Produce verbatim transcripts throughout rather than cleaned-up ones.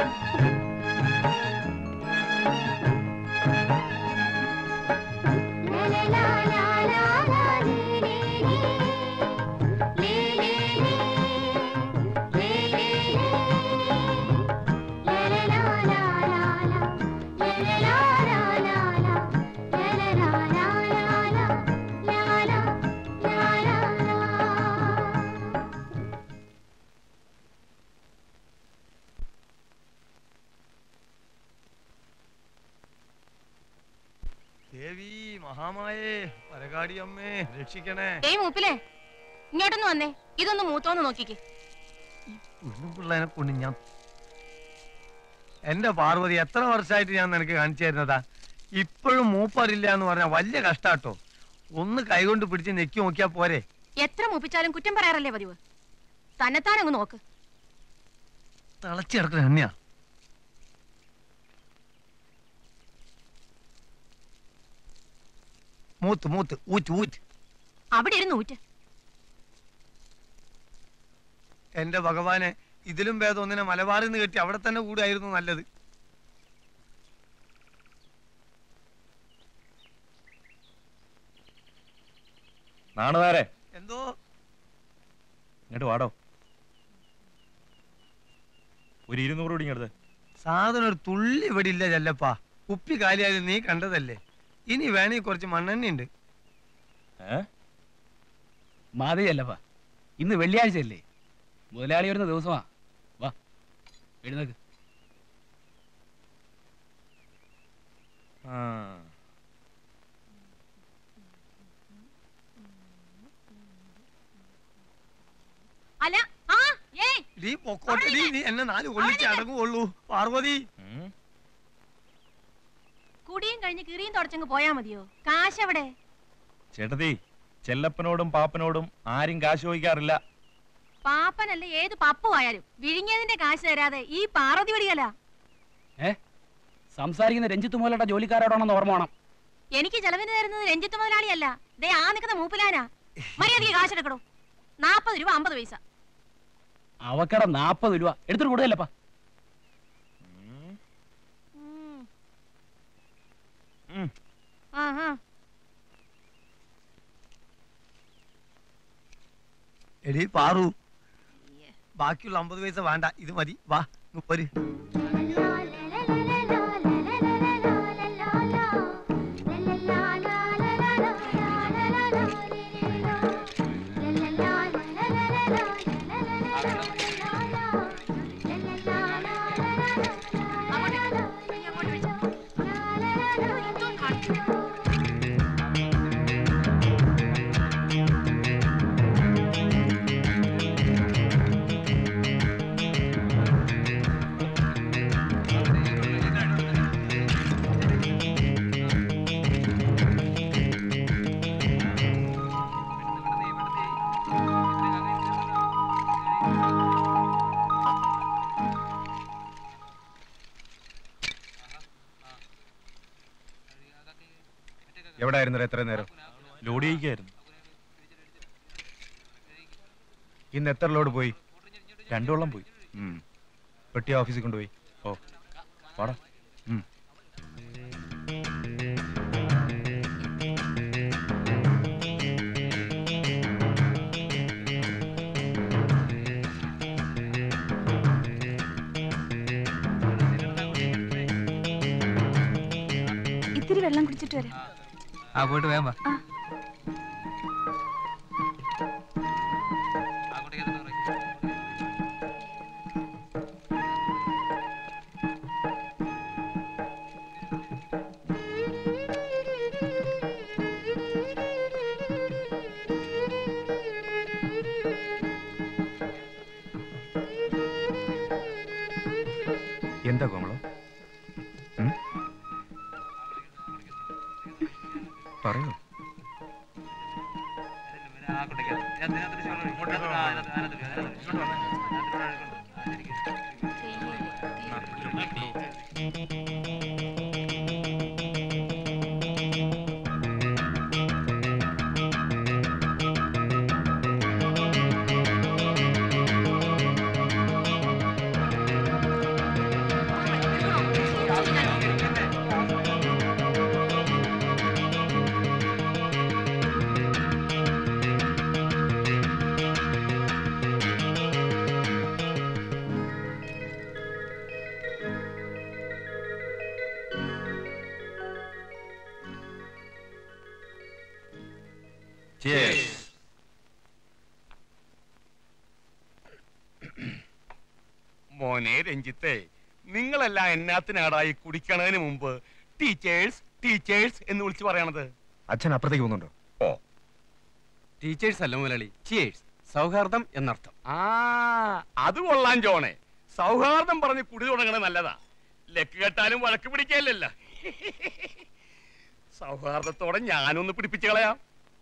ദേവി മഹാമായേ പരകാടിയമ്മേ രക്ഷിക്കണേ. ഏയ് മൂപ്പിലേ, ഇങ്ങോട്ടൊന്ന് വന്നേ, ഇതൊന്ന് മൂത്തോന്ന് നോക്കിക്കേ. പിള്ളേനെ കൊണ്ട് ഞാൻ എന്റെ പാർവതി എത്ര വർഷമായിട്ട് ഞാൻ നിനക്ക് കാണിച്ചു തരുന്നതാ. ഇപ്പോഴും മൂപ്പറില്ല എന്ന് പറഞ്ഞാൽ വലിയ കഷ്ടാട്ടോ. ഒന്ന് കൈകൊണ്ട് പിടിച്ച് നെക്കി നോക്കിയാ പോരെ. എത്ര മൂപ്പിച്ചാലും കുറ്റം പറയാറല്ലേ പതിവ്. തന്നെത്താനങ്ങ് നോക്ക്. തിളച്ചു കിടക്കുന്ന എണ്ണയാ. മൂത്ത് മൂത്ത് ഊറ്റ് ഊറ്റ്. അവിടെ ഇരുന്ന് ഊറ്റ്. എന്റെ ഭഗവാനെ, ഇതിലും ഭേദം ഒന്നിനെ മലബാറിൽ നിന്ന് കെട്ടി അവിടെ തന്നെ കൂടായിരുന്നു നല്ലത്. നാണുതാരെ എന്തോ ഇങ്ങോട്ട് വാടോ. ഒരു ഇരുന്നൂറ് കൂടി ഇങ്ങടുത്ത്. സാധനം ഒരു തുള്ളി ഇവിടെ ഇല്ല ചെല്ലപ്പാ. കുപ്പി കാലിയായത് നീ കണ്ടതല്ലേ. ഇനി വേണേ കുറച്ച് മണ്ണെണ്ണയുണ്ട്. മാതയല്ലപ്പാ, ഇന്ന് വെള്ളിയാഴ്ചയല്ലേ, മുതലാളി വരുന്ന ദിവസമാ. വാ എഴുന്നേക്ക്. അല്ല ആ ഏയ് നീ പൊക്കോട്ടെ. നീ എന്നെ നാല് കൊള്ളിച്ച് അടങ്ങുള്ളൂ പാർവതി. കുടിയും കഴിഞ്ഞ് കിറിയും തുടച്ചങ്ങ് പോയാ മതിയോ? കാശ് എവിടെ? ചേട്ടത്തി, ചെല്ലപ്പനോടും പാപ്പനോടും ആരും കാശ് ചോദിക്കാറില്ല. പാപ്പനല്ലേ ഏത് പപ്പു ആയാലും വിഴിഞ്ഞതിന്റെ കാശ് തരാതെ ഈ പാർവതി വടിയല്ല. ഏ സംസാരിക്കുന്ന രഞ്ജിത്ത് മുതലാട്ട ജോലിക്കാരോടാണെന്ന് ഓർമ്മ വേണം. എനിക്ക് ചെലവിന് തരുന്നത് രഞ്ജിത്ത് മുതലാളിയല്ല, ദേ ആ നിൽക്കുന്ന മൂപ്പിലാനാ. മര്യാദയ്ക്ക് കാശെടുക്കണോ? നാപ്പത് രൂപ അമ്പത് പൈസ. അവക്കട നാപ്പത് രൂപ എടുത്തിട്ട് കൂടുതലപ്പാ. എടീ പാറു, ബാക്കിയുള്ള അമ്പത് പൈസ വേണ്ട, ഇത് മതി. വാ മുപ്പര്. എവിടായിരുന്നു എത്ര നേരം? ലോഡ് ചെയ്യിക്കായിരുന്നു. ഇന്ന് എത്ര ലോഡ് പോയി? രണ്ടോളം പോയി. പെട്ടി ഓഫീസിൽ കൊണ്ടുപോയി. ഓ പാടാ. ഇത്തിരി വെള്ളം കുടിച്ചിട്ട് വരാം. ആ പോയിട്ട് വേഗം വാ. എന്താ കോമളോ? പറയൂ. മോനെ രഞ്ജിത്തെ, നിങ്ങളെല്ലാം എന്നാത്തിനാടായി കുടിക്കണതിന് മുമ്പ് ടീച്ചേഴ്സ് ടീച്ചേഴ്സ് എന്ന് വിളിച്ചു പറയണത്? അച്ഛൻ അപ്പുറത്തേക്ക് പോകുന്നുണ്ടോ? ഓ, ടീച്ചേഴ്സ് അല്ല മുതലാളി, ചിയേഴ്സ്, സൗഹാർദ്ദം എന്നർത്ഥം. ആ അത് കൊള്ളാൻ ജോണെ. സൗഹാർദ്ദം പറഞ്ഞ് കുടി തുടങ്ങണത് നല്ലതാ. ലക്ക് കെട്ടാലും വഴക്ക് പിടിക്കല്ലല്ല. സൗഹാർദ്ദത്തോടെ ഞാനൊന്ന് പിടിപ്പിച്ചു കളയാം.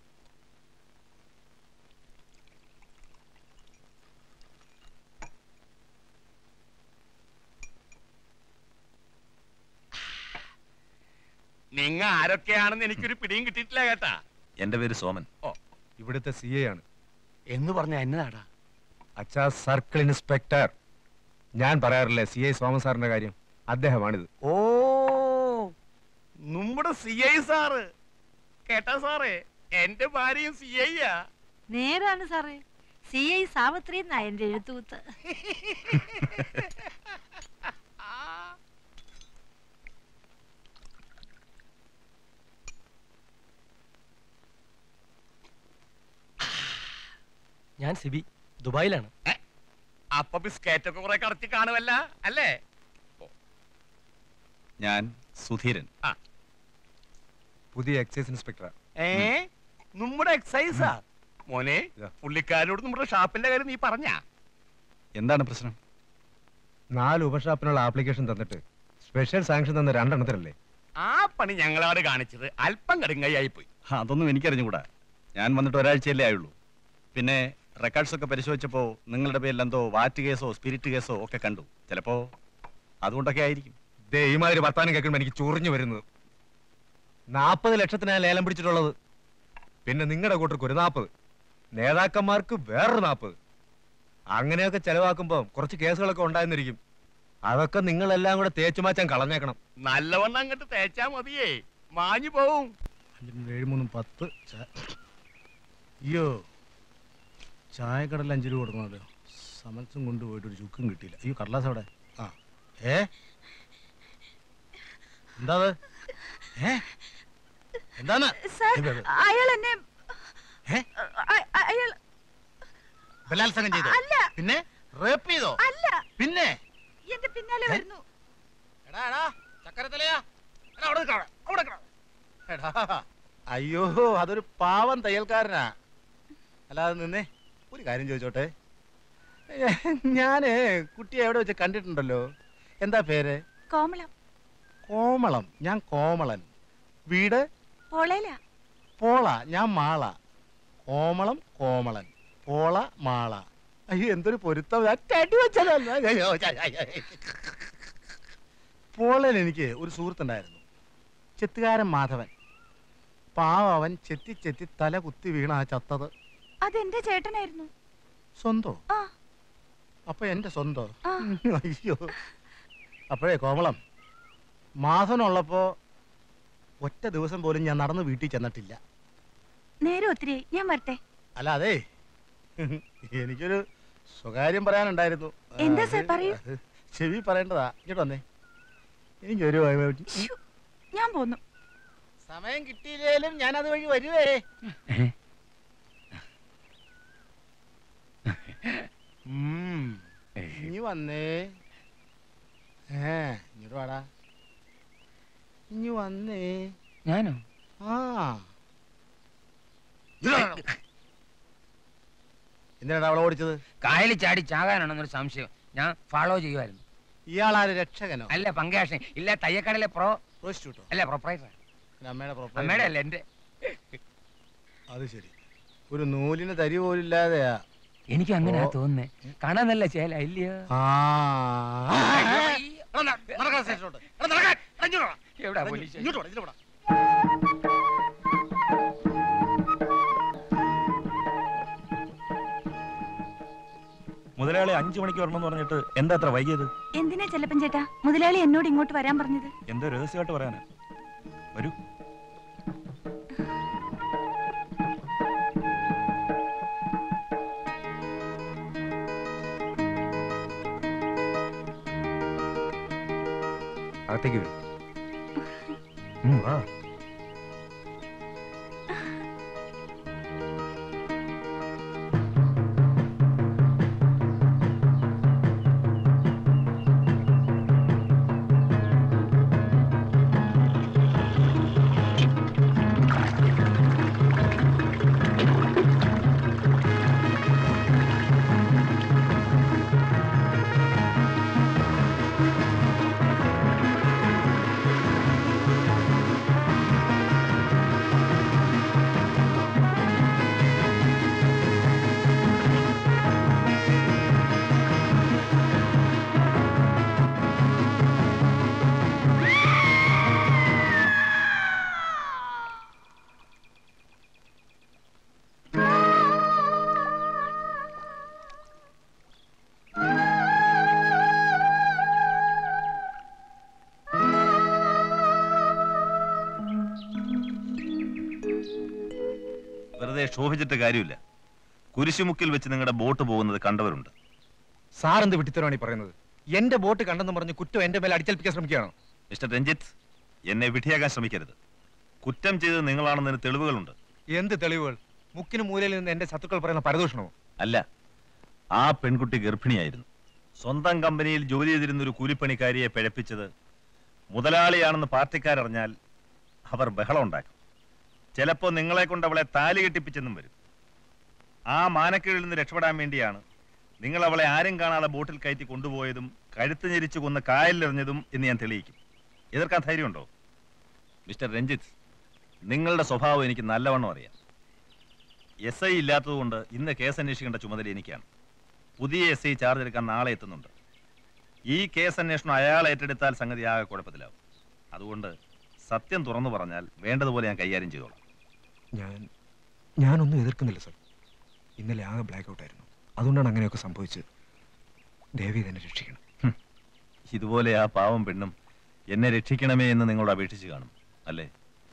നിങ്ങ ആരൊക്കെയാണെന്ന് എനിക്കൊരു പിടിയും കിട്ടിയിട്ടില്ല കേട്ടാ. എന്റെ പേര് സോമൻ. ഓ, ഇവിടുത്തെ സി എ ആണ്. എന്ന് പറഞ്ഞ എന്നതാടാ? അച്ഛാ, സർക്കിൾ ഇൻസ്പെക്ടർ. ഞാൻ പറയാറില്ലേ സി ഐ സോമൻ സാറിന്റെ കാര്യം, അദ്ദേഹമാണിത്. ഓ, നമ്മുടെ സി ഐ സാറ്. കേട്ടാ സാറേ, എന്റെ ഭാര്യയും സി ഐയാ. നേരാണ് സാറേ, സി ഐ സാവിത്രി എന്നാ എന്റെ എഴുത്തൂത്ത്. ഞാൻ സിബി, ദുബായിലാണ്. അപ്പൊ ബിസ്കേറ്റൊക്കെ കുറെ കടത്തി കാണുമല്ല അല്ലേ? ഞാൻ സുധീരൻ, ആ. പുതിയ എക്സൈസ് ഇൻസ്പെക്ടറാ. ഏ നമ്മുടെ എക്സൈസാ? മോനെ, പുള്ളിക്കാരോട് നമ്മുടെ ഷാപ്പിന്റെ കാര്യം നീ പറഞ്ഞാ? എന്താണ് പ്രശ്നം? നാല് ഉപഷാപ്പിനുള്ള ആപ്ലിക്കേഷൻ തന്നിട്ട് സ്പെഷ്യൽ സാങ്ഷൻ തന്ന രണ്ടെണ്ണത്തിലല്ലേ? ആ പണി ഞങ്ങളാട് കാണിച്ചത് അല്പം കടുങ്കയായി പോയി. അതൊന്നും എനിക്കറിഞ്ഞുകൂടാ. ഞാൻ വന്നിട്ട് ഒരാഴ്ചയല്ലേ ആയുള്ളൂ. പിന്നെ റെക്കോർഡ്സ് ഒക്കെ പരിശോധിച്ചപ്പോ നിങ്ങളുടെ പേരിൽ എന്തോ വാറ്റ് കേസോ സ്പിരിറ്റ് കേസോ ഒക്കെ കണ്ടു. ചിലപ്പോ അതുകൊണ്ടൊക്കെ ആയിരിക്കും. ഇമാതിരി വർത്താനം കേൾക്കുമ്പോ എനിക്ക് ചൊറിഞ്ഞു വരുന്നത്. നാപ്പത് ലക്ഷത്തിനാണ് ലേലം പിടിച്ചിട്ടുള്ളത്. പിന്നെ നിങ്ങളുടെ കൂട്ടർക്ക് ഒരു നാപ്പത്, നേതാക്കന്മാർക്ക് വേറൊരു നാപ്പത്. അങ്ങനെയൊക്കെ ചെലവാക്കുമ്പോ കുറച്ച് കേസുകളൊക്കെ ഉണ്ടായിരുന്നിരിക്കും. അതൊക്കെ നിങ്ങളെല്ലാം കൂടെ തേച്ചു മാറ്റാൻ കളഞ്ഞേക്കണം. നല്ലവണ്ണം അങ്ങോട്ട് തേച്ചാ മതിയേ, മാഞ്ഞു പോവും. ഏഴ് മൂന്നും പത്ത്. അയ്യോ, ചായക്കടലിൽ അഞ്ചു രൂപ കൊടുക്കണമല്ലോ. സമൻസും കൊണ്ടുപോയിട്ട് ഒരു ചുക്കും കിട്ടിയില്ല. അയ്യോ, കടലാസ് അവിടെ. ആ, ഏ എന്താ ഏ എന്താണ്? അയാൾ എന്നെ ബലാത്സംഗം ചെയ്തോ? പിന്നെ റേപ്പ് ചെയ്തോ? അല്ല, പിന്നെ എന്റെ പിന്നാലെ വരുന്നു. എടാ എടാ ചക്കരത്തലയാ, എടാ അവിടെ നിൽക്കണം, അവിടെ നിൽക്കണം. എടാ, അയ്യോ, അതൊരു പാവം തയ്യൽക്കാരനാ. അല്ലാതെ നിന്നേ, ഒരു കാര്യം ചോദിച്ചോട്ടെ. ഞാന് കുട്ടിയെ എവിടെ വെച്ച് കണ്ടിട്ടുണ്ടല്ലോ. എന്താ പേര്? കോമളം. കോമളം. ഞാൻ കോമളൻ. വീട് പോളേല. പോള. ഞാൻ മാള. കോമളം കോമളൻ, പോള മാള. അയ്യോ, എന്തൊരു പൊരുത്തം. പോളയിൽ എനിക്ക് ഒരു സുഹൃത്തുണ്ടായിരുന്നു, ചെത്തുകാരൻ മാധവൻ. പാവം, അവൻ ചെത്തി ചെത്തി തല കുത്തി വീണ ആ ചത്തത്. അതെന്റെ ചേട്ടനായിരുന്നു. സ്വന്തോ? അപ്പൊ എന്റെ സ്വന്തോ? അയ്യോ. അപ്പോഴേ കോമളം, മാധവനുള്ളപ്പോ ഒറ്റ ദിവസം പോലും ഞാൻ നടന്ന് വീട്ടിൽ ചെന്നിട്ടില്ല. നേരെ ഒത്തിരി. ഞാൻ വരട്ടെ. അല്ല, അതെ, എനിക്കൊരു സ്വകാര്യം പറയാനുണ്ടായിരുന്നു. എന്താ സാർ, പറയൂ. ചെവി പറയേണ്ടതാ. ഇങ്ങോട്ട് വന്നേ. എനിക്കൊരു ഞാൻ പോന്നു. സമയം കിട്ടിയില്ലേലും ഞാൻ അത് വഴി വരുവേ. ഇനി വന്നേ. ഏ ഇങ്ങോട്ട് വാടാ. ഇനി വന്നേ. ഞാനോ? ആ, എന്തിനാണ് അവളെ ഓടിച്ചത്? കായലിൽ ചാടി ചാകാനാണെന്നൊരു സംശയം. ഞാൻ ഫോളോ ചെയ്യുമായിരുന്നു. ഇയാളാര്, രക്ഷകനോ? അല്ല, പങ്കാഷൻ. ഇല്ല, തയ്യക്കടയിലെ പ്രോ പ്രോസ്റ്റിറ്റ്യൂട്ടോ? അല്ല, പ്രൊപ്പറേറ്റർ. അമ്മയുടെ അമ്മയുടെ അല്ല, എന്റെ. അത് ശരി. ഒരു നൂലിന് തരി പോലില്ലാതെയാ. എനിക്ക് അങ്ങനെയാ തോന്നുന്നേ. കാണാൻ നല്ല ചേല ഇല്ലയോ? എവിടാ പോലീസ്? മുതലാളി അഞ്ച് അഞ്ചു മണിക്ക് വരണമെന്ന് പറഞ്ഞിട്ട് എന്താ അത്ര വൈകിയത്? എന്തിനാ ചെല്ലപ്പൻ ചേട്ടാ മുതലാളി എന്നോട് ഇങ്ങോട്ട് വരാൻ പറഞ്ഞത്? എന്തോ രഹസ്യമായിട്ട് പറയാനാ. വരൂ. അകത്തേക്ക് വരും. വെറുതെ ശോഭിച്ചിട്ട് കാര്യമില്ല. കുരിശുമുക്കിൽ വെച്ച് നിങ്ങളുടെ ബോട്ട് പോകുന്നത് കണ്ടവരുണ്ട്. സാർ എന്ത് വിട്ടിത്തരമാണ് ഈ പറയുന്നത്? എന്റെ ബോട്ട് കണ്ടെന്ന് പറഞ്ഞ് കുറ്റം എന്റെ മേലെ അടിച്ചേൽപ്പിക്കാൻ ശ്രമിക്കുകയാണോ? മിസ്റ്റർ രഞ്ജിത്ത്, എന്നെ വിധിയാക്കാൻ ശ്രമിക്കരുത്. കുറ്റം ചെയ്തത് നിങ്ങളാണെന്നതിന് തെളിവുകളുണ്ട്. എന്ത് തെളിവുകൾ? മുക്കിന് മൂലയിൽ നിന്ന് എന്റെ ശത്രുക്കൾ പറയുന്ന പരദൂഷണമോ? അല്ല, ആ പെൺകുട്ടി ഗർഭിണിയായിരുന്നു. സ്വന്തം കമ്പനിയിൽ ജോലി ചെയ്തിരുന്ന ഒരു കൂലിപ്പണിക്കാരിയെ പിഴപ്പിച്ചത് മുതലാളിയാണെന്ന് പാർട്ടിക്കാരറിഞ്ഞാൽ അവർ ബഹളം ഉണ്ടാക്കും. ചിലപ്പോ നിങ്ങളെ കൊണ്ട് അവളെ താലി കെട്ടിപ്പിച്ചെന്നും വരും. ആ മാനക്കേടിൽ നിന്ന് രക്ഷപ്പെടാൻ വേണ്ടിയാണ് നിങ്ങൾ അവളെ ആരും കാണാതെ ബോട്ടിൽ കയറ്റി കൊണ്ടുപോയതും കഴുത്ത് ഞെരിച്ചു കൊന്ന് കായലിലെറിഞ്ഞതും എന്ന് ഞാൻ തെളിയിക്കും. എതിർക്കാൻ ധൈര്യമുണ്ടോ? മിസ്റ്റർ രഞ്ജിത്ത്, നിങ്ങളുടെ സ്വഭാവം എനിക്ക് നല്ലവണ്ണം അറിയാം. എസ് ഐ ഇല്ലാത്തതുകൊണ്ട് ഇന്ന് കേസ് അന്വേഷിക്കേണ്ട ചുമതല എനിക്കാണ്. പുതിയ എസ് ഐ ചാർജ് എടുക്കാൻ നാളെ എത്തുന്നുണ്ട്. ഈ കേസ് അന്വേഷണം അയാൾ ഏറ്റെടുത്താൽ സംഗതി ആകെ കുഴപ്പത്തിലാവും. അതുകൊണ്ട് സത്യം തുറന്നു പറഞ്ഞാൽ വേണ്ടതുപോലെ ഞാൻ കൈകാര്യം ചെയ്തോളാം. ഞാൻ ഞാനൊന്നും എതിർക്കുന്നില്ല സർ. ഇന്നലെ ആകെ ബ്ലാക്ക് ഔട്ട് ആയിരുന്നു. അതുകൊണ്ടാണ് അങ്ങനെയൊക്കെ സംഭവിച്ചത്. ദേവി തന്നെ രക്ഷിക്കണം. ഇതുപോലെ ആ പാവം പെണ്ണും എന്നെ രക്ഷിക്കണമേ എന്ന് നിങ്ങളോട് അപേക്ഷിച്ച് കാണും അല്ലേ?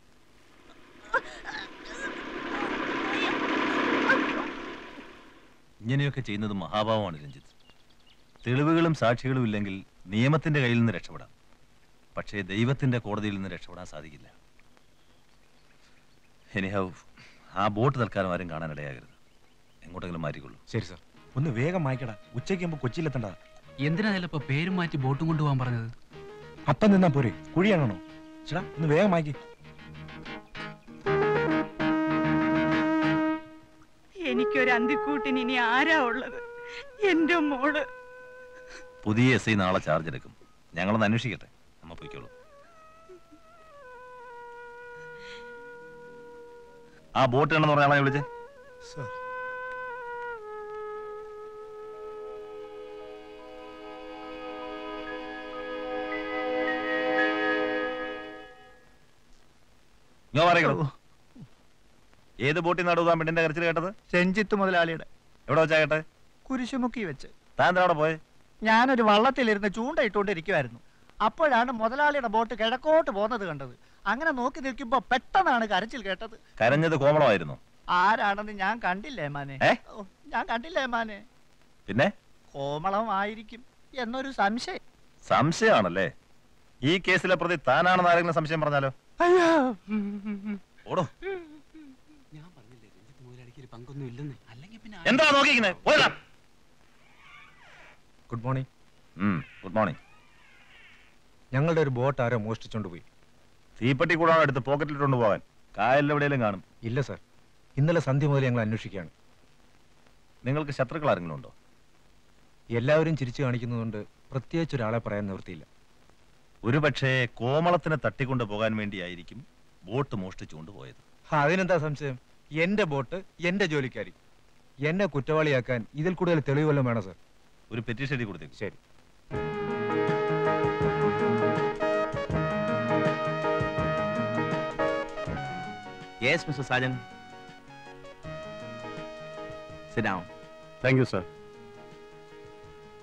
ഇങ്ങനെയൊക്കെ ചെയ്യുന്നത് മഹാഭാവമാണ് രഞ്ജിത്ത്. തെളിവുകളും സാക്ഷികളും ഇല്ലെങ്കിൽ നിയമത്തിന്റെ കയ്യിൽ നിന്ന് രക്ഷപ്പെടാം. പക്ഷേ ദൈവത്തിന്റെ കോടതിയിൽ നിന്ന് രക്ഷപ്പെടാൻ സാധിക്കില്ല. എനിഹൗ, ആ ബോട്ട് തൽക്കാലം ആരും കാണാൻ ഇടയാകരുത്. എങ്ങോട്ടെങ്കിലും മാറ്റിക്കൊള്ളൂ. ശരി സാർ. ഒന്ന് വേഗം മായ്ക്കടാ. ഉച്ചയ്ക്ക് മുമ്പ് കൊച്ചിയിലെത്തണ്ട. എന്തിനാ ചിലപ്പോ പേരും മാറ്റി ബോട്ടും കൊണ്ടുപോകാൻ പറഞ്ഞത്? അപ്പം നിന്നാ പോരെ, കുഴിയാണോ? ചേട്ടാ ഒന്ന് വേഗം മായ്ക്കി. എനിക്കൊരു അന്തിക്കൂട്ടിന് ഇനി ആരാ ഉള്ളത്? എന്റെ മോള്. പുതിയ എസ് ഐ നാളെ ചാർജ് എടുക്കും. ഞങ്ങളൊന്ന് അന്വേഷിക്കട്ടെ. അമ്മ പോയിക്കോളൂ. ആ ബോട്ട് ഉണ്ടെന്ന് പറഞ്ഞ ആളെ വിളിച്ചേ. ഞാൻ പറയണോ? ഏത് ബോട്ടിൽ നടുവാൻ പെണ്ണിന്റെ കരച്ചിൽ കേട്ടത്? രഞ്ജിത്ത് മുതലാളിയുടെ. എവിടെ വെച്ചാ കേട്ടെ? കുരിശുമുക്കി വെച്ച്. താൻ എന്താ അവിടെ പോയെ? ഞാനൊരു വള്ളത്തിലിരുന്ന് ചൂണ്ടയിട്ടുകൊണ്ടിരിക്കുവായിരുന്നു. അപ്പോഴാണ് മുതലാളിയുടെ ബോട്ട് കിഴക്കോട്ട് പോകുന്നത് കണ്ടത്. അങ്ങനെ നോക്കി നിൽക്കുമ്പോ പെട്ടെന്നാണ് കരച്ചിൽ കേട്ടത്. കരഞ്ഞത് കോമളമായിരുന്നു. ആരാണെന്ന് ഞാൻ കണ്ടില്ലേ മാനെ. ഏ? ഞാൻ കണ്ടില്ലേ മാനെ. പിന്നെ കോമളമായിരിക്കും എന്നൊരു സംശയം. സംശയമാണല്ലേ? ഈ കേസിലെ പ്രതി താനാണെന്ന് ആരെങ്കിലും സംശയം പറഞ്ഞാലോ? ഓടോ. ഞാൻ പറഞ്ഞില്ലേ രഞ്ജിത്ത് മുതലാളിക്ക് ഒരു പങ്കൊന്നും ഇല്ലെന്ന്. അല്ലെങ്കിൽ പിന്നെ എന്താ നോക്കിക്കുന്നേ? Good morning. Good morning. ഞങ്ങളുടെ ഒരു ബോട്ട് ആരോ മോഷ്ടിച്ചോണ്ട് പോയി. തീപ്പെട്ടി കൂടാണ് എടുത്ത് പോക്കറ്റിലിട്ടുണ്ട് പോകാൻ. കായലിൽ എവിടെയെങ്കിലും കാണും. ഇല്ല സാർ, ഇന്നലെ സന്ധ്യ മുതൽ ഞങ്ങൾ അന്വേഷിക്കുകയാണ്. നിങ്ങൾക്ക് ശത്രുക്കൾ ആരെങ്കിലും ഉണ്ടോ? എല്ലാവരും ചിരിച്ചു കാണിക്കുന്നതുകൊണ്ട് പ്രത്യേകിച്ച് ഒരാളെ പറയാൻ നിവൃത്തിയില്ല. ഒരുപക്ഷെ കോമളത്തിനെ തട്ടിക്കൊണ്ടു പോകാൻ വേണ്ടിയായിരിക്കും ബോട്ട് മോഷ്ടിച്ചുകൊണ്ട് പോയത്. അതിനെന്താ സംശയം? എന്റെ ബോട്ട്, എന്റെ ജോലിക്കാരി. എന്നെ കുറ്റവാളിയാക്കാൻ ഇതിൽ കൂടുതൽ തെളിവ് വല്ലതും വേണം സാർ. ഒരു പെറ്റീഷൻ എഴുതി കൊടുത്തേക്ക്. ശരി. Yes, Mister Sergeant. Sit down. Thank you, sir.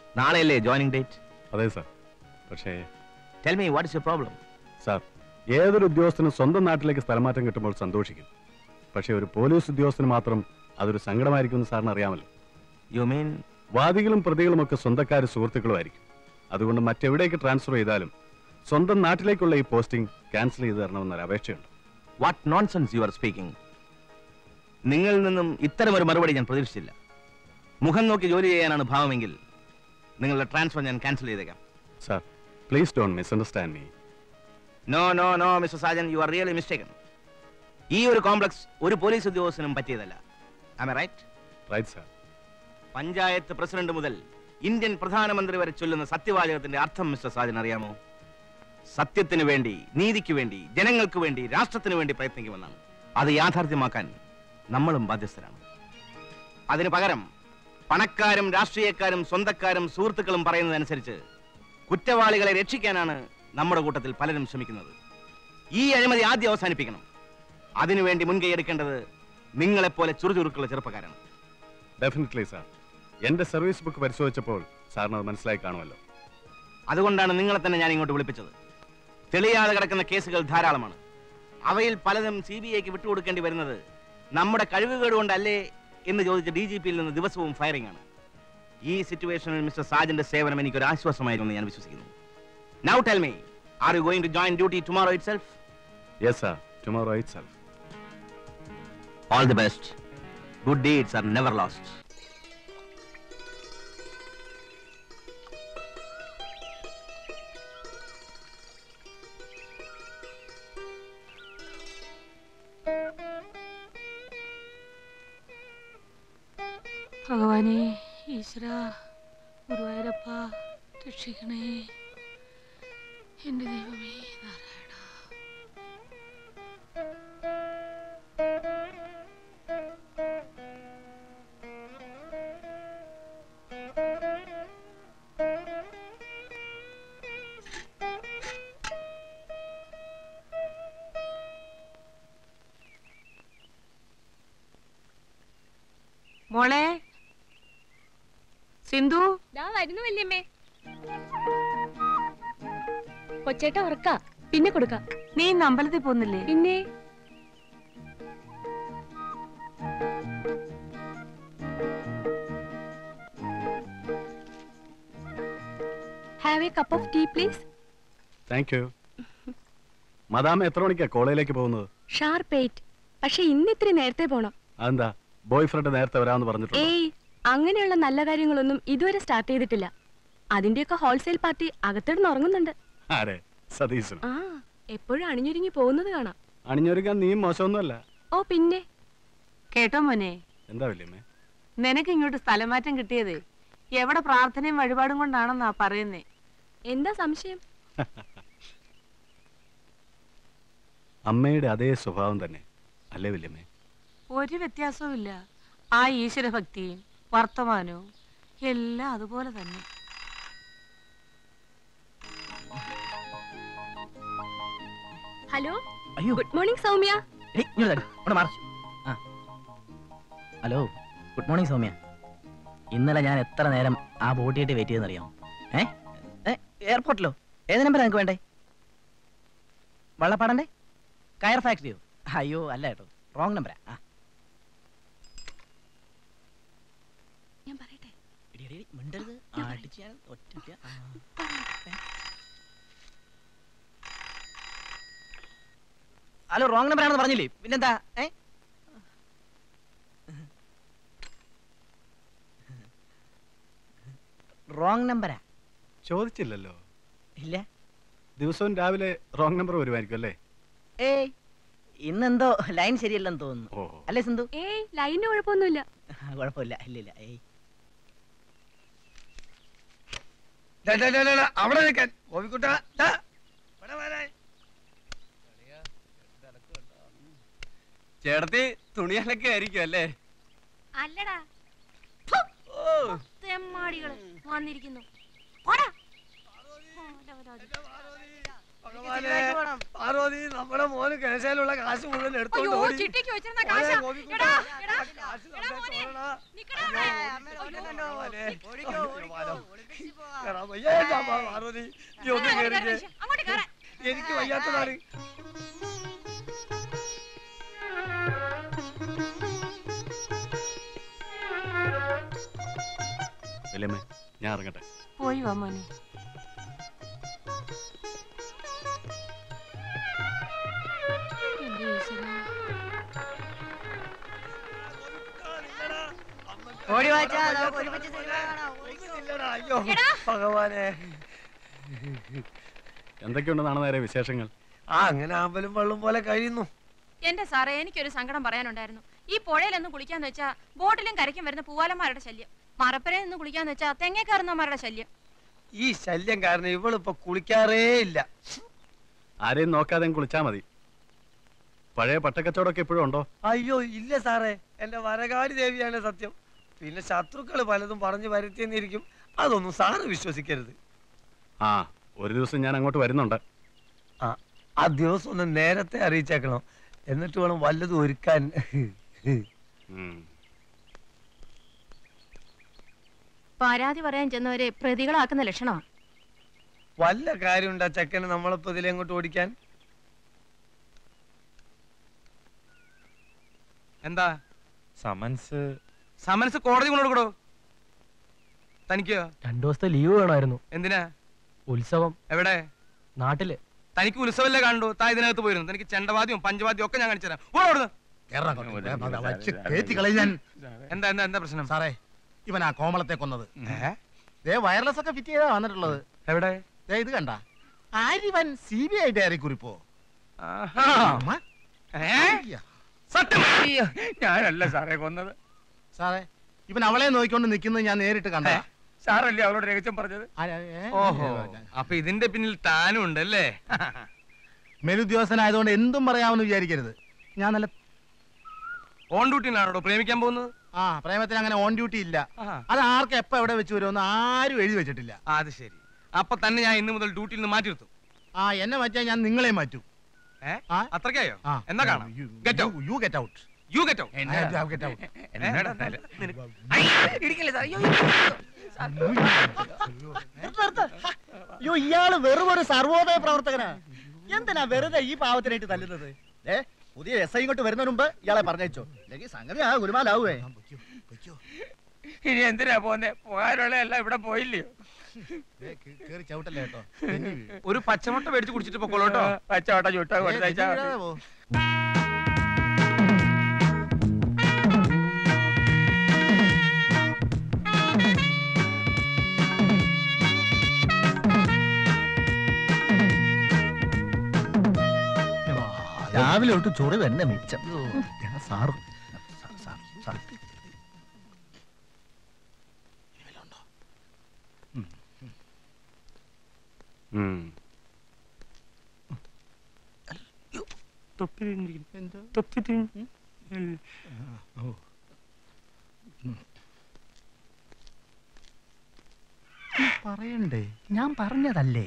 നാളെയല്ലേ ജോയിനിങ് ഡേറ്റ്? അതെ സാർ. പക്ഷേ tell me what is your problem? Sir, ഏതൊരു ഉദ്യോഗസ്ഥനും സ്വന്തം നാട്ടിലേക്ക് സ്ഥലമാറ്റം കിട്ടുമ്പോൾ സന്തോഷിക്കും. പക്ഷേ ഒരു പോലീസ് ഉദ്യോഗസ്ഥന് മാത്രം അതൊരു സങ്കടമായിരിക്കുമെന്ന് സാറിന് അറിയാമല്ലോ. You mean? വാദികളും പ്രതികളും ഒക്കെ സ്വന്തക്കാരും സുഹൃത്തുക്കളുമായിരിക്കും. അതുകൊണ്ട് മറ്റെവിടേക്ക് ട്രാൻസ്ഫർ ചെയ്താലും സ്വന്തം നാട്ടിലേക്കുള്ള ഈ പോസ്റ്റിംഗ് ക്യാൻസൽ ചെയ്ത് തരണമെന്നൊരു അപേക്ഷയുണ്ട്. What nonsense you are speaking? നിങ്ങളിൽ നിന്നും ഇത്തരം ഒരു മറുപടി ഞാൻ പ്രതീക്ഷിച്ചില്ല. മുഖം നോക്കി ജോലി ചെയ്യാനാണ് ഭാവമെങ്കിൽ നിങ്ങളുടെ ട്രാൻസ്ഫർ ഞാൻ ക്യാൻസൽ ചെയ്തേക്കാം. Sir, please don't misunderstand me. No no no mister Sajan, you are really mistaken. ഈ ഒരു കോംപ്ലക്സ് ഒരു പോലീസ് ഉദ്യോഗസ്ഥനും പറ്റിയതല്ല. Am I right? Right sir. Panchayat president മുതൽ ഇന്ത്യൻ പ്രധാനമന്ത്രി വരെ ചൊല്ലുന്ന സത്യവാചകത്തിന്റെ അർത്ഥം മിസ്റ്റർ സാജൻ അറിയാമോ? സത്യത്തിന് വേണ്ടി, നീതിക്ക് വേണ്ടി, ജനങ്ങൾക്ക് വേണ്ടി, രാഷ്ട്രത്തിന് വേണ്ടി പ്രയത്നിക്കുമെന്നാണ്. അത് യാഥാർത്ഥ്യമാക്കാൻ നമ്മളും ബാധ്യസ്ഥരാണ്. അതിനു പകരം പണക്കാരും രാഷ്ട്രീയക്കാരും സ്വന്തക്കാരും സുഹൃത്തുക്കളും പറയുന്നതനുസരിച്ച് കുറ്റവാളികളെ രക്ഷിക്കാനാണ് നമ്മുടെ കൂട്ടത്തിൽ പലരും ശ്രമിക്കുന്നത്. ഈ അഴിമതി ആദ്യം അവസാനിപ്പിക്കണം. അതിനുവേണ്ടി മുൻകൈ എടുക്കേണ്ടത് നിങ്ങളെപ്പോലെ ചുറുചുറുക്കുള്ള ചെറുപ്പക്കാരാണ്. Definitely sir. എന്റെ സർവീസ് ബുക്ക് പരിശോധിച്ചപ്പോൾ സാറിന് അത് മനസ്സിലായി കാണുമല്ലോ. അതുകൊണ്ടാണ് നിങ്ങളെ തന്നെ ഞാൻ ഇങ്ങോട്ട് വിളിപ്പിച്ചത്. തെളിയാതെ കിടക്കുന്ന കേസുകൾ ധാരാളമാണ്. അവയിൽ പലതും സി ബി ഐക്ക് വിട്ടുകൊടുക്കേണ്ടി വരുന്നത് നമ്മുടെ കഴിവുകേട് കൊണ്ടല്ലേ എന്ന് ചോദിച്ച ഡി ജി പിയിൽ നിന്ന് ദിവസവും ഫയറിംഗ് ആണ്. ഈ സിറ്റുവേഷനിൽ മിസ്റ്റർ സാജന്റെ സേവനം എനിക്കൊരു ആശ്വാസമായിരുന്നു ഞാൻ വിശ്വസിക്കുന്നു. Now tell me, are you going to join duty tomorrow itself? Yes sir, tomorrow itself. All the best. Good deeds are never lost. ഭഗവാനെ, ഈശ്വര, ഗുരുവായൂരപ്പ, രക്ഷിക്കണേ. എന്റെ ദൈവമേ നാരായണ. മോളെ സിന്ധു, വരുന്നു വല്യമ്മേ. കൊച്ചേട്ട ഉറക്ക, പിന്നെ കൊടുക്കാം. നീ ഇന്ന് അമ്പലത്തിൽ പോകുന്നില്ലേ? പിന്നെ have a cup of tea please. Thank you. മദാമ എത്ര മണിക്കാ കോളേജിലേക്ക് പോകുന്നത്? Sharp eight. പക്ഷെ ഇന്ന് ഇത്തിരി നേരത്തെ പോണം. അതെന്താ, ബോയ് ഫ്രണ്ട് നേരത്തെ വരാമെന്ന് പറഞ്ഞിട്ടുണ്ട്? ഏയ്, അങ്ങനെയുള്ള നല്ല കാര്യങ്ങളൊന്നും ഇതുവരെ സ്റ്റാർട്ട് ചെയ്തിട്ടില്ല. അതിന്റെയൊക്കെ ഹോൾസെയിൽ പാർട്ടി അകത്തിടുന്ന് ഉറങ്ങുന്നുണ്ട്. ആരെ? സതീശൻ. ആ, എപ്പോഴും അണിഞ്ഞൊരുങ്ങി പോകുന്നത് കാണാം. അണിഞ്ഞൊരുക്കാൻ നീയും മോശമൊന്നുമല്ല. ഓ പിന്നെ. കേട്ടോ മോനെ, എന്താ വല്യമ്മേ? നിനക്ക് ഇങ്ങോട്ട് സ്ഥലമാറ്റം കിട്ടിയതേ എവിടെ പ്രാർത്ഥനയും വഴിപാടും കൊണ്ടാണെന്നാ പറയുന്നേ. എന്താ സംശയം? അമ്മയുടെ അതേ സ്വഭാവം തന്നെ അല്ലേ വല്യമ്മേ? ഒരു വ്യത്യാസവും ഇല്ല. ആ ഈശ്വരഭക്തിയും വർത്തമാനവും എല്ലാം അതുപോലെ തന്നെ. ഹലോ, അയ്യോ, good morning Soumya. Hello, good morning Soumya. ഇന്നലെ ഞാൻ എത്ര നേരം ആ ബോട്ടിയായിട്ട് വെയിറ്റ് ചെയ്തെന്നറിയാമോ? ഏ എയർപോർട്ടിലോ? ഏത് നമ്പറാ നിങ്ങൾക്ക് വേണ്ടേ? വള്ളപ്പാടന്റെ കയർ ഫാക്ടറിയോ? അയ്യോ അല്ല കേട്ടോ, റോങ് നമ്പരാ. ആ ഞാൻ പറയട്ടെ? മിണ്ടരുത്, അടിച്ച് ഞാൻ ഒറ്റ. ഹലോ, റോങ് നമ്പർ ആണെന്ന് പറഞ്ഞില്ലേ, പിന്നെന്താ? ഏ റോങ് നമ്പരാ. ചോദിച്ചില്ലല്ലോ. ഇല്ല. ദിവസവും രാവിലെ റോങ് നമ്പർ വരുമായിരിക്കും അല്ലേ? ഏയ്, ഇന്നെന്തോ ലൈൻ ശരിയല്ലെന്ന് തോന്നുന്നു. അല്ലേ സിന്ധു? ഏയ്, ലൈനിന് കുഴപ്പമൊന്നുമില്ല. കുഴപ്പമില്ല. ഇല്ലില്ല. ഏയ്, അവിടെ നിൽക്കാൻ കോവിക്കുട്ടാ. ചേട്ടത്തി തുണിയലൊക്കെ ആയിരിക്കും അല്ലേ? അല്ലടാ, തെമ്മാടികള് വന്നിരിക്കുന്നു. ഭഗവാനെ, പാർവതി നമ്മുടെ മോന് കേശയിലുള്ള കാശ് മുഴുവൻ എടുത്തോണ്ട് ഓടി. ചിട്ടിക്ക് വെച്ചിരുന്ന മോനെ, കാശാ. ഗോപികുട്ടാ, എടാ, എടാ, കാശ് എടാ തന്നെ മോനെ, തൊഴടാ. നിക്കടാ അയ്യോ, അവിടെ. ഭഗവാനെ. എടാ, വയ്യ, ഞാൻ പാ- പാർവതി, നീ ഒന്ന് കേറിക്കേ. അങ്ങോട്ട് കേറാൻ. എനിക്ക് വയ്യാത്തതാണ്. വല്യമ്മേ ഞാൻ ഇറങ്ങട്ടെ. പോയി വാ മോനെ. എന്റെ ഈശ്വരാ. ഓടി വാച്ചാ, നമുക്ക് ഒരുമിച്ച് സിനിമ കാണാം. ഒന്നുമില്ലടാ, അയ്യോ ഭഗവാനെ. എന്തൊക്കെയുണ്ടെന്നാണ് നേരെ വിശേഷങ്ങൾ? ആ അങ്ങനെ ആമ്പലും വെള്ളം പോലെ കഴിയുന്നു. എന്റെ സാറേ, എനിക്കൊരു സങ്കടം പറയാനുണ്ടായിരുന്നു. ഈ പുഴയിലൊന്ന് കുളിക്കാന്ന് വെച്ചാ ബോട്ടിലും കരയ്ക്കും വരുന്ന പൂവാലന്മാരുടെ ശല്യം, മറപ്പരയിൽ നിന്ന് കുളിക്കാന്ന് വെച്ചാ തെങ്ങ കയറുന്നവന്മാരുടെ ശല്യം. ഈ ശല്യം കാരണം ഇവളിപ്പോ കുളിക്കാറേ ഇല്ല. ആരെയും നോക്കാതെ കുളിച്ചാ മതി. പഴയ പട്ടക്കച്ചവടമൊക്കെ ഇപ്പോഴും ഉണ്ടോ? അയ്യോ ഇല്ല സാറേ, എന്റെ വരകാരി ദേവിയാണ് സത്യം. പിന്നെ ശത്രുക്കൾ പലതും പറഞ്ഞു വരുത്തിയെന്നിരിക്കും, അതൊന്നും സാറ് വിശ്വസിക്കരുത്. ആ ഒരു ദിവസം ഞാൻ അങ്ങോട്ട് വരുന്നുണ്ട്. ആ ആ ദിവസം ഒന്ന് നേരത്തെ അറിയിച്ചേക്കണം, എന്നിട്ട് വേണം വല്ലതും ഒരുക്കാൻ. പരാതി പറയാൻ ചെന്നവരെ പ്രതികളാക്കുന്ന ലക്ഷണമാണ്. വല്ല കാര്യമുണ്ടാ ചെക്കന് നമ്മളിപ്പോ ഇതിലെങ്ങോട്ട് ഓടിക്കാൻ? എന്താ സമൻസ് സമൻസ് കോടതി കൊണ്ടുകൊടുക്കടോ. തനിക്കോ? രണ്ടു ദിവസത്തെ ലീവ് വേണമായിരുന്നു. എന്തിനാ? ഉത്സവം. എവിടെ? നാട്ടില്. തനിക്ക് ഉത്സവല്ലേ കണ്ടു? താ ഇതിനകത്ത് പോയിരുന്നു. തനിക്ക് ചെണ്ടവാദ്യവും പഞ്ചവാദ്യവും ഒക്കെ ഞാൻ കാണിച്ചു തരാം. ഓടോടുന്നു. എന്താ എന്താ എന്താ പ്രശ്നം? സാറേ, ഇവൻ ആ കോമളത്തെ കൊന്നത്. ദേ വയർലെസ് ഒക്കെ ഫിറ്റ് ചെയ്താ വന്നിട്ടുള്ളത്. എവിടെ? ദേ ഇത് കണ്ട ആരിവൻ സി ബി ഐ ഡയറി കുറിപ്പോ? ഞാനല്ല സാറേ കൊന്നത്. സാറേ, ഇവൻ അവളെ നോക്കിക്കൊണ്ട് നിൽക്കുന്നത് ഞാൻ നേരിട്ട് കണ്ട. സാറല്ലേ അവളോട് രഹസ്യം പറഞ്ഞത്? ഓഹോ, അപ്പൊ ഇതിന്റെ പിന്നിൽ താനും ഉണ്ടല്ലേ? മേലുദ്യോഗസ്ഥനായതുകൊണ്ട് എന്തും പറയാമെന്ന് വിചാരിക്കരുത്. ഞാൻ നല്ല ഓൺ ഡ്യൂട്ടിനാണോ പ്രേമിക്കാൻ പോകുന്നത്? ആ പ്രേമത്തിന് അങ്ങനെ ഓൺ ഡ്യൂട്ടി ഇല്ല. അത് ആർക്ക് എപ്പോ എവിടെ വെച്ച് വരുമെന്ന് ആരും എഴുതി വെച്ചിട്ടില്ല. അത് ശരി. അപ്പൊ തന്നെ ഞാൻ ഇന്ന് മുതൽ ഡ്യൂട്ടിയിൽ നിന്ന് മാറ്റി നിർത്തും. ആ എന്നെ മാറ്റിയാൽ ഞാൻ നിങ്ങളെ മാറ്റും. അത്രയ്ക്കായോ? എന്നാ കാണാം. Get out. You get out. You get out. Get out. ഇടിക്കല്ലേ സാർ? അയ്യോ, ഇയാള് വെറും ഒരു സർവോദയ പ്രവർത്തകനാ. എന്തിനാ വെറുതെ ഈ പാവത്തിനായിട്ട് തല്ലുന്നത്? ഏ പുതിയ എസ് ഐ ഇങ്ങോട്ട് വരുന്നതിന് മുമ്പ് ഇയാളെ പറഞ്ഞോ, അല്ലെങ്കിൽ സംഗതി ആ ഗുരുമാലാവേ. ഇനി എന്തിനാ പോന്നെ? പോകാനുള്ള എല്ലാം ഇവിടെ പോയില്ലയോ? ഒരു പച്ചമുട്ട മേടിച്ച് കുടിച്ചിട്ട് പൊക്കോളൂട്ടോ. പച്ചമുട്ട ചുട്ട കൊടുത്തയച്ചാ രാവിലെ തൊട്ട് ചൊറി തന്നെ മിച്ചം. സാറ് പറയണ്ടേ? ഞാൻ പറഞ്ഞതല്ലേ.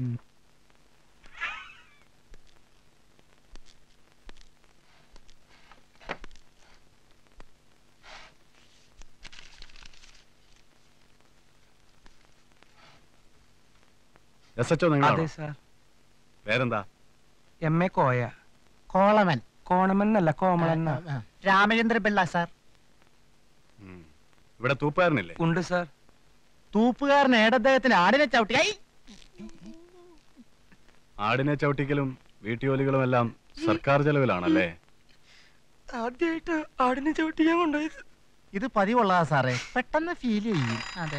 എസ് എച്ച് ഒ നിങ്ങളാണോ? അതെ സാർ. പേരെന്താ? M A Koya. കോളമൻ. കോണമൻ അല്ല, കോമളൻ. രാമചന്ദ്ര പിള്ള സാർ. ഇവിടെ തൂപ്പുകാരനില്ലേ? ഉണ്ട് സാർ. തൂപ്പുകാരൻ ഏടദ്ദേഹത്തിന് ആടിനെ ചവിട്ടി. ആടിനെ ചവിട്ടിക്കലും വീട്ടുജോലികളും എല്ലാം സർക്കാർ ചെലവിലാണല്ലേ? ആദ്യമായിട്ട് ആടിനെ ചവിട്ടിക്കാൻ കൊണ്ടുപോയത്. ഇത് പതിവുള്ളതാ സാറേ, പെട്ടെന്ന് ഫീൽ ചെയ്യും. അതെ.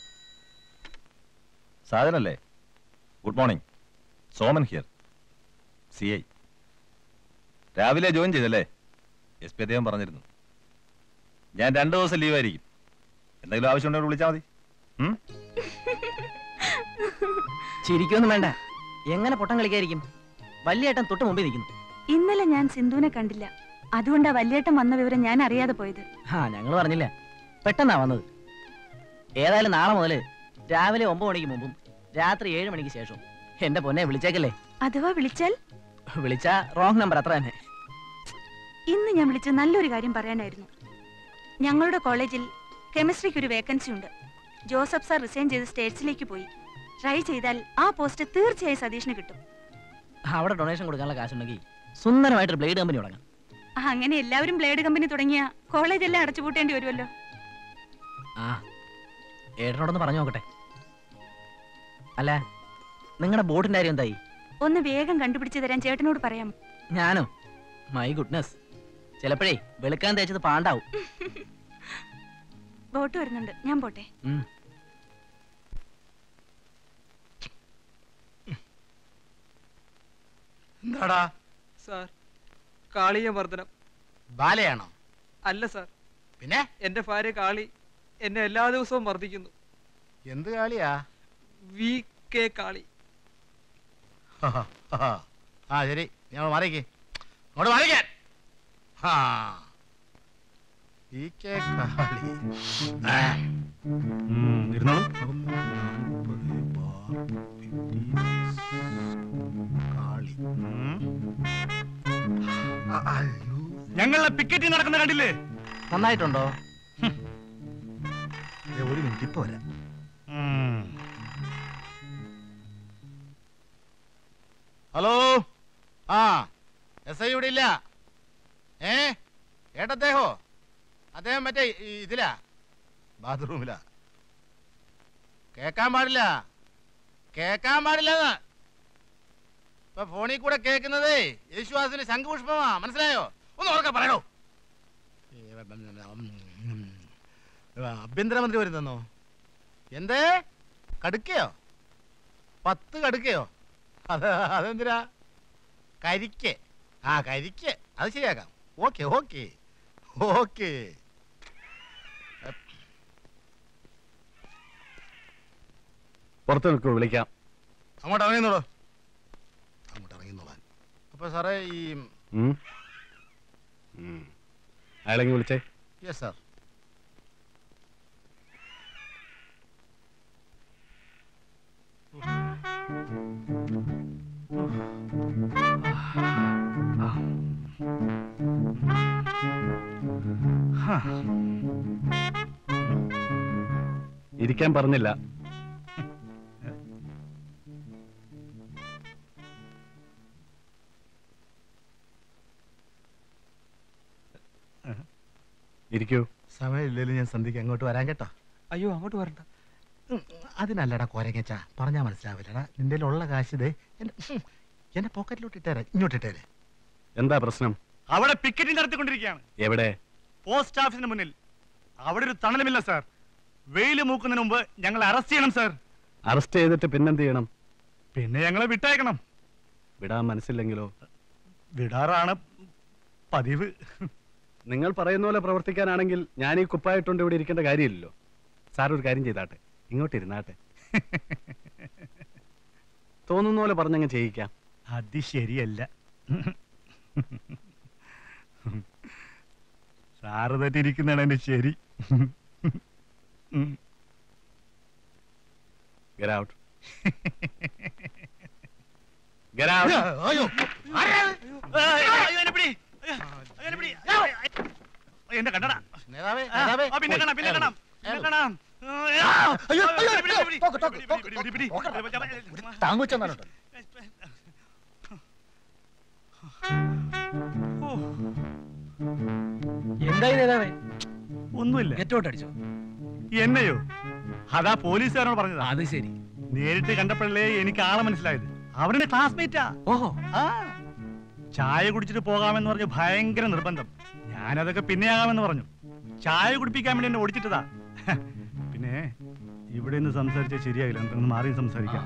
സാജനല്ലേ? Good morning. Soman here, C I. രാവിലെ ജോയിൻ ചെയ്തല്ലേ? എസ് പി അദ്ദേഹം പറഞ്ഞിരുന്നു. ഞാൻ രണ്ടു ദിവസം ലീവായിരിക്കും. എന്തെങ്കിലും ആവശ്യമുണ്ടെങ്കിൽ വിളിച്ചാൽ മതി. ചിരിക്കൊന്നും വേണ്ട. എങ്ങനെ പൊട്ടം കളിക്കായിരിക്കും? വല്യേട്ടൻ തൊട്ട് മുമ്പിൽ നിൽക്കുന്നു. ഇന്നലെ ഞാൻ സിന്ധുവിനെ കണ്ടില്ല, അതുകൊണ്ടാ വല്യേട്ടൻ വന്ന വിവരം ഞാൻ അറിയാതെ പോയത്. ആ ഞങ്ങൾ പറഞ്ഞില്ല, പെട്ടെന്നാ വന്നത്. ഏതായാലും നാളെ മുതല് രാവിലെ ഒമ്പത് മണിക്ക് മുമ്പും രാത്രി ഏഴ് മണിക്ക് ശേഷവും എന്റെ പൊന്നെ വിളിച്ചേക്കല്ലേ. അഥവാ വിളിച്ചാൽ വിളിച്ച റോങ് നമ്പർ അത്ര തന്നെ. ഇന്ന് ഞാൻ വിളിച്ച നല്ലൊരു കാര്യം പറയാനായിരുന്നു. ഞങ്ങളുടെ കോളേജിൽ കെമിസ്ട്രിക്ക് ഒരു വേക്കൻസി ഉണ്ട്. ജോസഫ് സാർ റിസൈൻ ചെയ്ത് സ്റ്റേറ്റ്സിലേക്ക് പോയി. ട്രൈ ചെയ്താൽ ആ പോസ്റ്റ് തീർച്ചയായും സതീഷിന് കിട്ടും. അവിടെ ഡൊണേഷൻ കൊടുക്കാനുള്ള കാശുണ്ടെങ്കിൽ സുന്ദരമായിട്ട് ബ്ലേഡ് കമ്പനി തുടങ്ങാം. അങ്ങനെ എല്ലാവരും ബ്ലേഡ് കമ്പനി തുടങ്ങിയ കോളേജ് എല്ലാം അടച്ചുപൂട്ടേണ്ടി വരുമല്ലോ. ആ ഏട്ടനോടൊന്ന് പറഞ്ഞു നോക്കട്ടെ. അല്ല, നിങ്ങളുടെ ബോട്ടിന്റെ കാര്യം എന്തായി? ഒന്ന് വേഗം കണ്ടുപിടിച്ച് തരാൻ ചേട്ടനോട് പറയാം. ഞാനോ? മൈ ഗുഡ്നസ്, ചിലപ്പോഴേ വെളുക്കാൻ തേച്ചത് പാണ്ടാവും. ബോട്ട് വരുന്നുണ്ട്, ഞാൻ പോട്ടെ. എന്താടാ സാർ? കാളിയ മർദ്ദനം. ബാലയാണോ? അല്ല സാർ, പിന്നെ എന്റെ ഭാര്യ കാളി എന്നെ എല്ലാ ദിവസവും മർദ്ദിക്കുന്നു. എന്ത് കാളിയാ? വി കെ കാളി. ആ ശരി, ഞാൻ മാറിക്കേ, അങ്ങോട്ട് മാറിക്കാൻ. ആ വി കെ കാളി ഞങ്ങളെ പിക്കറ്റിൽ നടക്കുന്ന കണ്ടില്ലേ? നന്നായിട്ടുണ്ടോ? ഒരു മിനിറ്റ് ഇപ്പൊ വരാം. ഹലോ, ആ എസ് ഐ ഇവിടെ ഇല്ല. ഏ ഏട്ടദ്ദേഹോ? അദ്ദേഹം മറ്റേ ഇതിലാ, ബാത്റൂമിലാ. കേക്കാൻ പാടില്ല, കേക്കാൻ പാടില്ലെന്ന്. ഇപ്പൊ ഫോണിൽ കൂടെ കേൾക്കുന്നതേ യേശുദാസിന്റെ ശംഖുപുഷ്പമാ, മനസ്സിലായോ? ഒന്ന് ഓർക്കാൻ പറയണോ? ആഭ്യന്തരമന്ത്രി വരുന്നോ? എന്തേ കടുക്കയോ? പത്ത് കടുക്കയോ? അത് അതെന്തിനാ? കരിക്ക്. ആ കരിക്ക്, അത് ശരിയാക്കാം. Okay okay okay. പുറത്ത് നിൽക്കൂ, വിളിക്കാം. അങ്ങോട്ട് ഇറങ്ങിന്നോളൂ, അങ്ങോട്ട് ഇറങ്ങിന്നോളാൻ. അപ്പൊ സാറേ ഈ അയാളെങ്കിൽ വിളിച്ചേ. Yes sir. ഇരിക്കാൻ പറഞ്ഞില്ല. ഇരിക്കൂ. സമയമില്ലല്ലോ, ഞാൻ സന്ധ്യക്ക് അങ്ങോട്ട് വരാൻ കേട്ടോ. അയ്യോ, അങ്ങോട്ട് വരണ്ട. അതിനല്ലടാ കോരങ്ങച്ചാ, പറഞ്ഞാ മനസ്സിലാവില്ലടാ. നിന്റെ ഉള്ള കാശ് ഇതേ എന്റെ പോക്കറ്റിലോട്ട് ഇട്ടേരെ, ഇങ്ങോട്ട് ഇട്ടേരെ. എന്താ പ്രശ്നം? അവിടെ പിക്കറ്റിംഗ് നടത്തിക്കൊണ്ടിരിക്കുകയാണ്. എവിടെ? പോസ്റ്റ് ഓഫീസിന് മുന്നിൽ. അവിടെ ഒരു തണലുമില്ല സാർ. വെയില് മൂക്കുന്നതിന് മുമ്പ് ഞങ്ങൾ അറസ്റ്റ് ചെയ്യണം സാർ. അറസ്റ്റ് ചെയ്തിട്ട് പിന്നെന്ത് ചെയ്യണം? പിന്നെ ഞങ്ങളെ വിട്ടയക്കണം. വിടാൻ മനസ്സില്ലെങ്കിലോ? വിടാറാണ് പതിവ്. നിങ്ങൾ പറയുന്ന പോലെ പ്രവർത്തിക്കാനാണെങ്കിൽ ഞാൻ ഈ കുപ്പായിട്ടുണ്ട് ഇവിടെ ഇരിക്കേണ്ട കാര്യമില്ലല്ലോ. സാർ ഒരു കാര്യം ചെയ്താട്ടെ, ഇങ്ങോട്ട് ഇരുന്നാട്ടെ. തോന്നുന്ന പോലെ പറഞ്ഞങ്ങ് ചെയ്യിക്കാം. അത് ശരിയല്ല. സാറ് തെറ്റിരിക്കുന്നതാണ് എന്റെ ശരി. Get out. Get out. എന്റെ കണ്ടടാ. നേതാവേ, നേതാവേ. പിന്നെ കാണാം, പിന്നെ കാണാം, പിന്നെ കാണാം. താങ്ങുവെച്ചോ? എന്തായി നേതാവേ? ഒന്നുമില്ല. ഗെറ്റൗട്ട് അടിച്ചോ? എന്നെയോ? അതാ പോലീസുകാരോട് പറഞ്ഞത്. അത് ശരി. നേരിട്ട് കണ്ടപ്പോഴല്ലേ എനിക്ക് ആളെ മനസ്സിലായത്. അവരുടെ ക്ലാസ്മേറ്റാ. ഓഹോ. ആ ചായ കുടിച്ചിട്ട് പോകാമെന്ന് പറഞ്ഞു ഭയങ്കര നിർബന്ധം. ഞാനതൊക്കെ പിന്നെ ആകാമെന്ന് പറഞ്ഞു. ചായ കുടിപ്പിക്കാൻ വേണ്ടി എന്നെ ഓടിച്ചിട്ടതാ. പിന്നെ ഇവിടെ നിന്ന് സംസാരിച്ചാൽ ശരിയായില്ല, നമുക്കൊന്ന് മാറി സംസാരിക്കാം.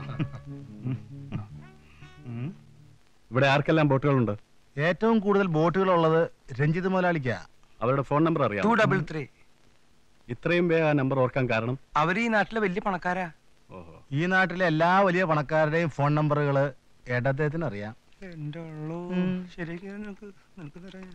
ഇവിടെ ആർക്കെല്ലാം ബോട്ടുകളുണ്ട്? ഏറ്റവും കൂടുതൽ ബോട്ടുകളുള്ളത് രഞ്ജിത് മുതലാളിക്കാ. അവരുടെ ഫോൺ നമ്പർ അറിയാം? Two double three. ഇത്രയും വേഗം ആ നമ്പർ ഓർക്കാൻ കാരണം? അവർ ഈ നാട്ടിലെ വലിയ പണക്കാരാ. ഓഹോ. ഈ നാട്ടിലെ എല്ലാ വലിയ പണക്കാരുടെയും ഫോൺ നമ്പറുകള് ഏട്ടദ്ദേഹത്തിന് അറിയാം. എന്റെ ഉള്ളൂ, ശരിയാക്കി നിനക്ക് നിനക്ക് തരാം.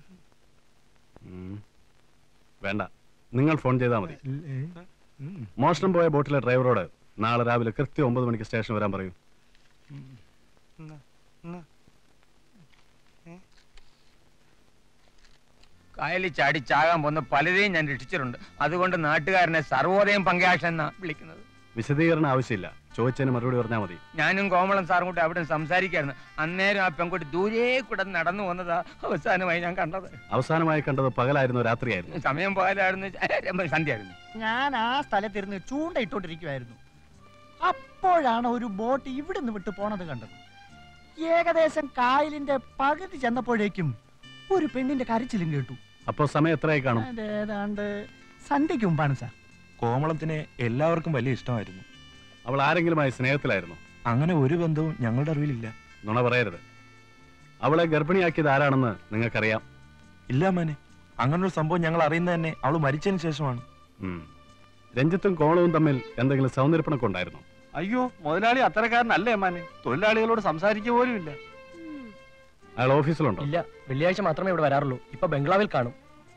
വേണ്ട, നിങ്ങൾ ഫോൺ ചെയ്താൽ മതി. മോഷണം പോയ ബോട്ടിലെ ഡ്രൈവറോട് നാളെ രാവിലെ കൃത്യം ഒമ്പത് മണിക്ക് സ്റ്റേഷൻ വരാൻ പറയൂ. കായലിൽ ചാടി ചാകാൻ പോന്ന പലരെയും ഞാൻ രക്ഷിച്ചിട്ടുണ്ട്. അതുകൊണ്ട് നാട്ടുകാരനെ സർവോദയം പങ്കാക്ഷൻ എന്നാ വിളിക്കുന്നത്. വിശദീകരണം ആവശ്യമില്ല, ചോദിച്ചതിന് മറുപടി പറഞ്ഞാൽ മതി. ഞാനും കോമളം സാറും കൂട്ടി അവിടെ സംസാരിക്കായിരുന്നു. അന്നേരം ആ പെൺകുട്ടി ദൂരെ കൂടെ നടന്നു വന്നതാ അവസാനമായി ഞാൻ കണ്ടത്. അവസാനമായി കണ്ടത് പകലായിരുന്നു രാത്രിയായിരുന്നു? സമയം പകലായിരുന്നു, സന്ധ്യയായിരുന്നു. ഞാൻ ആ സ്ഥലത്തിരുന്ന് ചൂണ്ടയിട്ടോണ്ടിരിക്കുവായിരുന്നു. അപ്പോഴാണ് ഒരു ബോട്ട് ഇവിടുന്ന് വിട്ട് പോണത് കണ്ടത്. ഏകദേശം കായലിന്റെ പകുതി ചെന്നപ്പോഴേക്കും ഒരു പെണ്ണിന്റെ കരച്ചിലും കേട്ടു. അപ്പോ സമയം എത്രയായി കാണും? ഏതാണ്ട് സന്ധ്യയ്ക്ക് മുമ്പാണ് സാർ. കോമളത്തിനെ എല്ലാവർക്കും വലിയ ഇഷ്ടമായിരുന്നു. അവൾ ആരെങ്കിലുമായി സ്നേഹത്തിലായിരുന്നു? അങ്ങനെ ഒരു ബന്ധവും ഞങ്ങളുടെ അറിവിലില്ല. നുണ പറയരുത്. അവളെ ഗർഭിണിയാക്കിയത് ആരാണെന്ന് നിങ്ങൾക്കറിയാം? ഇല്ല മോനെ, അങ്ങനൊരു സംഭവം ഞങ്ങൾ അറിയുന്നത് തന്നെ അവൾ മരിച്ചതിന് ശേഷമാണ്. രഞ്ജിത്തും കോളവും തമ്മിൽ എന്തെങ്കിലും സൗന്ദര്യപ്പണക്കം ഉണ്ടായിരുന്നു? അയ്യോ, മുതലാളി അത്തരക്കാരനല്ലേ അമ്മാനെ. തൊഴിലാളികളോട് സംസാരിക്കുക പോലും ഇല്ല. അയാൾ ഓഫീസിലുണ്ടോ? ഇല്ല, വെള്ളിയാഴ്ച മാത്രമേ ഇവിടെ വരാറുള്ളൂ. ഇപ്പൊ ബംഗ്ലാവിൽ കാണും.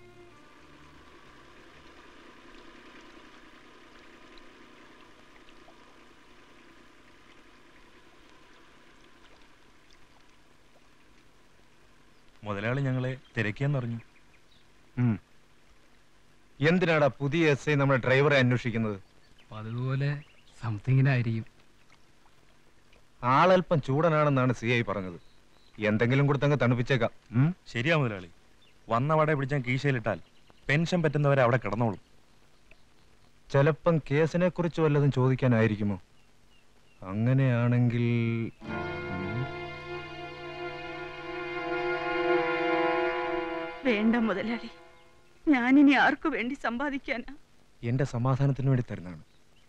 മുതലാളി ഞങ്ങളെ തിരക്കിയെന്നറിഞ്ഞു. എന്തിനാടാ പുതിയ എസ് ഐ നമ്മുടെ ഡ്രൈവറെ അന്വേഷിക്കുന്നത്? അതുപോലെ സംതിങ്ങിനായിരിക്കും. ആളല്പം ചൂടനാണെന്നാണ് സി ഐ പറഞ്ഞത്. എന്തെങ്കിലും കൊടുത്തങ്ങ് തണുപ്പിച്ചേക്കാം. ശരിയാ മുതലാളി, വന്ന വട പിടിച്ചാൽ കീശയിലിട്ടാൽ പെൻഷൻ പറ്റുന്നവരെ അവിടെ കിടന്നോളും. ചിലപ്പം കേസിനെ കുറിച്ച് വല്ലതും ചോദിക്കാനായിരിക്കുമോ? അങ്ങനെയാണെങ്കിൽ വേണ്ട മുതലാളി, ഞാനിനി ആർക്കു വേണ്ടി സമ്പാദിക്കാനാ? എന്റെ സമാധാനത്തിന് വേണ്ടി തരുന്നതാണ്.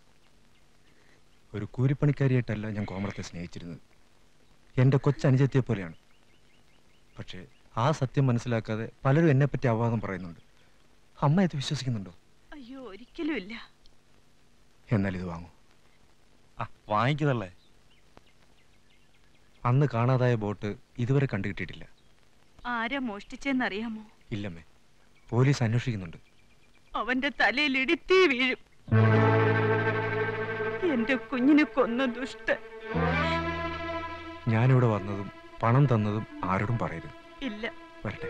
ഒരു കൂലിപ്പണിക്കാരിയായിട്ടല്ല ഞാൻ കോമളത്തെ സ്നേഹിച്ചിരുന്നത്. എന്റെ കൊച്ചനുജത്തിയെ പോലെയാണ്. പക്ഷേ ആ സത്യം മനസ്സിലാക്കാതെ പലരും എന്നെ പറ്റി അപവാദം പറയുന്നുണ്ട്. അമ്മ ഇത് വിശ്വസിക്കുന്നുണ്ടോ? അയ്യോ, ഒരിക്കലും ഇല്ല. എന്നാൽ ഇത് വാങ്ങൂ. വാങ്ങിക്കതല്ലേ. അന്ന് കാണാതായ ബോട്ട് ഇതുവരെ കണ്ടുകിട്ടിയിട്ടില്ല. ആരാ മോഷ്ടിച്ചെന്നറിയാമോ? ഇല്ലമ്മേ, പോലീസ് അന്വേഷിക്കുന്നുണ്ട്. അവന്റെ തലയിൽ ഇടിത്തീ വീഴും. എന്റെ കുഞ്ഞിനെ കൊന്ന ദുഷ്ടൻ. ഞാനിവിടെ വന്നതും പണം തന്നതും ആരോടും പറയരുത്. ഇല്ല. വരട്ടെ.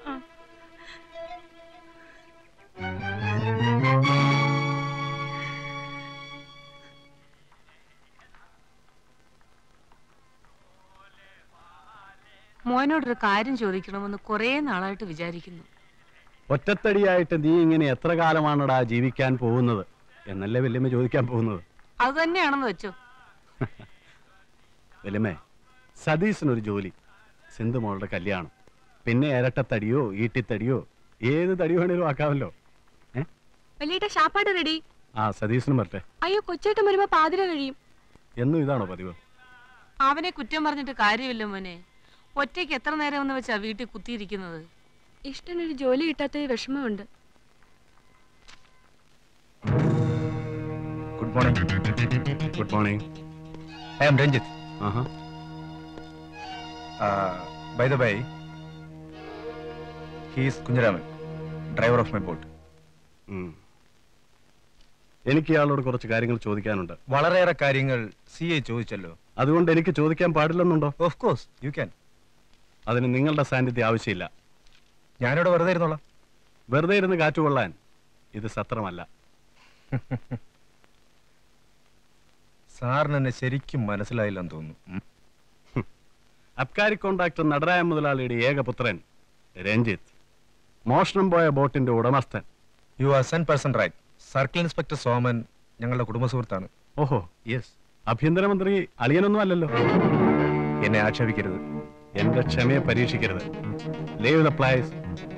മോനോടൊരു കാര്യം ചോദിക്കണമെന്ന് കുറെ നാളായിട്ട് വിചാരിക്കുന്നു. ഒറ്റത്തടിയായിട്ട് നീ ഇങ്ങനെ എത്ര കാലമാണടാ ജീവിക്കാൻ പോകുന്നത് എന്നല്ലേ വല്യമ്മ ചോദിക്കാൻ പോകുന്നത്? അത് തന്നെയാണെന്ന് വെച്ചോ. വല്യമ്മേ, സതീശനൊരു ജോലി, സിന്ധു മോളുടെ കല്യാണം, പിന്നെ ഇരട്ടത്തടിയോ ഈട്ടിത്തടിയോ ഏത് തടി വേണേലും ആക്കാമല്ലോ. വലിയേട്ട ഷാപ്പാട് റെഡി. ആ സതീശനും വരട്ടെ. അയ്യോ, കൊച്ചേട്ടൻ വരുമ്പോ പാതിര കഴിയും. എന്നും ഇതാണോ പതിവ്? അവനെ കുറ്റം പറഞ്ഞിട്ട് കാര്യമില്ല മോനെ. ഒറ്റയ്ക്ക് എത്ര നേരം എന്ന് വെച്ചാ വീട്ടിൽ കുത്തിയിരിക്കുന്നത്. ഇഷ്ടനൊരു ജോലി കിട്ടാത്ത വിഷമമുണ്ട്. Good morning. Good morning. I am Ranjith. ആഹാ. By the by, he is Kunhiraman, driver of my boat. എനിക്ക് ഇയാളോട് കുറച്ച് കാര്യങ്ങൾ ചോദിക്കാനുണ്ട്. വളരെയേറെ കാര്യങ്ങൾ സി ഐ ചോദിച്ചല്ലോ. അതുകൊണ്ട് എനിക്ക് ചോദിക്കാൻ പാടില്ലെന്നുണ്ടോ? Of course you can. അതിന് നിങ്ങളുടെ സാന്നിധ്യം ആവശ്യമില്ല. ഞാനിവിടെ വെറുതെ ഇരുന്നോളാം. വെറുതെ ഇരുന്ന് കാറ്റുകൊള്ളാൻ ഇത് സത്രമല്ല. സാറിന് എന്നെ ശരിക്കും മനസ്സിലായില്ലെന്ന് തോന്നുന്നു. അബ്കാരി കോൺട്രാക്ടർ നടരായ മുതലാളിയുടെ ഏകപുത്രൻ രഞ്ജിത്ത്, മോഷണം പോയ ബോട്ടിന്റെ ഉടമസ്ഥൻ. You are same person right. Circle inspector Soman ഞങ്ങളുടെ കുടുംബ സുഹൃത്താണ്. ഓഹോ, യെസ്. ആഭ്യന്തരമന്ത്രി അളിയനൊന്നും അല്ലല്ലോ. എന്നെ ആക്ഷേപിക്കരുത്. എന്റെ ക്ഷമയെ പരീക്ഷിക്കരുത്. Leave the place.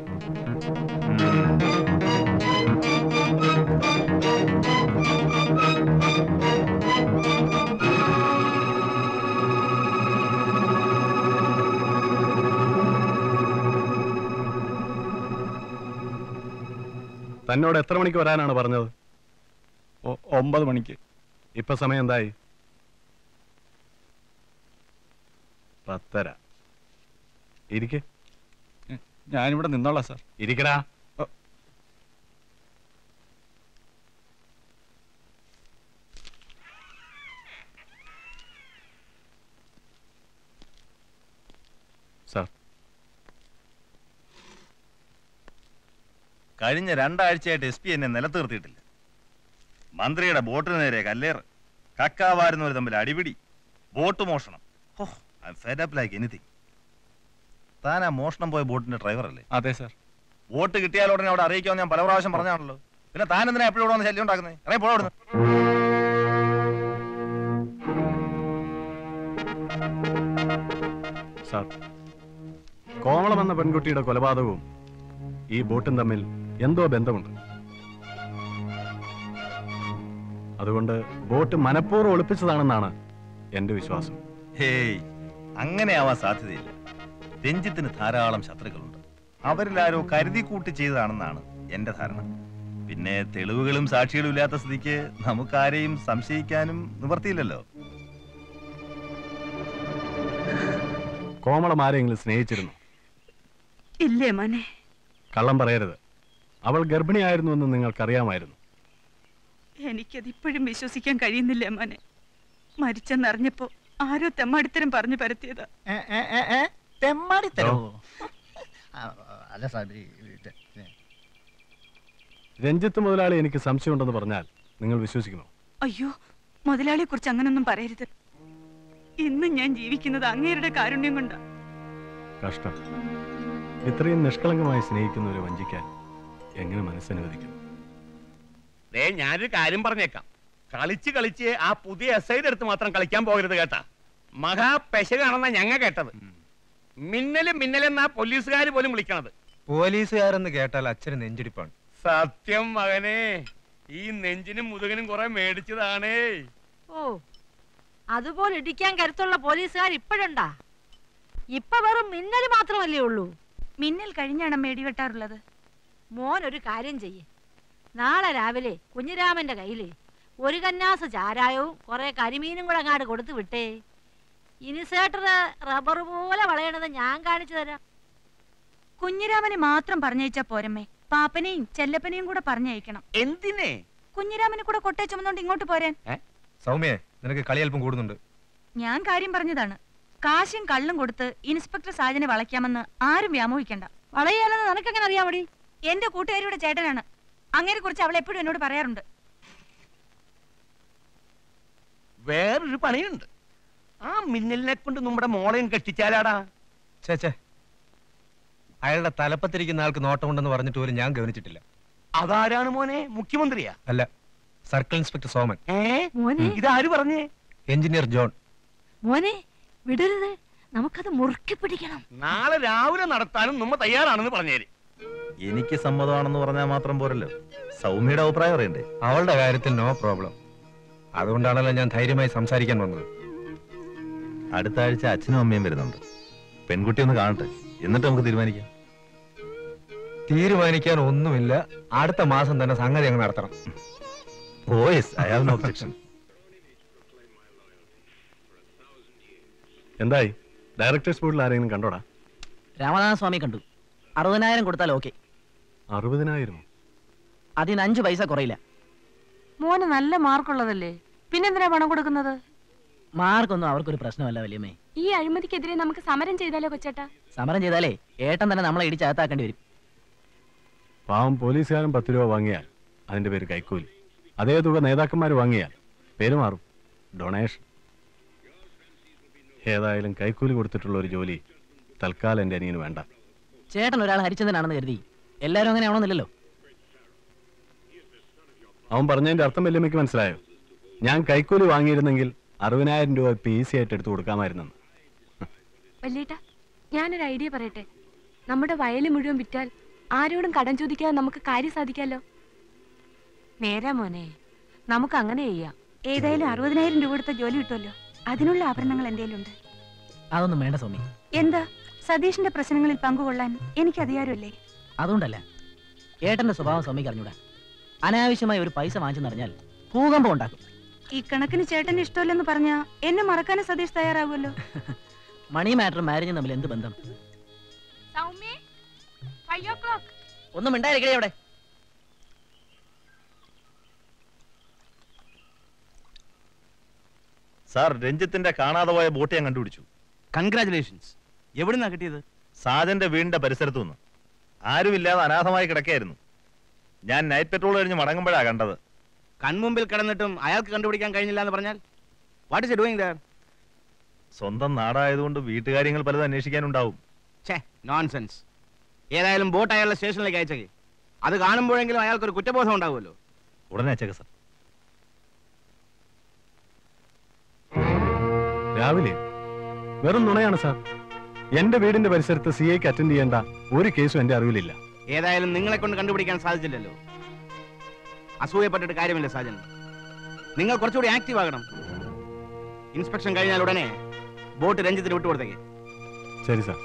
തന്നോട് എത്ര മണിക്ക് വരാനാണ് പറഞ്ഞത്? ഒമ്പത് മണിക്ക്. ഇപ്പൊ സമയം എന്തായി? പത്തര. ഇരിക്കെ. ഞാനിവിടെ നിന്നോളാം സാർ. ഇരിക്കടാ. കഴിഞ്ഞ രണ്ടാഴ്ചയായിട്ട് എസ് പി എന്നെ നിലത്ത് നിർത്തിയിട്ടില്ല. മന്ത്രിയുടെ ബോട്ടിന് നേരെ കല്ലേറ്, കക്കാവാരുന്നവർ തമ്മിൽ അടിപിടി, ബോട്ട് മോഷണം. I am fed up like anything. താൻ ആ മോഷണം പോയ ബോട്ടിന്റെ ഡ്രൈവർ അല്ലേ? അതെ സാർ. ബോട്ട് കിട്ടിയാൽ ഉടനെ അവിടെ അറിയിക്കാമെന്ന് ഞാൻ പല പ്രാവശ്യം പറഞ്ഞാണല്ലോ. പിന്നെ താൻ എന്തിനാ എപ്പോഴും ഇവിടെ വന്ന് ശല്യം ഉണ്ടാക്കുന്നത്? അറിയാം പോടാ അവിടുന്ന്. സാർ, കോമളം എന്ന പെൺകുട്ടിയുടെ കൊലപാതകവും ഈ ബോട്ടും തമ്മിൽ എന്തോ ബന്ധമുണ്ട്. അതുകൊണ്ട് ബോട്ട് മനഃപൂർവ്വം ഒളിപ്പിച്ചതാണെന്നാണ് എന്റെ വിശ്വാസം. ഹേയ്, അങ്ങനെ ആവാൻ സാധ്യതയില്ല. രഞ്ജിത്തിന് ധാരാളം ശത്രുക്കളുണ്ട്. അവരിലാരോ കരുതി കൂട്ടി ചെയ്തതാണെന്നാണ് എന്റെ ധാരണ. പിന്നെ തെളിവുകളും സാക്ഷികളും ഇല്ലാത്ത സ്ഥിതിക്ക് നമുക്കാരെയും സംശയിക്കാനും നിവർത്തിയില്ലല്ലോ. കോമളം ആരെങ്കിലും സ്നേഹിച്ചിരുന്നു? ഇല്ലേ മോനെ. കള്ളം പറയരുത്. അവൾ ഗർഭിണിയായിരുന്നുവെന്ന് നിങ്ങൾക്കറിയാമായിരുന്നു. എനിക്കത് ഇപ്പോഴും വിശ്വസിക്കാൻ കഴിയുന്നില്ല മോനെ. മരിച്ചെന്നറിഞ്ഞപ്പോ ആരോ തെമ്മാടിത്തരം പറഞ്ഞു പരത്തിയതാ. തെമ്മാടിത്തരോ? അല്ല സാർ, രഞ്ജിത്ത് മുതലാളി എനിക്ക് സംശയമുണ്ടെന്ന് പറഞ്ഞാൽ നിങ്ങൾ വിശ്വസിക്കുമോ? അയ്യോ, മുതലാളിയെ കുറിച്ച് അങ്ങനൊന്നും പറയരുത്. ഇന്ന് ഞാൻ ജീവിക്കുന്നത് അങ്ങേരുടെ കാരുണ്യം കൊണ്ടാ. കഷ്ടം. ഇത്രയും നിഷ്കളങ്കമായി സ്നേഹിക്കുന്നവരെ വഞ്ചിക്കാൻ എങ്ങനെ മനസ്സനുവദിക്കും? ദേ, ഞാനൊരു കാര്യം പറഞ്ഞേക്കാം. കളിച്ച് കളിച്ച് ആ പുതിയ എസ് ഐയുടെ അടുത്ത് മാത്രം കളിക്കാൻ പോകരുത് കേട്ടാ. മഹാ പെശകാണെന്നാ ഞങ്ങ കേട്ടത്. മിന്നലും മിന്നലെന്നാ പോലീസുകാർ പോലും വിളിക്കണത്. പോലീസുകാരെന്ന് കേട്ടാൽ അച്ഛന് നെഞ്ചിടിപ്പാണ്. സത്യം മകനെ, ഈ നെഞ്ചിനും മുതുകനും കുറെ മേടിച്ചതാണേ. ഓ, അതുപോലെ ഇടിക്കാൻ കരുത്തുള്ള പോലീസുകാർ ഇപ്പോഴുണ്ടാ? ഇപ്പൊ വെറും മിന്നൽ മാത്രമല്ലേ ഉള്ളൂ. മിന്നൽ കഴിഞ്ഞാണ് മേടിവെട്ടാറുള്ളത്. മോൻ ഒരു കാര്യം ചെയ്യേ, നാളെ രാവിലെ കുഞ്ഞിരാമന്റെ കയ്യില് ഒരു കന്നാസ് ചാരായവും കുറെ കരിമീനും കൂടെ അങ്ങാട് കൊടുത്തു വിട്ടേ. ഇനിസേട്ടർ റബ്ബർ പോലെ വളയണത് ഞാൻ കാണിച്ചു തരാം. കുഞ്ഞിരാമനെ മാത്രം പറഞ്ഞയച്ചാ പോരമ്മേ, പാപ്പനെയും ചെല്ലപ്പനെയും കൂടെ പറഞ്ഞയക്കണം. എന്തിനെ? കുഞ്ഞിരാമനെ കൂടെ കൊട്ടേ ചുമന്നോണ്ട് ഇങ്ങോട്ട് പോരാൻ. സൗമ്യ, നിനക്ക് കളി അല്പം കൂടുന്നുണ്ട്. ഞാൻ കാര്യം പറഞ്ഞതാണ്. കാശും കള്ളും കൊടുത്ത് ഇൻസ്പെക്ടർ സാജനെ വളയ്ക്കാമെന്ന് ആരും വ്യാമോഹിക്കണ്ട. വളയാലെന്ന് നിനക്കെങ്ങനെ അറിയാമടി? എന്റെ കൂട്ടുകാരിയുടെ ചേട്ടനാണ്. അങ്ങനെ കുറിച്ച് അവൾ എപ്പോഴും എന്നോട് പറയാറുണ്ട്. വേറൊരു പണിയുണ്ട്. ആ മിന്നലിനെ കൊണ്ട് നമ്മുടെ മോളെയും കെട്ടിച്ചാലാടാ. ചേച്ചേ, അയാളുടെ തലപ്പത്തിരിക്കുന്ന ആൾക്ക് നോട്ടമുണ്ടെന്ന് പറഞ്ഞിട്ട് പോലും ഞാൻ ഗവനിച്ചിട്ടില്ല. അതാരാണ് മോനെ? മുഖ്യമന്ത്രിയാ? അല്ല, സർക്കിൾ ഇൻസ്പെക്ടർ സോമൻ. മോനെ, ഇതാര് പറഞ്ഞേ? Engineer John. മോനെ വിടരുത്, നമുക്കത് മുറുക്കി പിടിക്കണം. നാളെ രാവിലെ നടത്താനും നമ്മ തയ്യാറാണെന്ന് പറഞ്ഞേര്. എനിക്ക് സമ്മതമാണെന്ന് പറഞ്ഞാൽ മാത്രം പോരല്ലോ, സൗമ്യയുടെ അഭിപ്രായം അറിയണ്ടേ? അവളുടെ കാര്യത്തിൽ നോ പ്രോബ്ലം. അതുകൊണ്ടാണല്ലോ ഞാൻ ധൈര്യമായി സംസാരിക്കാൻ വന്നത്. അടുത്ത ആഴ്ച അച്ഛനും അമ്മയും വരുന്നുണ്ട്. പെൺകുട്ടി ഒന്ന് കാണട്ടെ, എന്നിട്ട് നമുക്ക് തീരുമാനിക്കാം. തീരുമാനിക്കാൻ ഒന്നുമില്ല. അടുത്ത മാസം തന്നെ സംഗതി അങ്ങ് നടത്തണം. Oh yes, I have no objection. എന്തായി? ഡയറക്ടേഴ്സ് ബോർഡിൽ ആരെങ്കിലും കണ്ടോടാ? രാമനാഥ സ്വാമി കണ്ടു. അറുപതിനായിരം കൊടുത്താൽ ഓക്കെ. അറുപതിനായിരം? അതിന് അഞ്ചു പൈസ കുറയില്ല. മോന് നല്ല മാർക്കുള്ളതല്ലേ, പിന്നെന്തിനാ പണം കൊടുക്കുന്നത്? മാർക്കൊന്നും അവർക്കൊരു പ്രശ്നമല്ല വല്യമ്മേ. ഈ അഴിമതിക്കെതിരെ നമുക്ക് സമരം ചെയ്താലോ കൊച്ചേട്ടാ? സമരം ചെയ്താലേ ഏട്ടൻ തന്നെ നമ്മളെ ഇടിച്ചകത്താക്കേണ്ടി വരും. പാവം പോലീസുകാരൻ പത്ത് രൂപ വാങ്ങിയാൽ അതിന്റെ പേര് കൈക്കൂലി. അതേ തുക നേതാക്കന്മാർ വാങ്ങിയാൽ പേര് മാറും, ഡൊണേഷൻ. ഏതായാലും കൈക്കൂലി കൊടുത്തിട്ടുള്ള ഒരു ജോലി തൽക്കാലം എൻ്റെ അനിയന് വേണ്ട. ചേട്ടൻ ഒരാൾ ഹരിചന്ദ്രനാണെന്ന് കരുതി എല്ലാവരും അങ്ങനെ ആവണമെന്നില്ലല്ലോ. അവൻ പറഞ്ഞതിന്റെ അർത്ഥം വല്യമ്മയ്ക്ക് മനസ്സിലായോ? ഞാൻ കൈക്കൂലി വാങ്ങിയിരുന്നെങ്കിൽ അറുപതിനായിരം രൂപ ഇപ്പൊ ഈസി ആയിട്ട് എടുത്തു കൊടുക്കാമായിരുന്നെന്ന്. വല്യേട്ടാ, ഞാനൊരു ഐഡിയ പറയട്ടെ. നമ്മുടെ വയല് മുഴുവൻ വിറ്റാൽ ആരോടും കടം ചോദിക്കാതെ നമുക്ക് കാര്യം സാധിക്കാലോ. നേരാ മോനെ, നമുക്ക് അങ്ങനെ ചെയ്യാം. ഏതായാലും അറുപതിനായിരം രൂപ കൊടുത്ത ജോലി കിട്ടുമല്ലോ. അതിനുള്ള ആഭരണങ്ങൾ എന്തേലും ഉണ്ട്? അതൊന്നും വേണ്ട സൗമ്യ. എന്താ, സതീഷിന്റെ പ്രശ്നങ്ങളിൽ പങ്കുകൊള്ളാൻ എനിക്ക് അധികാരമല്ലേ? അതുകൊണ്ടല്ല, ഏട്ടന്റെ സ്വഭാവം സൗമ്യക്ക് അറിഞ്ഞൂടാ. അനാവശ്യമായി ഒരു പൈസ വാങ്ങിച്ചെന്നറിഞ്ഞാൽ ഭൂകമ്പം ഉണ്ടാക്കും. ഈ കണക്കിന് ചേട്ടന് ഇഷ്ടമല്ലെന്ന് പറഞ്ഞാ എന്നെ മറക്കാനും സതീഷ് തയ്യാറാകുമല്ലോ. മണി മാറ്ററും മാരേജും തമ്മിൽ എന്ത് ബന്ധം? ഒന്നും മിണ്ടായിരിക്കണേ അവിടെ. സാർ, രഞ്ജിത്തിന്റെ കാണാതെ പോയ ബോട്ട് ഞാൻ കണ്ടുപിടിച്ചു. കൺഗ്രാറ്റുലേഷൻസ്. എവിടുന്നാ കിട്ടിയത്? സാജന്റെ വീടിന്റെ പരിസരത്തു നിന്ന്. ആരുമില്ലാതെ അനാഥമായി കിടക്കായിരുന്നു. ഞാൻ നൈറ്റ് പെട്രോൾ കഴിഞ്ഞ് മടങ്ങുമ്പോഴാ കണ്ടത്. കൺമുമ്പിൽ കിടന്നിട്ടും അയാൾക്ക് കണ്ടുപിടിക്കാൻ കഴിഞ്ഞില്ല എന്ന് പറഞ്ഞാൽ വാട്ട് ഇസ് ഡൂയിങ് ദർ? സ്വന്തം നാടായതുകൊണ്ട് വീട്ടുകാര്യങ്ങൾ പലതും അന്വേഷിക്കാനുണ്ടാവും. ഛേ, നോൺസെൻസ്. ഏതായാലും ബോട്ട് അയാളുടെ സ്റ്റേഷനിലേക്ക് അയച്ചേക്ക്. അത് കാണുമ്പോഴെങ്കിലും അയാൾക്കൊരു കുറ്റബോധം ഉണ്ടാവുമല്ലോ. ഉടനെ അയച്ചേക്ക സാർ. രാവിലെ വെറും നുണയാണ് സാർ. എന്റെ വീടിന്റെ പരിസരത്ത് സി ഐക്ക് അറ്റൻഡ് ചെയ്യേണ്ട ഒരു കേസും എന്റെ അറിവിലില്ല. ഏതായാലും നിങ്ങളെ കൊണ്ട് കണ്ടുപിടിക്കാൻ സാധിച്ചില്ലല്ലോ. അസൂയപ്പെട്ടിട്ട് കാര്യമില്ല സാജൻ. നിങ്ങൾ കുറച്ചുകൂടി ആക്റ്റീവ് ആകണം. ഇൻസ്പെക്ഷൻ കഴിഞ്ഞാൽ ഉടനെ ബോട്ട് രഞ്ജിത്തിന് വിട്ടുകൊടുത്തേക്ക്. ശരി സാർ.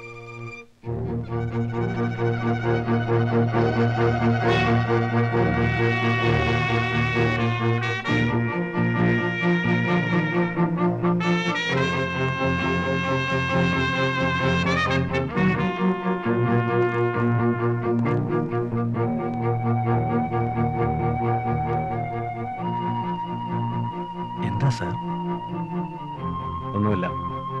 എന്താ സാർ? ഒന്നുമില്ല.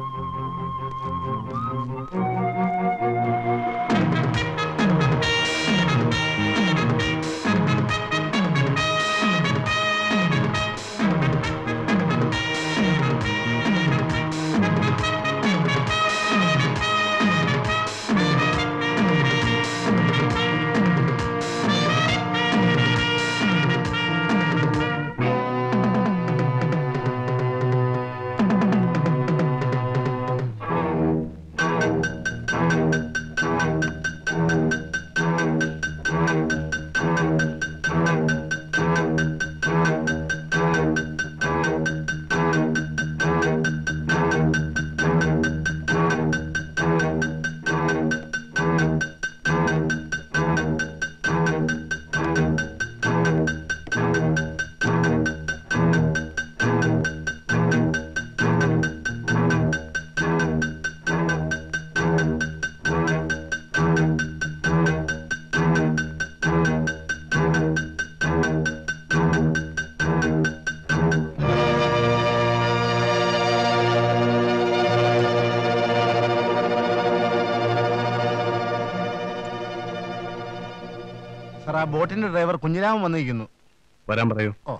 സാർ, ആ ബോട്ടിന്റെ ഡ്രൈവർ കുഞ്ഞിരാമൻ വന്നിരിക്കുന്നു. വരാൻ പറയൂ. ഓ.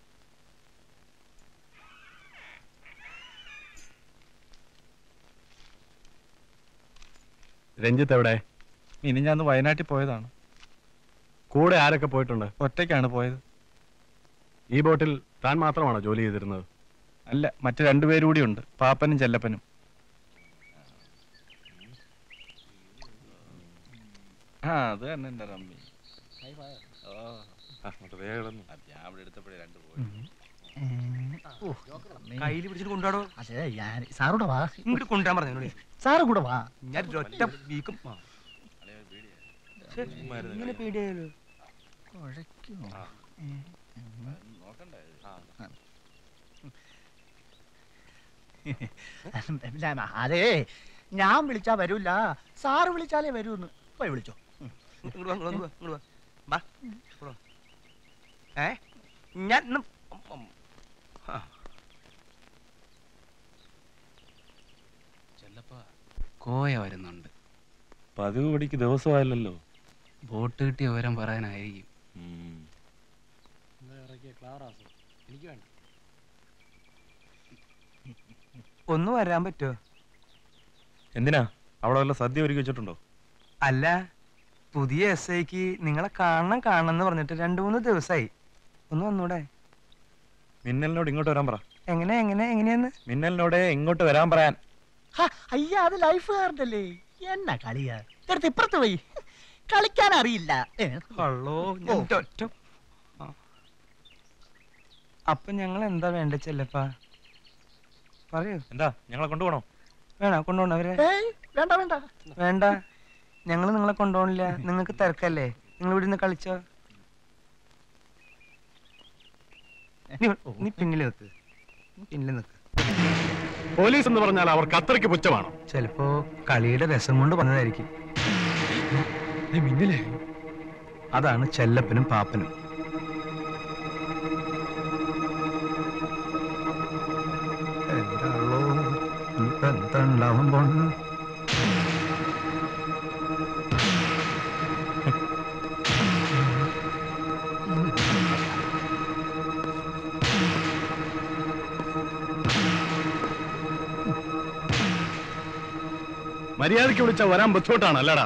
രഞ്ജിത്ത് എവിടെ? ഇനി ഞാൻ വയനാട്ടിൽ പോയതാണ്. കൂടെ ആരൊക്കെ പോയിട്ടുണ്ട്? ഒറ്റയ്ക്കാണ് പോയത്. ഈ ബോട്ടിൽ താൻ മാത്രമാണോ ജോലി ചെയ്തിരുന്നത്? അല്ല, മറ്റു രണ്ടുപേരും കൂടി ഉണ്ട്, പാപ്പനും ചെല്ലപ്പനും. ആ അത് തന്നെ എന്റെ റമ്മി. കയ്യിൽ പിടിച്ചിട്ട് കൊണ്ടാടോ. അതെ, ഞാൻ സാറൂടെ വാ. ഇങ്ങോട്ട് കൊണ്ടുവരാൻ പറഞ്ഞു. സാറ് കൂടെ വാ. ഞാൻ ഒറ്റ വീക്കും. ഇങ്ങനെ പേടിയായാലോ? അതെ, ഞാൻ വിളിച്ചാ വരൂല, സാറ് വിളിച്ചാലേ വരൂന്ന്. പോയി വിളിച്ചോ. ഏ ഞാൻ കോയ വരുന്നുണ്ട്. പതിവ് പടിക്ക് ദിവസമായല്ലോ. ബോട്ട് കിട്ടിയ വിവരം പറയാനായിരിക്കും. ഒന്ന് വരാൻ പറ്റുമോ? എന്തിനാ? അവിടെ വല്ല സദ്യ ഒരുക്കി വെച്ചിട്ടുണ്ടോ? അല്ല, പുതിയ എസ് ഐക്ക് നിങ്ങളെ കാണണം കാണണം എന്ന് പറഞ്ഞിട്ട് രണ്ടു മൂന്ന് ദിവസമായി. ഒന്ന് വന്നൂടെ? മിന്നലിനോട് ഇങ്ങോട്ട് വരാൻ പറ. എങ്ങനെ എങ്ങനെ എങ്ങനെയാന്ന്? മിന്നലിനോടെ ഇങ്ങോട്ട് വരാൻ പറയാൻ. അയ്യ, അത് ലൈഫ് കാരണ്ടല്ലേ. എന്നാ കളിയാ? എടുത്ത് ഇപ്പുറത്ത് പോയി. കളിക്കാൻ അറിയില്ല. അപ്പൊ ഞങ്ങൾ എന്താ വേണ്ട ചെല്ലപ്പാ? പറയൂ. എന്താ, ഞങ്ങളെ കൊണ്ടുപോകണോ? വേണോ കൊണ്ടുപോകണോ അവരെ? വേണ്ട വേണ്ട വേണ്ട, ഞങ്ങൾ നിങ്ങളെ കൊണ്ടുപോകണില്ല. നിങ്ങൾക്ക് തിരക്കല്ലേ, നിങ്ങൾ ഇവിടെ നിന്ന് കളിച്ചോ. നീ പിന്നിൽ നിൽക്ക്, പിന്നിൽ നിൽക്ക്. പോലീസ് എന്ന് പറഞ്ഞാൽ അവർക്ക് അത്രയ്ക്ക് പുച്ഛമാണോ? ചിലപ്പോ കളിയുടെ രസം കൊണ്ട് പറഞ്ഞതായിരിക്കും. മിന്നലേ, അതാണ് ചെല്ലപ്പനും പാപ്പനും. എന്താ ഉണ്ടാവാൻ പോണ? മര്യാദയ്ക്ക് വിളിച്ചാ വരാൻ ബുദ്ധിമുട്ടാണ് അല്ലടാ.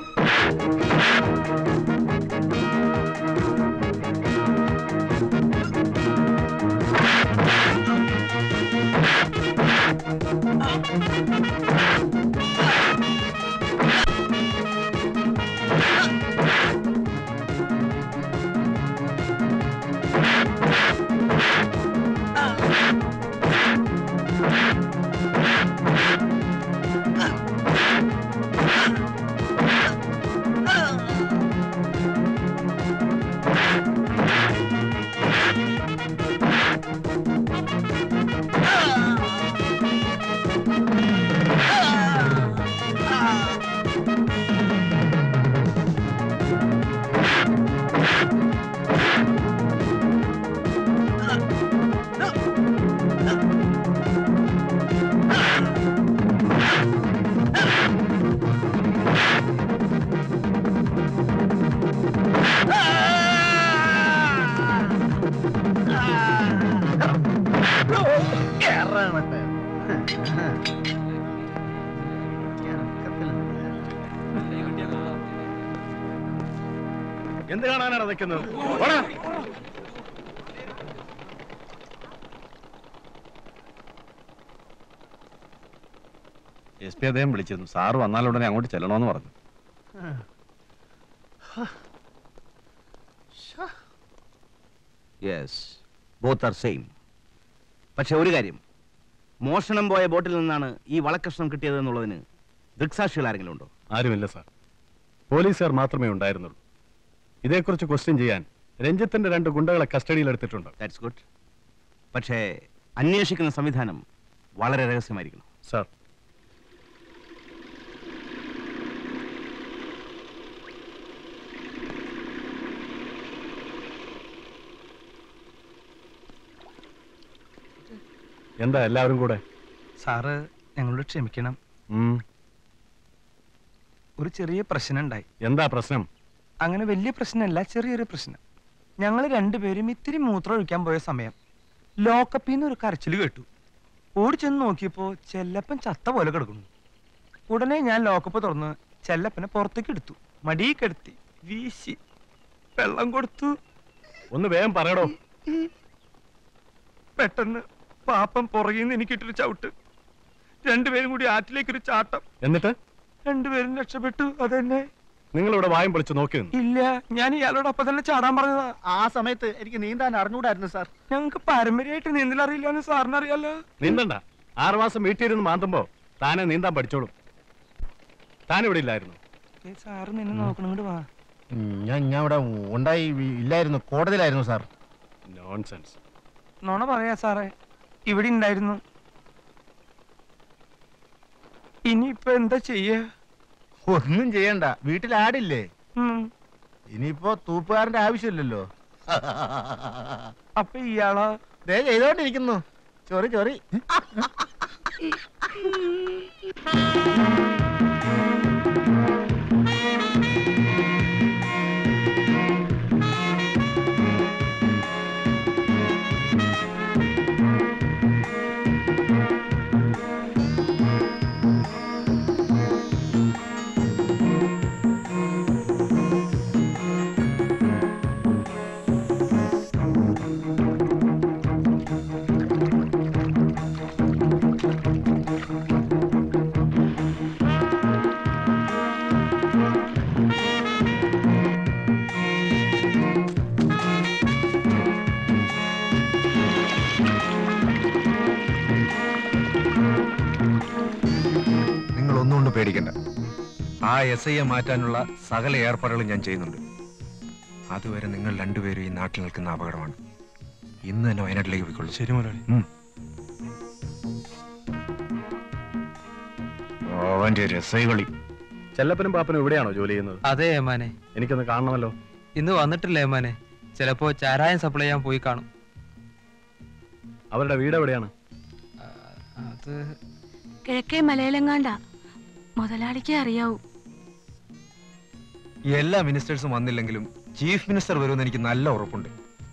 എന്ത് കാണാനാണ് നിൽക്കുന്നത്? എസ് പി അദ്ദേഹം വിളിച്ചിരുന്നു. സാറ് വന്നാലുടനെ അങ്ങോട്ട് ചെല്ലണമെന്ന് പറഞ്ഞു. Yes, both are same. പക്ഷെ ഒരു കാര്യം, മോഷണം പോയ ബോട്ടിൽ നിന്നാണ് ഈ വളക്കഷ്ണം കിട്ടിയത് എന്നുള്ളതിന് ദൃക്സാക്ഷികൾ ആരെങ്കിലും ഉണ്ടോ? ആരുമില്ല സാർ. പോലീസുകാർ മാത്രമേ ഉണ്ടായിരുന്നുള്ളൂ. ഇതേക്കുറിച്ച് ക്വസ്റ്റ്യൻ ചെയ്യാൻ രഞ്ജിത്തിന്റെ രണ്ട് ഗുണ്ടകളെ കസ്റ്റഡിയിൽ എടുത്തിട്ടുണ്ട്. That's good. പക്ഷേ അന്വേഷിക്കുന്ന സംവിധാനം വളരെ രഹസ്യമായിരിക്കണം. സാർ, എന്താ എല്ലാവരും കൂടെ? സാറ് ഞങ്ങളോട് ക്ഷമിക്കണം. ഒരു ചെറിയ പ്രശ്നം ഉണ്ടായി. എന്താ പ്രശ്നം? അങ്ങനെ വലിയ പ്രശ്നമല്ല, ചെറിയൊരു പ്രശ്നം. ഞങ്ങൾ രണ്ടുപേരും ഇത്തിരി മൂത്രം ഒഴിക്കാൻ പോയ സമയം ലോക്കപ്പിൽ നിന്ന് ഒരു കരച്ചിൽ കേട്ടു. ഓടി ചെന്ന് നോക്കിയപ്പോ ചെല്ലപ്പൻ ചത്ത പോലെ കിടക്കുന്നു. ഉടനെ ഞാൻ ലോക്കപ്പ് തുറന്ന് ചെല്ലപ്പനെ പുറത്തേക്ക് എടുത്തു, മടിയിൽ കിടത്തി, വീശി, വെള്ളം കൊടുത്തു. ഒന്ന് വേഗം പറയടോ. പെട്ടെന്ന് പാപ്പം പുറകിൽ നിന്ന് എനിക്കിട്ടൊരു ചവിട്ട്. രണ്ടുപേരും കൂടി ആറ്റിലേക്കൊരു ചാട്ടം. എന്നിട്ട് രണ്ടുപേരും രക്ഷപ്പെട്ടു. അതെന്നെ. നിങ്ങൾ ഇവിടെ വായും പൊളിച്ച് നോക്കി നിന്നു? ഇല്ല, ഞാൻ ഇയാളോട് അപ്പൊ തന്നെ ചാടാൻ പറഞ്ഞതാ. ആ സമയത്ത് എനിക്ക് നീന്താൻ അറിഞ്ഞൂടായിരുന്നു സാർ. ഞങ്ങൾക്ക് പാരമ്പര്യമായിട്ട് നീന്തൽ അറിയില്ലെന്ന് സാറിന് അറിയാലോ. നീന്തണ്ട. ആറു മാസം വീട്ടിലിരുന്ന് മാന്തുമ്പോ താനെ നീന്താൻ പഠിച്ചോളും. താൻ ഇവിടെ ഇല്ലായിരുന്നു? സാറ് നിന്നെ നോക്കണം. ഇങ്ങോട്ട് വാ. ഞാൻ ഞാൻ ഇവിടെ ഉണ്ടായി ഇല്ലായിരുന്നു, കോടതിയിലായിരുന്നു സാർ. നോൺസെൻസ്. നോണ പറയാ സാറേ, ഇവിടെ ഉണ്ടായിരുന്നു. ഇനിയിപ്പൊ എന്താ ചെയ്യാ? ഒന്നും ചെയ്യണ്ട, വീട്ടിൽ ആടില്ലേ? ഇനിയിപ്പോ തൂപ്പുകാരന്റെ ആവശ്യമില്ലല്ലോ. അപ്പൊ ഇയാളാ ദേ ചെയ്തോണ്ടിരിക്കുന്നു. ചൊറി ചൊറി. പേടിക്കണ്ട. ആ എസ് ഐയെ മാറ്റാനുള്ള സകല ഏർപ്പാടുകളും ഞാൻ ചെയ്യുന്നുണ്ട്. അതുവരെ നിങ്ങൾ രണ്ടുപേരും ഈ നാട്ടിൽ നിൽക്കുന്ന അപകടമാണ്. ഇന്ന് തന്നെ വയനാട്ടിലേക്ക് പോയിക്കൊള്ളു. ശരി മുരളി. അവന്റെ രസൈകളി. ചെല്ലപ്പനും പാപ്പനും ഇവിടെയാണോ ജോലി ചെയ്യുന്നത്? അതെ ഏമാനെ. എനിക്കൊന്ന് കാണണമല്ലോ. ഇന്ന് വന്നിട്ടില്ല ഏമാനെ. ചിലപ്പോ ചാരായം സപ്ലൈ ചെയ്യാൻ പോയി കാണും. അവരുടെ വീട് എവിടെയാണ്? അത് കിഴക്കേ മലയിലെങ്ങാണ്ട. മുതലാളിക്ക് അറിയാവൂ. എല്ലാ മിനിസ്റ്റേഴ്സും വന്നില്ലെങ്കിലും ചീഫ് മിനിസ്റ്റർ വരുമെന്ന് എനിക്ക് നല്ല ഉറപ്പുണ്ട്.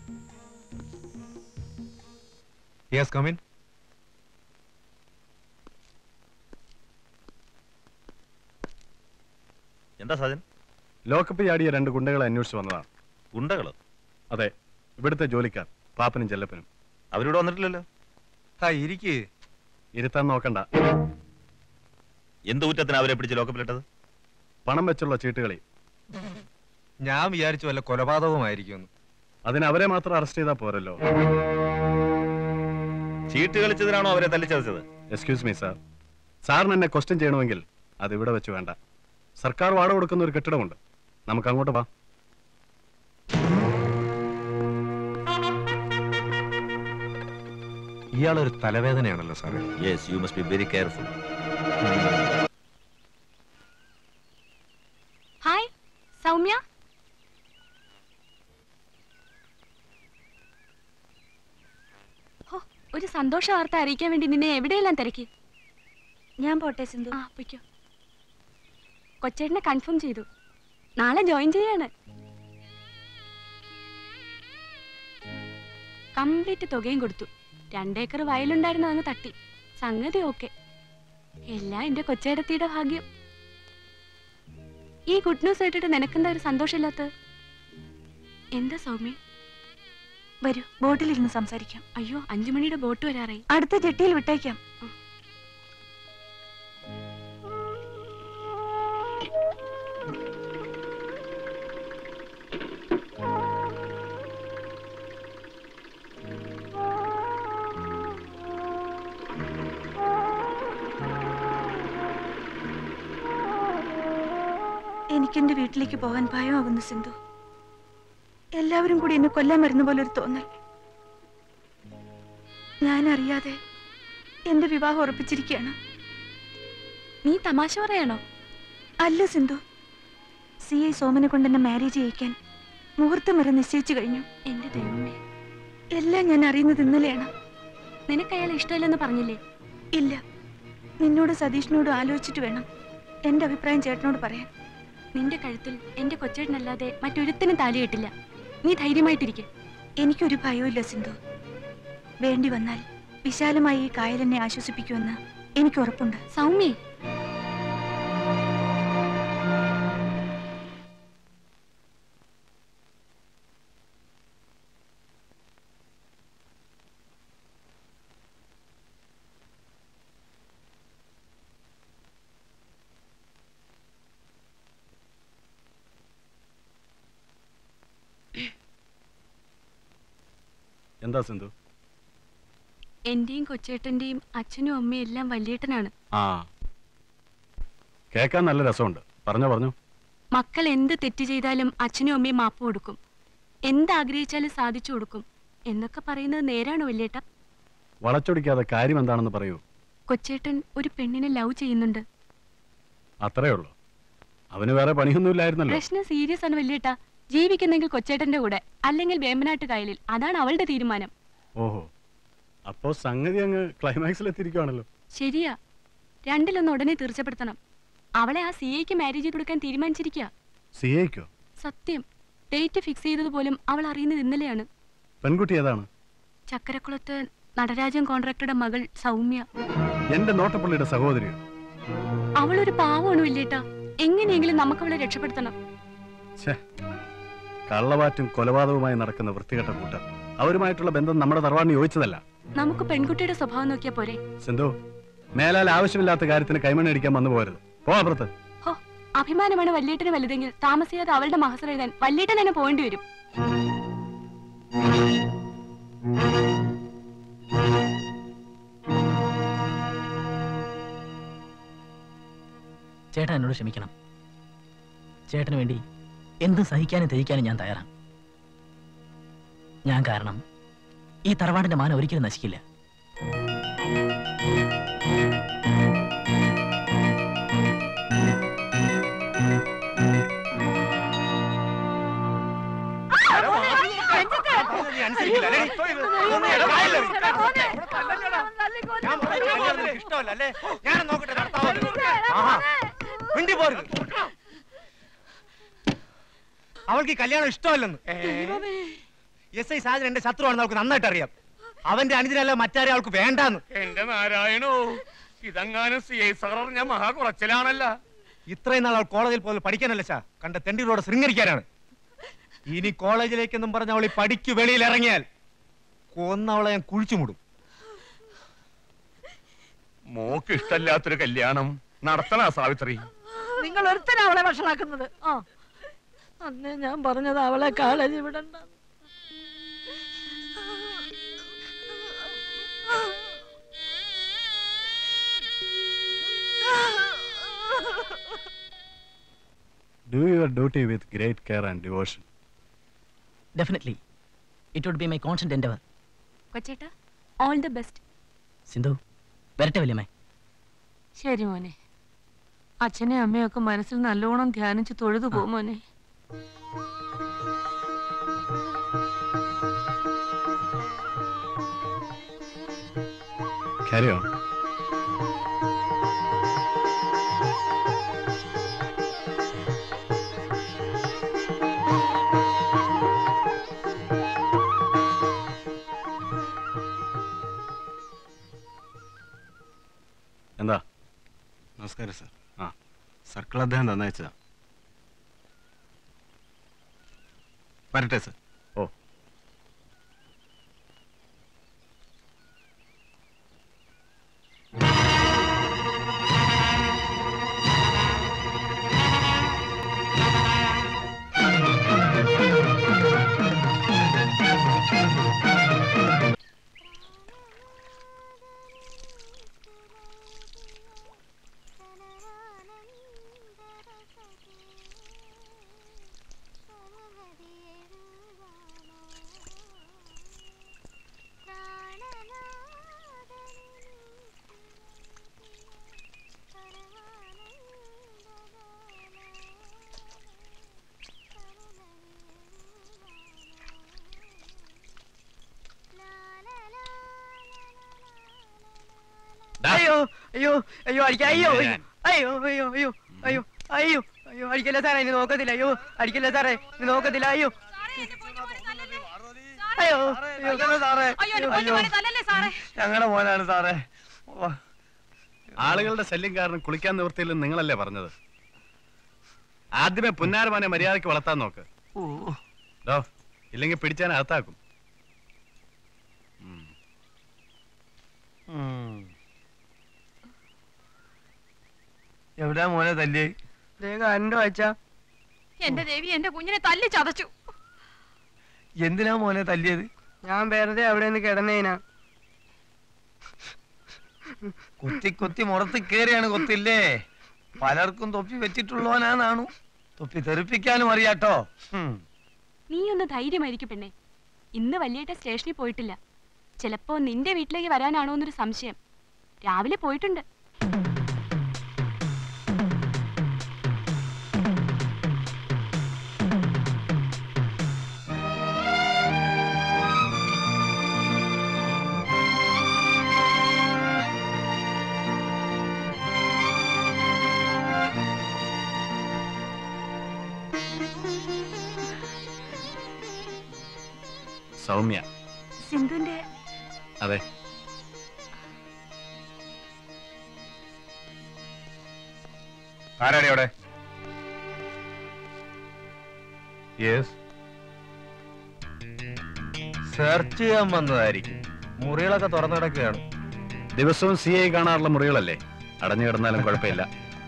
Yes, come in. എന്താ സാജൻ? ലോക്കപ്പ് ചാടിയ രണ്ട് ഗുണ്ടകളെ അന്വേഷിച്ച് വന്നതാണ്. ഗുണ്ടകളോ? അതെ, ഇവിടുത്തെ ജോലിക്കാർ, പാപ്പനും ചെല്ലപ്പനും. അവരിവിടെ വന്നിട്ടില്ലല്ലോ. ഹാ ഇരിക്കേ. ഇരുത്താൻ നോക്കണ്ട. എന്ത് കുറ്റത്തിന് അവരെ പിടിച്ച് ലോക്കപ്പിലിട്ടത്? പണം വെച്ചുള്ള ചീട്ടുകളി. ഞാൻ വിചാരിച്ചു വല്ല കൊലപാതകവുമായിരിക്കും. അതിന് അവരെ മാത്രം അറസ്റ്റ് ചെയ്താൽ പോരല്ലോ. ചീട്ട് കളിച്ചതിനാണോ അവരെ തല്ലിച്ചതച്ചത്? എക്സ്ക്യൂസ് മീ സാർ, സാറിന് എന്നെ ക്വസ്റ്റ്യൻ ചെയ്യണമെങ്കിൽ അത് ഇവിടെ വെച്ച് വേണ്ട. സർക്കാർ വാടക കൊടുക്കുന്ന ഒരു കെട്ടിടമുണ്ട്, നമുക്ക് അങ്ങോട്ട് വാ. ഇയാളൊരു തലവേദനയാണല്ലോ സാറേ. Yes, you must be very careful. Hi Soumya. ഒരു സന്തോഷ വാർത്ത അറിയിക്കാൻ വേണ്ടി നിന്നെ എവിടെയെല്ലാം തിരക്കി. ഞാൻ പോട്ടെ സിന്ധു. ആ പൊയ്ക്കോ. കൊച്ചേട്ടനെ കൺഫേം ചെയ്തു, നാളെ ജോയിൻ ചെയ്യാണ്. കംപ്ലീറ്റ് തുകയും കൊടുത്തു. രണ്ടേക്കർ വയലുണ്ടായിരുന്നു, അങ്ങ് തട്ടി. സംഗതി ഓക്കെ. എല്ലാം എന്റെ കൊച്ചേടത്തിയുടെ ഭാഗ്യം. ഈ ഗുഡ് ന്യൂസ് കേട്ടിട്ട് നിനക്കെന്താ ഒരു സന്തോഷമില്ലാത്ത? എന്താ സൗമ്യ? വരൂ, ബോട്ടിലിരുന്ന് സംസാരിക്കാം. അയ്യോ, അഞ്ചു മണിയുടെ ബോട്ട് വരാറായി. അടുത്ത ജെട്ടിയിൽ വിട്ടേക്കാം. എനിക്കെന്റെ വീട്ടിലേക്ക് പോകാൻ ഭയമാകുന്നു സിന്ധു. എല്ലാവരും കൂടി എന്നെ കൊല്ലാൻ വരുന്ന പോലെ ഒരു തോന്നൽ. ഞാൻ അറിയാതെ എന്റെ വിവാഹം ഉറപ്പിച്ചിരിക്കുകയാണ്. നീ തമാശ പറയാണോ? അല്ല സിന്ധു, സി ഐ സോമനെ കൊണ്ട് എന്നെ മാരേജ് ചെയ്യിക്കാൻ മുഹൂർത്തം വരെ നിശ്ചയിച്ചു കഴിഞ്ഞു. എന്റെ ദൈവമേ, എല്ലാം ഞാൻ അറിയുന്നത് ഇന്നലെയാണ്. നിനക്ക് അയാൾ ഇഷ്ടമില്ലെന്ന് പറഞ്ഞില്ലേ? ഇല്ല, നിന്നോട് സതീഷിനോട് ആലോചിച്ചിട്ട് വേണം എന്റെ അഭിപ്രായം ചേട്ടനോട് പറയാൻ. നിന്റെ കഴുത്തിൽ എന്റെ കൊച്ചേട്ടനല്ലാതെ മറ്റൊരുത്തിനും താലി കെട്ടില്ല. നീ ധൈര്യമായിട്ടിരിക്കെ. എനിക്കൊരു ഭയമില്ല സിന്ധു. വേണ്ടി വന്നാൽ വിശാലമായി ഈ കായൽ എന്നെ ആശ്വസിപ്പിക്കുമെന്ന് എനിക്ക് ഉറപ്പുണ്ട്. സൗമ്യ, എന്താ സിന്ധു? എന്റെയും കൊച്ചേട്ടന്റെയും അച്ഛനും അമ്മയും എല്ലാം വല്യേട്ടനാണ്. ആ, കേൾക്കാൻ നല്ല രസമുണ്ട്. പറഞ്ഞോ പറഞ്ഞോ. മക്കൾ എന്ത് തെറ്റ് ചെയ്താലും അച്ഛനും അമ്മയും മാപ്പ് കൊടുക്കും, എന്താഗ്രഹിച്ചാലും സാധിച്ചു കൊടുക്കും എന്നൊക്കെ പറയുന്നത് നേരാണോ വല്യേട്ട? വളച്ചൊടിക്കാതെ കാര്യം എന്താണെന്ന് പറയൂ. കൊച്ചേട്ടൻ ഒരു പെണ്ണിനെ ലവ് ചെയ്യുന്നുണ്ട്. അത്രേ ഉള്ളൂ? അവന് വേറെ പണിയൊന്നുമില്ലായിരുന്നല്ലോ. പ്രശ്നം സീരിയസ് ആണ് വല്യേട്ട. ജീവിക്കുന്നെങ്കിൽ കൊച്ചേട്ടന്റെ കൂടെ, അല്ലെങ്കിൽ വേമ്പനാട്ട് കായലിൽ. അതാണ് അവളുടെ തീരുമാനം. ഓഹോ, അപ്പോ സംഗതി അങ്ങ് ക്ലൈമാക്സിൽ എത്തിയിരിക്കുകയാണല്ലോ. ശരിയാ, രണ്ടിലൊന്ന് ഉടനെ തീർച്ചപ്പെടുത്തണം. അവളെ ആ സി ഐക്ക് മാരേജ് ചെയ്ത് കൊടുക്കാൻ തീരുമാനിച്ചിരിക്കുക. സി ഐക്കോ? സത്യം, ഡേറ്റ് ഫിക്സ് ചെയ്തത് പോലും അവൾ അറിയുന്നത് ഇന്നലെയാണ്. പെൺകുട്ടി ഏതാണ്? ചക്കരക്കുളത്ത് നടരാജൻ കോൺട്രാക്ടറുടെ മകൾ സൗമ്യ. എന്റെ നോട്ടപ്പള്ളിയുടെ സഹോദരിയോ? അവളൊരു പാവമാണ് വല്യേട്ട. എങ്ങനെയെങ്കിലും നമുക്ക് അവളെ രക്ഷപ്പെടുത്തണം. കള്ളവാറ്റും കൊലപാതകവുമായി നടക്കുന്ന വൃത്തികെട്ട കൂട്ടം. അവരുമായിട്ടുള്ള ബന്ധം നമ്മുടെ തറവാടിന് യോജിച്ചതല്ല. നമുക്ക് പെൺകുട്ടിയുടെ സ്വഭാവം നോക്കിയാ പോരെ? സിന്ധു, മേലാൽ ആവശ്യമില്ലാത്ത കാര്യത്തിന് കൈമണ്ണ അടിക്കാൻ വന്നു പോകരുത്. പോ അപ്പുറത്ത്. ഹോ, അഭിമാനമാണ് വല്യേട്ടന് വലുതെങ്കിൽ താമസിയാതെ അവളുടെ മഹസർ എഴുതാൻ വല്യേട്ടൻ തന്നെ പോകേണ്ടി വരും. ചേട്ടൻ എന്നോട് ക്ഷമിക്കണം. ചേട്ടന് വേണ്ടി എന്തും സഹിക്കാനും ത്യജിക്കാനും ഞാൻ തയ്യാറാണ്. ഞാൻ കാരണം ഈ തറവാടിന്റെ മാനം ഒരിക്കലും നശിക്കില്ല. ഇഷ്ടമല്ലേ? ഞാൻ നോക്കട്ടെ. അവൾക്ക് ഈ കല്യാണം ഇഷ്ടമല്ലെന്ന് എസ് ഐ സാജൻ എന്റെ ശത്രുവാണെന്ന് അവൾക്ക് നന്നായിട്ട് അറിയാം. അവന്റെ അനുജനല്ല മറ്റാരെ അവൾക്ക് വേണ്ടാന്ന്. എന്റെ നാരായണോ, ഇതങ്ങാനും സി ഐ സാർ ഞാൻ മഹാ കുറച്ചിലാണല്ല. ഇത്രയും നാൾ അവൾ കോളേജിൽ പോലും പഠിക്കാനല്ല ചാ, കണ്ട തെണ്ടികളോട് ശൃംഗരിക്കാനാണ്. ഇനി കോളേജിലേക്കെന്നും പറഞ്ഞ അവൾ ഈ പഠിക്ക് വെളിയിൽ ഇറങ്ങിയാൽ കൊന്നവളെ ഞാൻ കുഴിച്ചു മൂടും. മോക്ക് ഇഷ്ടല്ലാത്തൊരു കല്യാണം നടത്തണ സാവിത്രി. നിങ്ങൾ ഒരുത്തന അവളെ വഷളാക്കുന്നത്. ആ അന്നേ ഞാൻ പറഞ്ഞത് അവളെ കോളേജിൽ വിടണ്ട. Do your duty with great care and devotion. Definitely. It would be my constant endeavor. കൊച്ചേട്ടാ ഓൾ ദി ബെസ്റ്റ്. സിന്ധു വരട്ടെ വല്യമ്മേ. ശരി മോനെ. അച്ഛനെ അമ്മയൊക്കെ മനസ്സിൽ നല്ലോണം ധ്യാനിച്ച് തൊഴുതു പോ മോനെ. Carry on. എന്താ? നമസ്കാരം സാർ. ആ സർക്കിൾ അദ്ദേഹം തന്നയച്ചതാ. വരട്ടെ സാർ. ഓ അയ്യോ അയ്യോ അയ്യോ അടിക്ക അയ്യോ അയ്യോ അയ്യോ അയ്യോ അയ്യോ അയ്യോ അയ്യോ അടിക്കല്ല സാറേ, ഇനി നോക്കത്തില്ല. അയ്യോ അടിക്കല്ല സാറേ, ഇനി നോക്കത്തില്ല. അയ്യോ അയ്യോ അയ്യോ സാറേ, അയ്യോ ഞങ്ങളുടെ മോനാണ് സാറേ. ആളുകളുടെ ശല്യം കാരണം കുളിക്കാൻ നിവൃത്തിയില്ലെന്ന് നിങ്ങളല്ലേ പറഞ്ഞത്? ആദ്യമേ പുന്നാരമാനെ മര്യാദയ്ക്ക് വളർത്താൻ നോക്ക്. ഡോ ഇല്ലെങ്കിൽ പിടിച്ചാൻ അകത്താക്കും. എവിടെയാ മോനെ തല്ലി? കണ്ടോ അച്ഛാ? എന്റെ ദേവി എന്റെ കുഞ്ഞിനെ തല്ലി ചതച്ചു. എന്തിനാ മോനെ തല്ലിയത്? ഞാൻ വെറുതെ അവിടെ നിന്ന് കിടന്നേനാ. കുത്തി കുത്തി മുറത്ത് കേറിയാണ് കൊത്തില്ലേ. പലർക്കും തൊപ്പി വെച്ചിട്ടുള്ളവനാണു. തൊപ്പി തെറിപ്പിക്കാനും അറിയാട്ടോ. നീ ഒന്ന് ധൈര്യമായിരിക്കും പെണ്ണെ. ഇന്ന് വലിയേട്ട സ്റ്റേഷനിൽ പോയിട്ടില്ല. ചിലപ്പോ നിന്റെ വീട്ടിലേക്ക് വരാനാണോ എന്നൊരു സംശയം. രാവിലെ പോയിട്ടുണ്ട്. സൗമ്യ. സിന്ധുന്റെ അതെ. ആരാടി അവിടെ? യെസ്. സെർച്ച് ചെയ്യാൻ വന്നതായിരിക്കും. മുറികളൊക്കെ തുറന്നു കിടക്കുകയാണ്. ദിവസവും സി ഐ കാണാറുള്ള മുറികളല്ലേ, അടഞ്ഞു കിടന്നാലും കുഴപ്പമില്ല.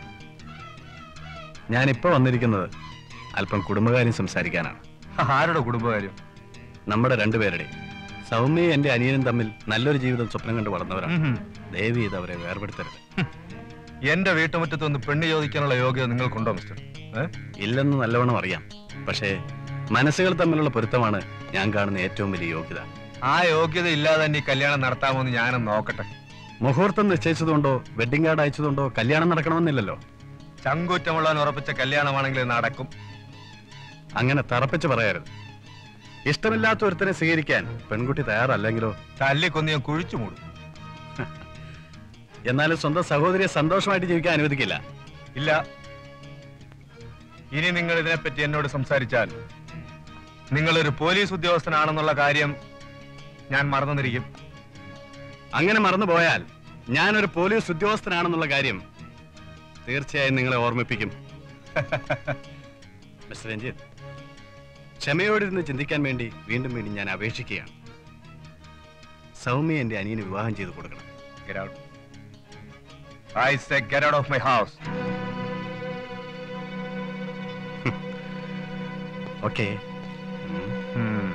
ഞാനിപ്പോ വന്നിരിക്കുന്നത് അല്പം കുടുംബകാര്യം സംസാരിക്കാനാണ്. ആരുടെ കുടുംബകാര്യം? നമ്മുടെ രണ്ടുപേരുടെ, സൗമ്യയും എന്റെ അനിയനും തമ്മിൽ നല്ലൊരു ജീവിതം സ്വപ്നം കണ്ട് വളർന്നവരാണ്. ദയവ് ചെയ്ത് അവരെ വേർപെടുത്തരുത്. എന്റെ വീട്ടുമുറ്റത്ത് ഒന്ന് പെണ്ണ് ചോദിക്കാനുള്ള യോഗ്യത നിങ്ങൾക്കുണ്ടോ മിസ്റ്റർ? ഇല്ലെന്ന് നല്ലവണ്ണം അറിയാം. പക്ഷേ മനസ്സുകൾ തമ്മിലുള്ള പൊരുത്തമാണ് ഞാൻ കാണുന്ന ഏറ്റവും വലിയ യോഗ്യത. ആ യോഗ്യത ഇല്ലാതെ തന്നെ ഈ കല്യാണം നടത്താമോ എന്ന് ഞാനും നോക്കട്ടെ. മുഹൂർത്തം നിശ്ചയിച്ചതുകൊണ്ടോ വെഡിങ് കാർഡ് അയച്ചതുകൊണ്ടോ കല്യാണം നടക്കണമെന്നില്ലല്ലോ. ചങ്കൂറ്റമുള്ളവൻ ഉറപ്പിച്ച കല്യാണമാണെങ്കിൽ നടക്കും. അങ്ങനെ തറപ്പിച്ച് പറയരുത്. ഇഷ്ടമില്ലാത്ത ഒരുത്തനെ സ്വീകരിക്കാൻ പെൺകുട്ടി തയ്യാറല്ലെങ്കിലോ തല്ലിക്കൊന്ന് ഞാൻ കുഴിച്ചു മൂടും. എന്നാലും സ്വന്തം സഹോദരിയെ സന്തോഷമായിട്ട് ജീവിക്കാൻ അനുവദിക്കില്ല. ഇല്ല. ഇനി നിങ്ങൾ ഇതിനെപ്പറ്റി എന്നോട് സംസാരിച്ചാൽ നിങ്ങളൊരു പോലീസ് ഉദ്യോഗസ്ഥനാണെന്നുള്ള കാര്യം ഞാൻ തീർച്ചയായും നിങ്ങളെ ഓർമ്മിപ്പിക്കും. മിസ്റ്റർ രഞ്ജിത്ത്, ക്ഷമയോടിരുന്ന് ചിന്തിക്കാൻ വേണ്ടി വീണ്ടും വീണ്ടും ഞാൻ അപേക്ഷിക്കുകയാണ്. സൗമ്യ എന്റെ അനിയന് വിവാഹം ചെയ്തു കൊടുക്കണം. Get out. I say get out of my house. Okay. Hmm.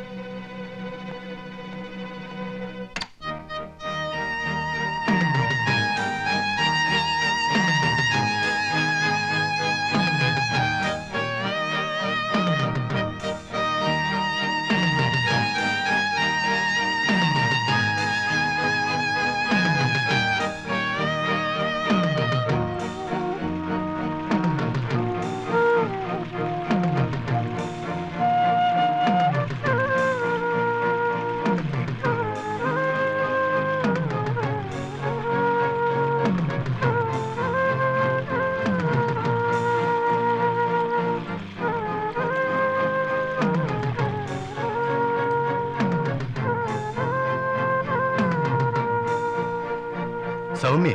Soumya,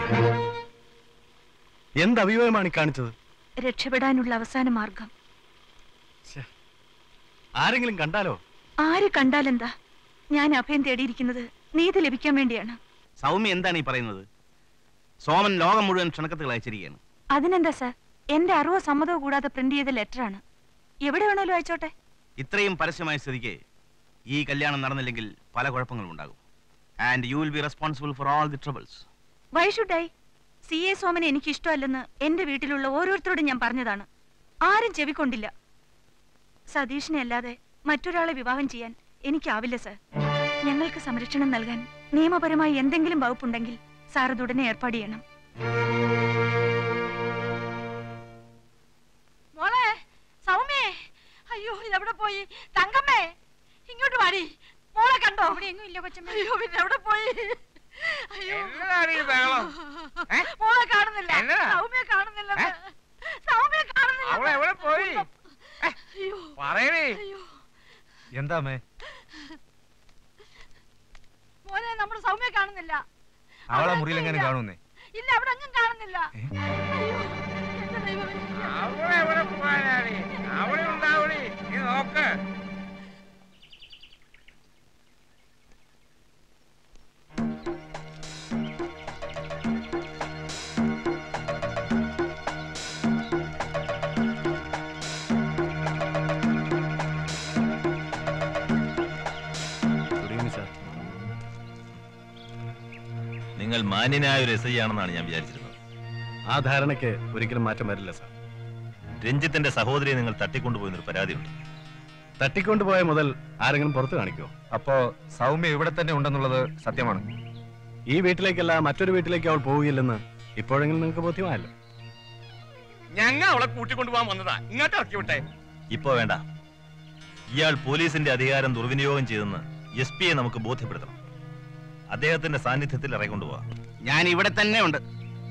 എന്ത് അഭിപ്രായമാണ് കാണിച്ചത്? രക്ഷപ്പെടാനുള്ള അവസാന മാർഗം. ആരെങ്കിലും കണ്ടാലോ? ആര് കണ്ടാലെന്താ? ഞാൻ അഭയം തേടിയിരിക്കുന്നത് നീതി ലഭിക്കാൻ വേണ്ടിയാണ്. സൗമ്യ എന്താണ് ഈ പറയുന്നത്? സോമൻ ലോകം മുഴുവൻ ക്ഷണക്കത്തുകൾ അയച്ചിരിക്കുകയാണ്. അതിനെന്താ സാർ? എന്റെ അറിവോ സമ്മതമോ കൂടാതെ പ്രിന്റ് ചെയ്ത ലെറ്ററാണ്. എവിടെ വേണേലും അയച്ചോട്ടെ. ഇത്രയും പരസ്യമായ സ്ഥിതിക്ക് ഈ കല്യാണം നടന്നില്ലെങ്കിൽ പല കുഴപ്പങ്ങളും ഉണ്ടാകും. And you will be responsible for all the troubles. Why should I? C A സോമനെ എനിക്ക് ഇഷ്ടമല്ലെന്ന് എന്റെ വീട്ടിലുള്ള ഓരോരുത്തരോടും ഞാൻ പറഞ്ഞതാണ്. ആരും ചെവിക്കൊണ്ടില്ല. സതീഷിനെ അല്ലാതെ മറ്റൊരാളെ വിവാഹം ചെയ്യാൻ എനിക്കാവില്ല സർ. ഞങ്ങൾക്ക് സംരക്ഷണം നൽകാൻ നിയമപരമായി എന്തെങ്കിലും വകുപ്പുണ്ടെങ്കിൽ സാർ അത് ഉടനെ ഏർപ്പാട് ചെയ്യണം. മോളെ സൗമ്യേ, അയ്യോ ഇതെവിടെ പോയി? തങ്കമ്മേ ഇങ്ങോട്ട് വാടി. മോളെ കണ്ടോ? ഇല്ല കൊച്ചമ്മ. അയ്യോ പിന്നെ എവിടെ പോയി? അയ്യോ എന്നതാണ് ഈ ബഹളം? മോളെ കാണുന്നില്ല. എന്നതാ? സൗമ്യ കാണുന്നില്ല. സൗമ്യ കാണുന്നില്ല. അവളെ എവിടെ പോയി? അയ്യോ പറയണേ. എന്താ അമ്മേ? മോനെ നമ്മുടെ സൗമ്യ കാണുന്നില്ല. അവളെ മുറിയിൽ എങ്ങനെ കാണുന്നേ? ഇല്ല അവിടെ അങ്ങും കാണുന്നില്ല. അയ്യോ എന്റെ ദൈവമേ. അവളെ എവിടെ പോകാനാണ്? അവിടെ ഉണ്ടാവണേ. നീ നോക്ക്. നിങ്ങൾ മാന്യനായ ഒരു എസ് ഐ ആണെന്നാണ് ഞാൻ വിചാരിച്ചിരുന്നത്. ആ ധാരണയ്ക്ക് ഒരിക്കലും മാറ്റം വരില്ല സാർ. രഞ്ജിത്തിന്റെ സഹോദരിയെ നിങ്ങൾ തട്ടിക്കൊണ്ടുപോയെന്നൊരു പരാതിയുണ്ട്. തട്ടിക്കൊണ്ടുപോയ മുതൽ ആരെങ്കിലും പുറത്ത് കാണിക്കുമോ? അപ്പോ സൗമ്യ ഇവിടെ തന്നെ ഉണ്ടെന്നുള്ളത് സത്യമാണ്. ഈ വീട്ടിലേക്കല്ല മറ്റൊരു വീട്ടിലേക്ക് അവൾ പോവുകയില്ലെന്ന് ഇപ്പോഴെങ്കിലും നിങ്ങൾക്ക് ബോധ്യമായല്ലോ. ഞങ്ങൾ അവളെ കൂട്ടിക്കൊണ്ടുപോകാൻ വന്നതാ. ഇങ്ങോട്ട് ഇറക്കി വിട്ടെ. ഇപ്പോ വേണ്ട. ഇയാൾ പോലീസിന്റെ അധികാരം ദുർവിനിയോഗം ചെയ്തെന്ന് എസ് പിയെ നമുക്ക് ബോധ്യപ്പെടുത്തണം. അദ്ദേഹത്തിന്റെ സാന്നിധ്യത്തിൽ ഇറങ്ങിക്കൊണ്ടുപോവാ. ഞാൻ ഇവിടെ തന്നെ ഉണ്ട്.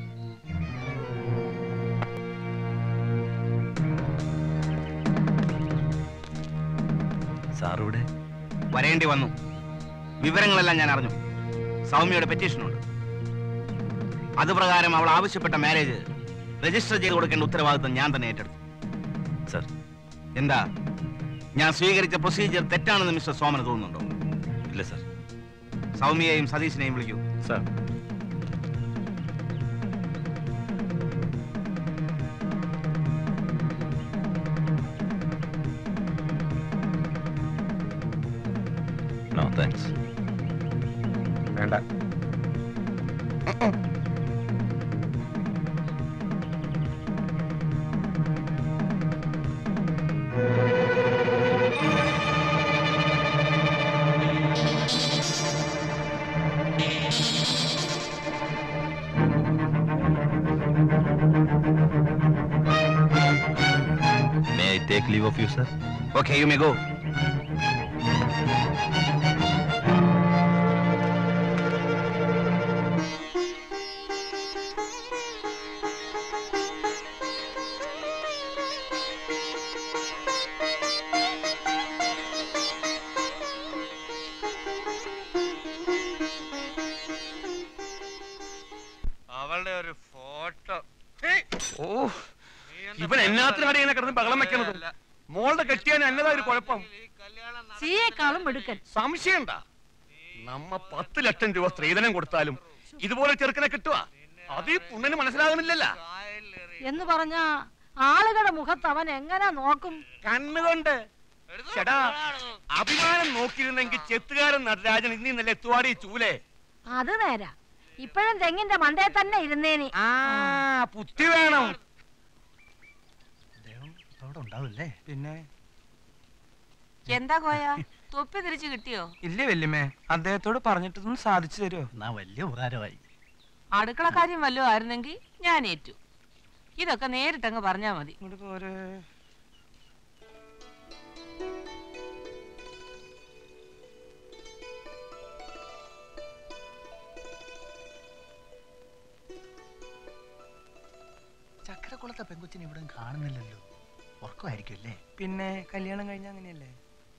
സാറിവിടെ വരേണ്ടി വന്നു. വിവരങ്ങളെല്ലാം ഞാൻ അറിഞ്ഞു. സൗമ്യയുടെ പെറ്റീഷനുണ്ട്. അതുപ്രകാരം അവൾ ആവശ്യപ്പെട്ട മാരേജ് രജിസ്റ്റർ ചെയ്ത് കൊടുക്കേണ്ട ഉത്തരവാദിത്വം ഞാൻ തന്നെ ഏറ്റെടുത്തു. സർ, എന്താ ഞാൻ സ്വീകരിച്ച പ്രൊസീജിയർ തെറ്റാണെന്ന് മിസ്റ്റർ സോമന് തോന്നുന്നുണ്ടോ? ഇല്ല സർ. സൗമ്യയെയും സതീശിനെയും വിളിക്കൂ. സർ. No thanks. വേണ്ട. May I take leave of you, sir? Okay, you may go. അവളുടെ ഒരു ഫോട്ടോ ഓ ഇവൻ എന്നാത്തിനാണ് ഇങ്ങനെ കിടന്ന് ബഹളം വെക്കണത്? മോളുടെ കെട്ടിയാൻ എന്നതാ ഒരു കുഴപ്പം? സിയേക്കാളും എടുക്കൽ സംശയണ്ട. നമ്മ പത്ത് ലക്ഷം രൂപ സ്ത്രീധനം കൊടുത്താലും ഇതുപോലെ ചെറുക്കനെ കിട്ടുക അത് ഈ പുണ്ണിന് മനസ്സിലാകുന്നില്ലല്ല. എന്ന് പറഞ്ഞ ആളുകളുടെ മുഖത്ത് അവൻ എങ്ങനെ നോക്കും? കണ്ണുകൊണ്ട്. ചേടാ അഭിമാനം നോക്കിയിരുന്നെങ്കിൽ ചെത്തുകാരൻ നടരാജൻ ഇന്നീ നല്ല എത്തുവാടി ചൂലേ. അത് നേരാ. ഇപ്പോഴും തെങ്ങിന്റെ മണ്ടേ തന്നെ ഇരുന്നേനി. ആ പുത്തി വേണം. ഉണ്ടാവില്ലേ? പിന്നെ എന്താ കോയ തൊപ്പി തിരിച്ചു കിട്ടിയോ? ഇല്ല വല്യമ്മേ, അദ്ദേഹത്തോട് പറഞ്ഞിട്ടൊന്നും സാധിച്ചു തരുമോ? എന്നാ വലിയ ഉപകാരമായി. അടുക്കള കാര്യം വല്ലതും ആയിരുന്നെങ്കിൽ ഞാൻ ഏറ്റു. ഇതൊക്കെ നേരിട്ടങ്ങ് പറഞ്ഞാ മതി. ചക്കരക്കുളത്തെ പെങ്കൊച്ചിനെ ഇവിടെ കാണുന്നില്ലല്ലോ. ഉറക്കമായിരിക്കും അല്ലേ? പിന്നെ കല്യാണം കഴിഞ്ഞ അങ്ങനെയല്ലേ?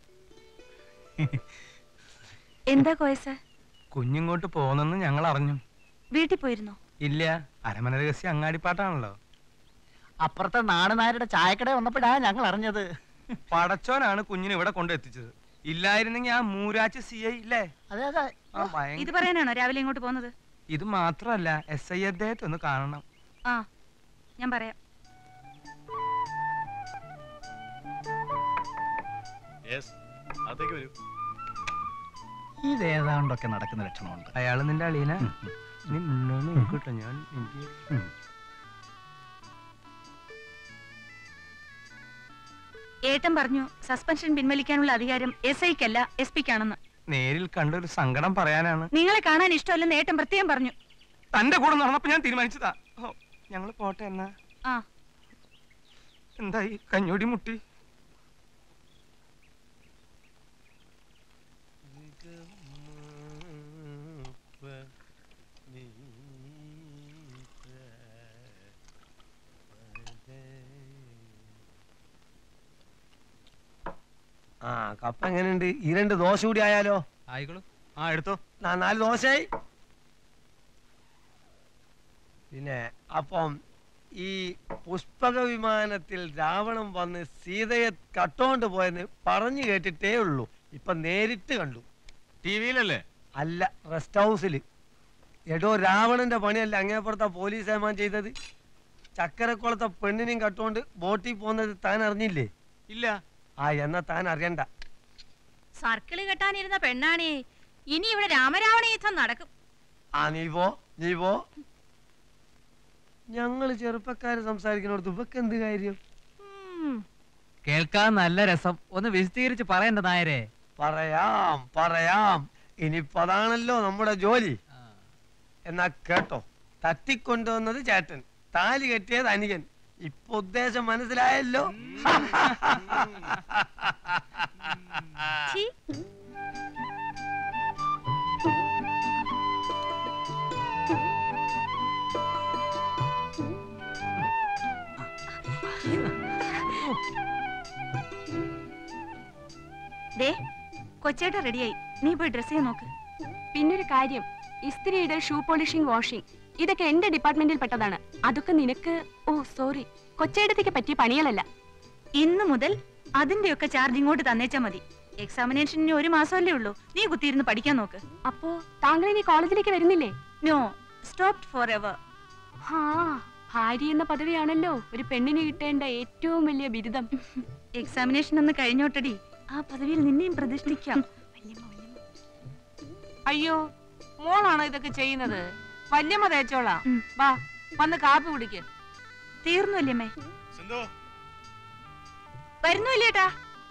എന്താ കോയസ? കുഞ്ഞിങ്ങോട്ട് പോന്നെന്ന് ഞങ്ങൾ അറിഞ്ഞു. വീട്ടിൽ പോയിരുന്നോ? ഇല്ല, അരമന രഹസ്യം അങ്ങാടിപ്പാട്ടാണല്ലോ. അപ്പുറത്തെ നാടനാരുടെ ചായക്കട വന്നപ്പോഴാ ഞങ്ങൾ അറിഞ്ഞത്. പടച്ചോനാണ് കുഞ്ഞിനെ ഇവിടെ കൊണ്ടെത്തിച്ചത്. ഇല്ലായിരുന്നെങ്കിൽ ആ മൂരാച്ച് സി ഐ ഇല്ലേ? അതെ അതെ. ഇത് പറയാനാണോ രാവിലെ ഇങ്ങോട്ട് പോകുന്നത്? ഇത് മാത്രല്ല, എസ് ഐ അദ്ദേഹത്തെ ഒന്ന് കാണണം. ആ ഞാൻ പറയാം. ഇതേതാണ്ടൊക്കെ നടക്കുന്ന ലക്ഷണമുണ്ട്. അയാള് നിന്റെ അളിയന നീ മുന്നോന്ന് നോക്കട്ടോ. ഞാൻ എനിക്ക് ഏട്ടൻ പറഞ്ഞു സസ്പെൻഷൻ പിൻവലിക്കാനുള്ള അധികാരം എസ് ഐക്കല്ല എസ് പിക്കാണെന്ന്. നേരിൽ കണ്ടൊരു സങ്കടം പറയാനാണ്. നിങ്ങളെ കാണാൻ ഇഷ്ടമല്ലെന്ന് ഏട്ടൻ പ്രത്യേകം പറഞ്ഞു. തന്റെ കൂടെ നടന്നപ്പോ ഞാൻ തീരുമാനിച്ചതാ. ഞങ്ങള് പോട്ടെ എന്നാ. ആ എന്തായി കഞ്ഞോടി മുട്ടി? ആ കപ്പ എങ്ങനെയുണ്ട്? ഈ രണ്ട് ദോശ കൂടി ആയാലോ? ആയിക്കോളൂ. ആ എടുത്തോ. നാല് ദോശയായി. പിന്നെ അപ്പം ഈ പുഷ്പക വിമാനത്തിൽ രാവണൻ വന്ന് സീതയെ കട്ടോണ്ട് പോയെന്ന് പറഞ്ഞു കേട്ടിട്ടേ ഉള്ളൂ. ഇപ്പൊ നേരിട്ട് കണ്ടു. ടി വിയിലല്ലേ? അല്ല, റെസ്റ്റ് ഹൗസില്. എടോ, രാവണന്റെ പണിയല്ല അങ്ങേപ്പുറത്തെ പോലീസ് ഏമാൻ ചെയ്തത്. ചക്കരക്കുളത്തെ പെണ്ണിനെയും കട്ടോണ്ട് ബോട്ടിൽ പോകുന്നത് താൻ അറിഞ്ഞില്ലേ? ഇല്ല. ആ എന്നാ താൻ അറിയണ്ട. സർക്കിള് കെട്ടാനിരുന്ന പെണ്ണാണേ. ഇനി ഇവിടെ രാമരാവണ യുദ്ധം നടക്കും. ആ നീ പോ, നീ പോ. ഞങ്ങള് ചെറുപ്പക്കാര് സംസാരിക്കുന്നിടത്ത് ഇവക്ക് എന്ത് കാര്യം? കേൾക്കാൻ നല്ല രസം. ഒന്ന് വിശദീകരിച്ച് പറയണ്ട നായരെ. പറയാം പറയാം. ഇനിപ്പതാണല്ലോ നമ്മുടെ ജോലി. എന്നാ കേട്ടോ, തട്ടിക്കൊണ്ടുവന്നത് ചേട്ടൻ, താലി കെട്ടിയത് അനിയൻ. ഇപ്പൊ ഉദ്ദേശം മനസ്സിലായല്ലോ. ദേ കൊച്ചേട്ട റെഡിയായി. നീ പോയി ഡ്രസ് ചെയ്യാൻ നോക്ക്. പിന്നൊരു കാര്യം, ഇസ്തിരിയുടെ ഷൂ പോളിഷിംഗ്, വാഷിംഗ് ഇതൊക്കെ എന്റെ ഡിപ്പാർട്ട്മെന്റിൽ പെട്ടതാണ്. അതൊക്കെ നിനക്ക് ഓ സോറി കൊച്ചേടത്തേക്ക് പറ്റിയ പണികളല്ല. ഇന്ന് മുതൽ അതിന്റെയൊക്കെ ചാർജ് ഇങ്ങോട്ട് തന്നേച്ചാ മതി. എക്സാമിനേഷന് ഒരു മാസമല്ലേ ഉള്ളൂ. നീ കുത്തിയിരുന്ന് പഠിക്കാൻ നോക്ക്. അപ്പോ താങ്കൾ ഇനി കോളേജിലേക്ക് വരുന്നില്ലേ? No, stopped forever. ഹാ, ഭാര്യ എന്ന പദവിയാണല്ലോ ഒരു പെണ്ണിന് കിട്ടേണ്ട ഏറ്റവും വലിയ ബിരുദം. എക്സാമിനേഷൻ ഒന്ന് കഴിഞ്ഞോട്ടടി, ആ പദവിയിൽ നിന്നെയും പ്രതിഷ്ഠിക്കാം. അയ്യോ, മോളാണോ ഇതൊക്കെ ചെയ്യുന്നത്? വല്യമ്മ തേച്ചോളാം. വാ, വന്ന് കാപ്പി കുടിക്ക്. തീർന്നു വല്യമ്മേ. വരുന്നു വല്യേട്ടാ.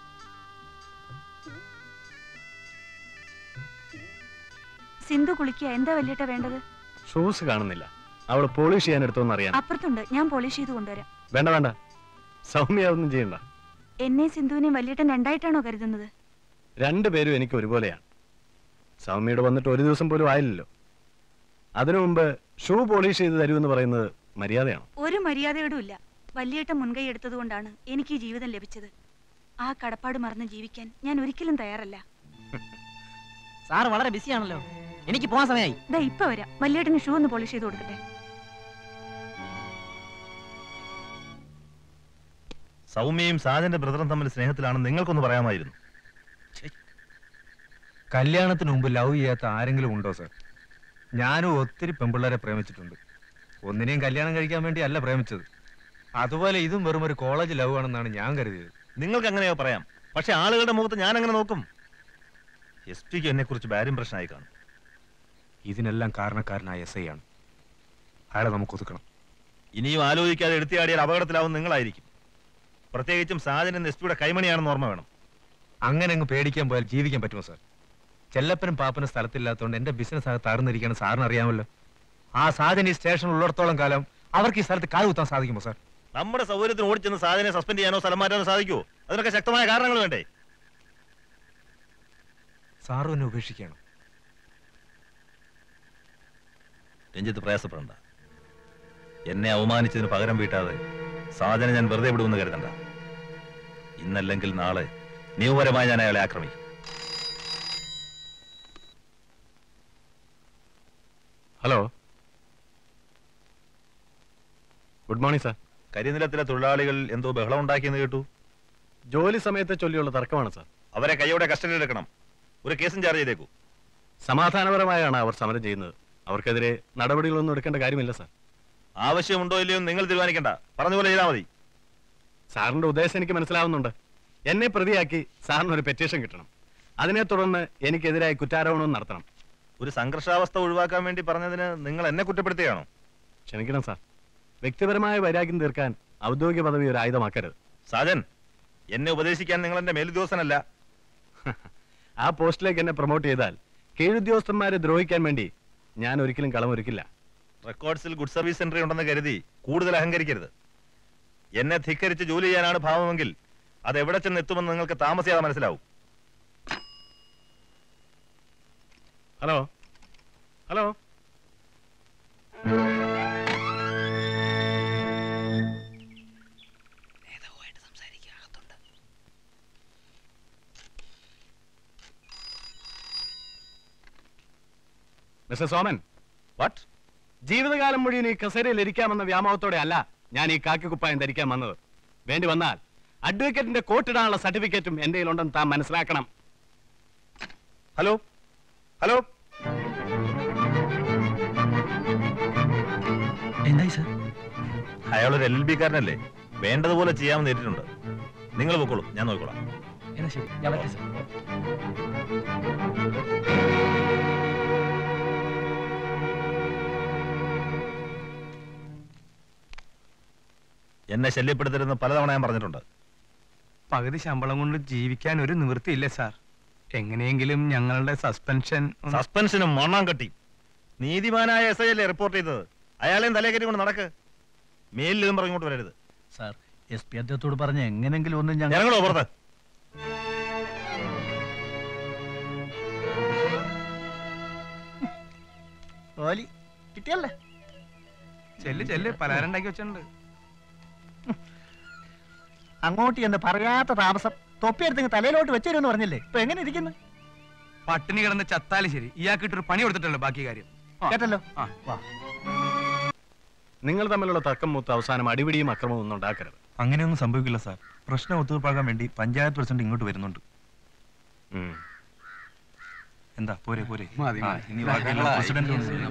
സിന്ധു കുളിക്കുക. എന്താ വല്യേട്ടാ വേണ്ടത്? ഷൂസ് കാണുന്നില്ല. അവള് പോളിഷ് ചെയ്യാൻ എടുത്തോന്ന് അറിയാൻ. അപ്പുറത്തുണ്ട്, ഞാൻ പോളിഷ് ചെയ്ത് കൊണ്ടുവരാം. വേണ്ട വേണ്ട, സൗമ്യ ഒന്നും ചെയ്യണ്ട. എന്നെ സിന്ധുവിനെയും വല്യേട്ടൻ രണ്ടായിട്ടാണോ കരുതുന്നത്? രണ്ടുപേരും എനിക്ക് ഒരുപോലെയാണ്. സൗമ്യയുടെ വന്നിട്ട് ഒരു ദിവസം പോലും ആയില്ലല്ലോ. അതിനു മുമ്പ് ഷൂ പോളിഷ് ചെയ്ത് തരുമെന്ന് പറയുന്നത് മര്യാദയാണ്? ഒരു മര്യാദയോടും ഇല്ല. വല്യേട്ടൻ മുൻകൈ എടുത്തത് കൊണ്ടാണ് എനിക്ക് ഈ ജീവിതം ലഭിച്ചത്. ആ കടപ്പാട് മറന്ന് ജീവിക്കാൻ ഞാൻ ഒരിക്കലും തയ്യാറല്ല. സാർ വളരെ ബിസിയാണല്ലോ, എനിക്ക് പോകാൻ സമയമായി. ദാ ഇപ്പൊ വരാം. വല്യേട്ടന് ഷൂ ഒന്ന് പോളിഷ് ചെയ്ത് കൊടുക്കട്ടെ. സൗമ്യയും സാജന്റെ ബ്രദറും തമ്മിൽ സ്നേഹത്തിലാണെന്ന് നിങ്ങൾക്കൊന്ന് പറയാമായിരുന്നു. കല്യാണത്തിന് മുമ്പ് ലവ് ചെയ്യാത്ത ആരെങ്കിലും ഉണ്ടോ സർ? ഞാനും ഒത്തിരി പെമ്പിള്ളേരെ പ്രേമിച്ചിട്ടുണ്ട്. ഒന്നിനെയും കല്യാണം കഴിക്കാൻ വേണ്ടി അല്ല പ്രേമിച്ചത്. അതുപോലെ ഇതും വെറും ഒരു കോളേജ് ലവ് ആണെന്നാണ് ഞാൻ കരുതിയത്. നിങ്ങൾക്ക് അങ്ങനെയോ പറയാം, പക്ഷെ ആളുകളുടെ മുഖത്ത് ഞാൻ അങ്ങനെ നോക്കും. എസ് പിക്ക് എന്നെ കുറിച്ച് ബാഡ് ഇംപ്രഷൻ ആയി കാണും. ഇതിനെല്ലാം കാരണക്കാരനായ എസ് ഐ ആണ്. അയാളെ നമുക്ക് ഒതുക്കണം. ഇനിയും ആലോചിക്കാതെ എടുത്തിയാടിയാൽ അപകടത്തിലാവും നിങ്ങളായിരിക്കും. പ്രത്യേകിച്ചും സാജൻ എന്ന എസ് പിയുടെ കൈമണിയാണെന്ന് ഓർമ്മ വേണം. അങ്ങനെ അങ്ങ് പേടിക്കാൻ പോയാൽ ജീവിക്കാൻ പറ്റുമോ സാർ? ചെല്ലപ്പനും പാപ്പനും സ്ഥലത്തില്ലാത്തതുകൊണ്ട് എന്റെ ബിസിനസ് ആകെ തകർന്നിരിക്കുകയാണ് സാറിന് അറിയാമല്ലോ. ആ സാജൻ ഈ സ്റ്റേഷനിൽ ഉള്ളിടത്തോളം കാലം അവർക്ക് ഈ സ്ഥലത്ത് കാല് കുത്താൻ സാധിക്കുമോ സാർ? നമ്മുടെ സൗകര്യത്തിന് ഓടിച്ചെന്ന് സാജനെ സസ്പെൻഡ് ചെയ്യാനോ സ്ഥലം മാറ്റാനോ സാധിക്കുമോ? അതിനൊക്കെ ശക്തമായ കാരണങ്ങൾ വേണ്ടേ? സാറും എന്നെ ഉപേക്ഷിക്കണം. രഞ്ജിത്ത് പ്രയാസപ്പെടണ്ട. എന്നെ അവമാനിച്ചതിന് പകരം വീട്ടാതെ സാജനെ ഞാൻ വെറുതെ വിടുമെന്ന് കരുതണ്ട. ഇന്നല്ലെങ്കിൽ നാളെ നിയമപരമായി ഞാൻ അയാളെ ആക്രമിക്കും. Hello, good morning sir. കരിനിലത്തിലെ തൊഴിലാളികൾ എന്തോ ബഹളം ഉണ്ടാക്കിയെന്ന് കേട്ടു. ജോലി സമയത്തെ ചൊല്ലിയുള്ള തർക്കമാണ് സാർ. അവരെ കൈയോടെ കസ്റ്റഡിയിൽ എടുക്കണം. ഒരു കേസും ചാർജ് ചെയ്തേക്കൂ. സമാധാനപരമായാണ് അവർ സമരം ചെയ്യുന്നത്. അവർക്കെതിരെ നടപടികളൊന്നും എടുക്കേണ്ട കാര്യമില്ല സാർ. ആവശ്യമുണ്ടോ ഇല്ലയോ നിങ്ങൾ തീരുമാനിക്കണ്ട, പറഞ്ഞതുപോലെ ചെയ്താൽ മതി. സാറിന്റെ ഉദ്ദേശം എനിക്ക് മനസ്സിലാവുന്നുണ്ട്. എന്നെ പ്രതിയാക്കി സാറിന് ഒരു പെറ്റീഷൻ കിട്ടണം. അതിനെ തുടർന്ന് എനിക്കെതിരായി കുറ്റാരോപണവും നടത്തണം. ഒരു സംഘർഷാവസ്ഥ ഒഴിവാക്കാൻ വേണ്ടി പറഞ്ഞതിന് നിങ്ങൾ എന്നെ കുറ്റപ്പെടുത്തുകയാണോ? ക്ഷമിക്കണം സാർ. വ്യക്തിപരമായ വൈരാഗ്യം തീർക്കാൻ ഔദ്യോഗിക പദവി ഒരു ആയുധമാക്കരുത്. സാജൻ, എന്നെ ഉപദേശിക്കാൻ നിങ്ങൾ എന്റെ മേലുദ്യോഗസ്ഥനല്ല. ആ പോസ്റ്റിലേക്ക് എന്നെ പ്രൊമോട്ട് ചെയ്താൽ കീഴുദ്യോഗസ്ഥന്മാരെ ദ്രോഹിക്കാൻ വേണ്ടി ഞാൻ ഒരിക്കലും കളമൊരുക്കില്ല. റെക്കോർഡ്സിൽ ഗുഡ് സർവീസ് എൻട്രി ഉണ്ടെന്ന് കരുതി കൂടുതൽ അഹങ്കരിക്കരുത്. എന്നെ ധിക്കരിച്ച് ജോലി ചെയ്യാനാണ് ഭാവമെങ്കിൽ അത് എവിടെ ചെന്ന് എത്തുമെന്ന് നിങ്ങൾക്ക് താമസിയാതെ മനസ്സിലാവും. Hello hello mister Soman, what? ജീവിതകാലം മുഴുവൻ ഈ കസേരയിൽ ഇരിക്കാമെന്ന വ്യാമോഹത്തോടെ അല്ല ഞാൻ ഈ കാക്കി കുപ്പായം ധരിക്കാൻ വന്നത്. വേണ്ടി വന്നാൽ അഡ്വക്കേറ്റിന്റെ കോട്ടിടാനുള്ള സർട്ടിഫിക്കറ്റും എന്റെ കയ്യിലുണ്ടെന്ന് താൻ മനസ്സിലാക്കണം. ഹലോ ഹലോ എന്തായി സാർ? അയാളൊരു എൽ എൽ ബി കാരനല്ലേ, വേണ്ടതുപോലെ ചെയ്യാമെന്ന് നേരിട്ടുണ്ട്. നിങ്ങൾ പൊക്കോളൂ, ഞാൻ നോക്കിക്കോളാം. എന്നാ ശരി, ഞാൻ പറ്റേ സാർ. എന്നെ ശല്യപ്പെടുത്തരുതെന്ന് പലതവണ ഞാൻ പറഞ്ഞിട്ടുണ്ട്. പകുതി ശമ്പളം കൊണ്ട് ജീവിക്കാൻ ഒരു നിവൃത്തിയില്ല സാർ. എങ്ങനെയെങ്കിലും ഞങ്ങളുടെ സസ്പെൻഷൻ സസ്പെൻഷനും മണ്ണാൻ കെട്ടി. നീതിമാനായ എസ് ഐ അല്ലേ റിപ്പോർട്ട് ചെയ്തത്? അയാളെയും തലേ കയറ്റി കൊണ്ട് നടക്ക്. മേലിലും പറഞ്ഞോട്ട് വരരുത്. സാർ, എസ് പി അദ്ദേഹത്തോട് പറഞ്ഞ എങ്ങനെങ്കിലും ഒന്ന് ഞങ്ങളോ പുറത്ത്. ഓലി കിട്ടിയല്ലേ? ചെല്ല് ചെല്ല്, പലഹാരം ഉണ്ടാക്കി വെച്ചിട്ടുണ്ട്. അങ്ങോട്ട് എന്ന് പറയാത്ത താമസം തൊപ്പിയെടുത്ത് തലയിലോട്ട് വെച്ചേരുമെന്ന് പറഞ്ഞില്ലേ? ഇപ്പൊ എങ്ങനെ ഇരിക്കുന്നു? പട്ടിണി കിടന്ന് ചത്താലും ശരി, ഇയാൾക്കിട്ടൊരു പണി കൊടുത്തിട്ടല്ലോ ബാക്കി കാര്യം. കേട്ടല്ലോ. നിങ്ങൾ തമ്മിലുള്ള തർക്കം മൂത്ത് അവസാനം അടിപിടിയും അക്രമവും ഒന്നും ഉണ്ടാക്കരുത്. അങ്ങനെയൊന്നും സംഭവിക്കില്ല സാർ. പ്രശ്നം ഒത്തുതീർപ്പാക്കാൻ വേണ്ടി പഞ്ചായത്ത് പ്രസിഡന്റ് ഇങ്ങോട്ട് വരുന്നുണ്ട്. എന്താ പോരെ പോരെ? ഇനി ബാക്കിയുള്ള പ്രസിഡന്റ്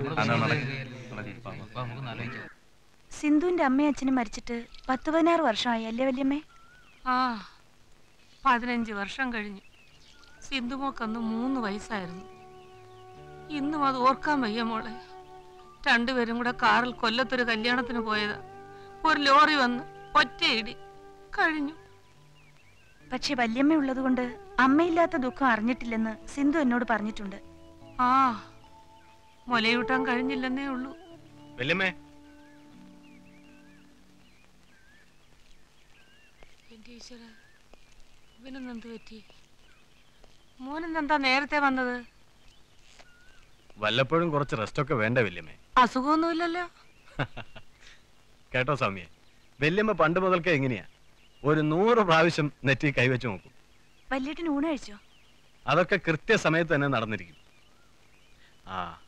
സിന്ധുവിന്റെ അമ്മയും അച്ഛനും മരിച്ചിട്ട് പത്ത് പതിനാറ് വർഷമായി അല്ലേ വല്യമ്മേ? ആ, പതിനഞ്ച് വർഷം കഴിഞ്ഞു. സിന്ധുമോക്കന്ന് മൂന്ന് വയസ്സായിരുന്നു. ഇന്നും അത് ഓർക്കാൻ വയ്യ മോളെ. രണ്ടുപേരും കൂടെ കാറിൽ കൊല്ലത്തൊരു കല്യാണത്തിന് പോയതാ. ഒരു ലോറി വന്ന് ഒറ്റയിടി കഴിഞ്ഞു. പക്ഷെ വല്യമ്മ ഉള്ളത് കൊണ്ട് അമ്മയില്ലാത്ത ദുഃഖം അറിഞ്ഞിട്ടില്ലെന്ന് സിന്ധു എന്നോട് പറഞ്ഞിട്ടുണ്ട്. ആ, മുലയൂട്ടാൻ കഴിഞ്ഞില്ലെന്നേ ഉള്ളൂ. വല്യമ്മേ, ഇവനെന്ത് പറ്റി? മോനെന്താ നേരത്തെ വന്നത്? വല്ലപ്പോഴും കുറച്ച് റെസ്റ്റ് ഒക്കെ വേണ്ട വല്യമ്മേ? അസുഖമൊന്നുമില്ലല്ലോ. കേട്ടോ സൗമ്യ, വല്യമ്മ പണ്ട് മുതൽക്കേ എങ്ങനെയാ ഒരു നൂറ് പ്രാവശ്യം നെറ്റി കൈവച്ച് നോക്കും. വല്യേട്ടൻ ഊണ് കഴിച്ചോ? അതൊക്കെ കൃത്യസമയത്ത് തന്നെ നടന്നിരിക്കും. ആ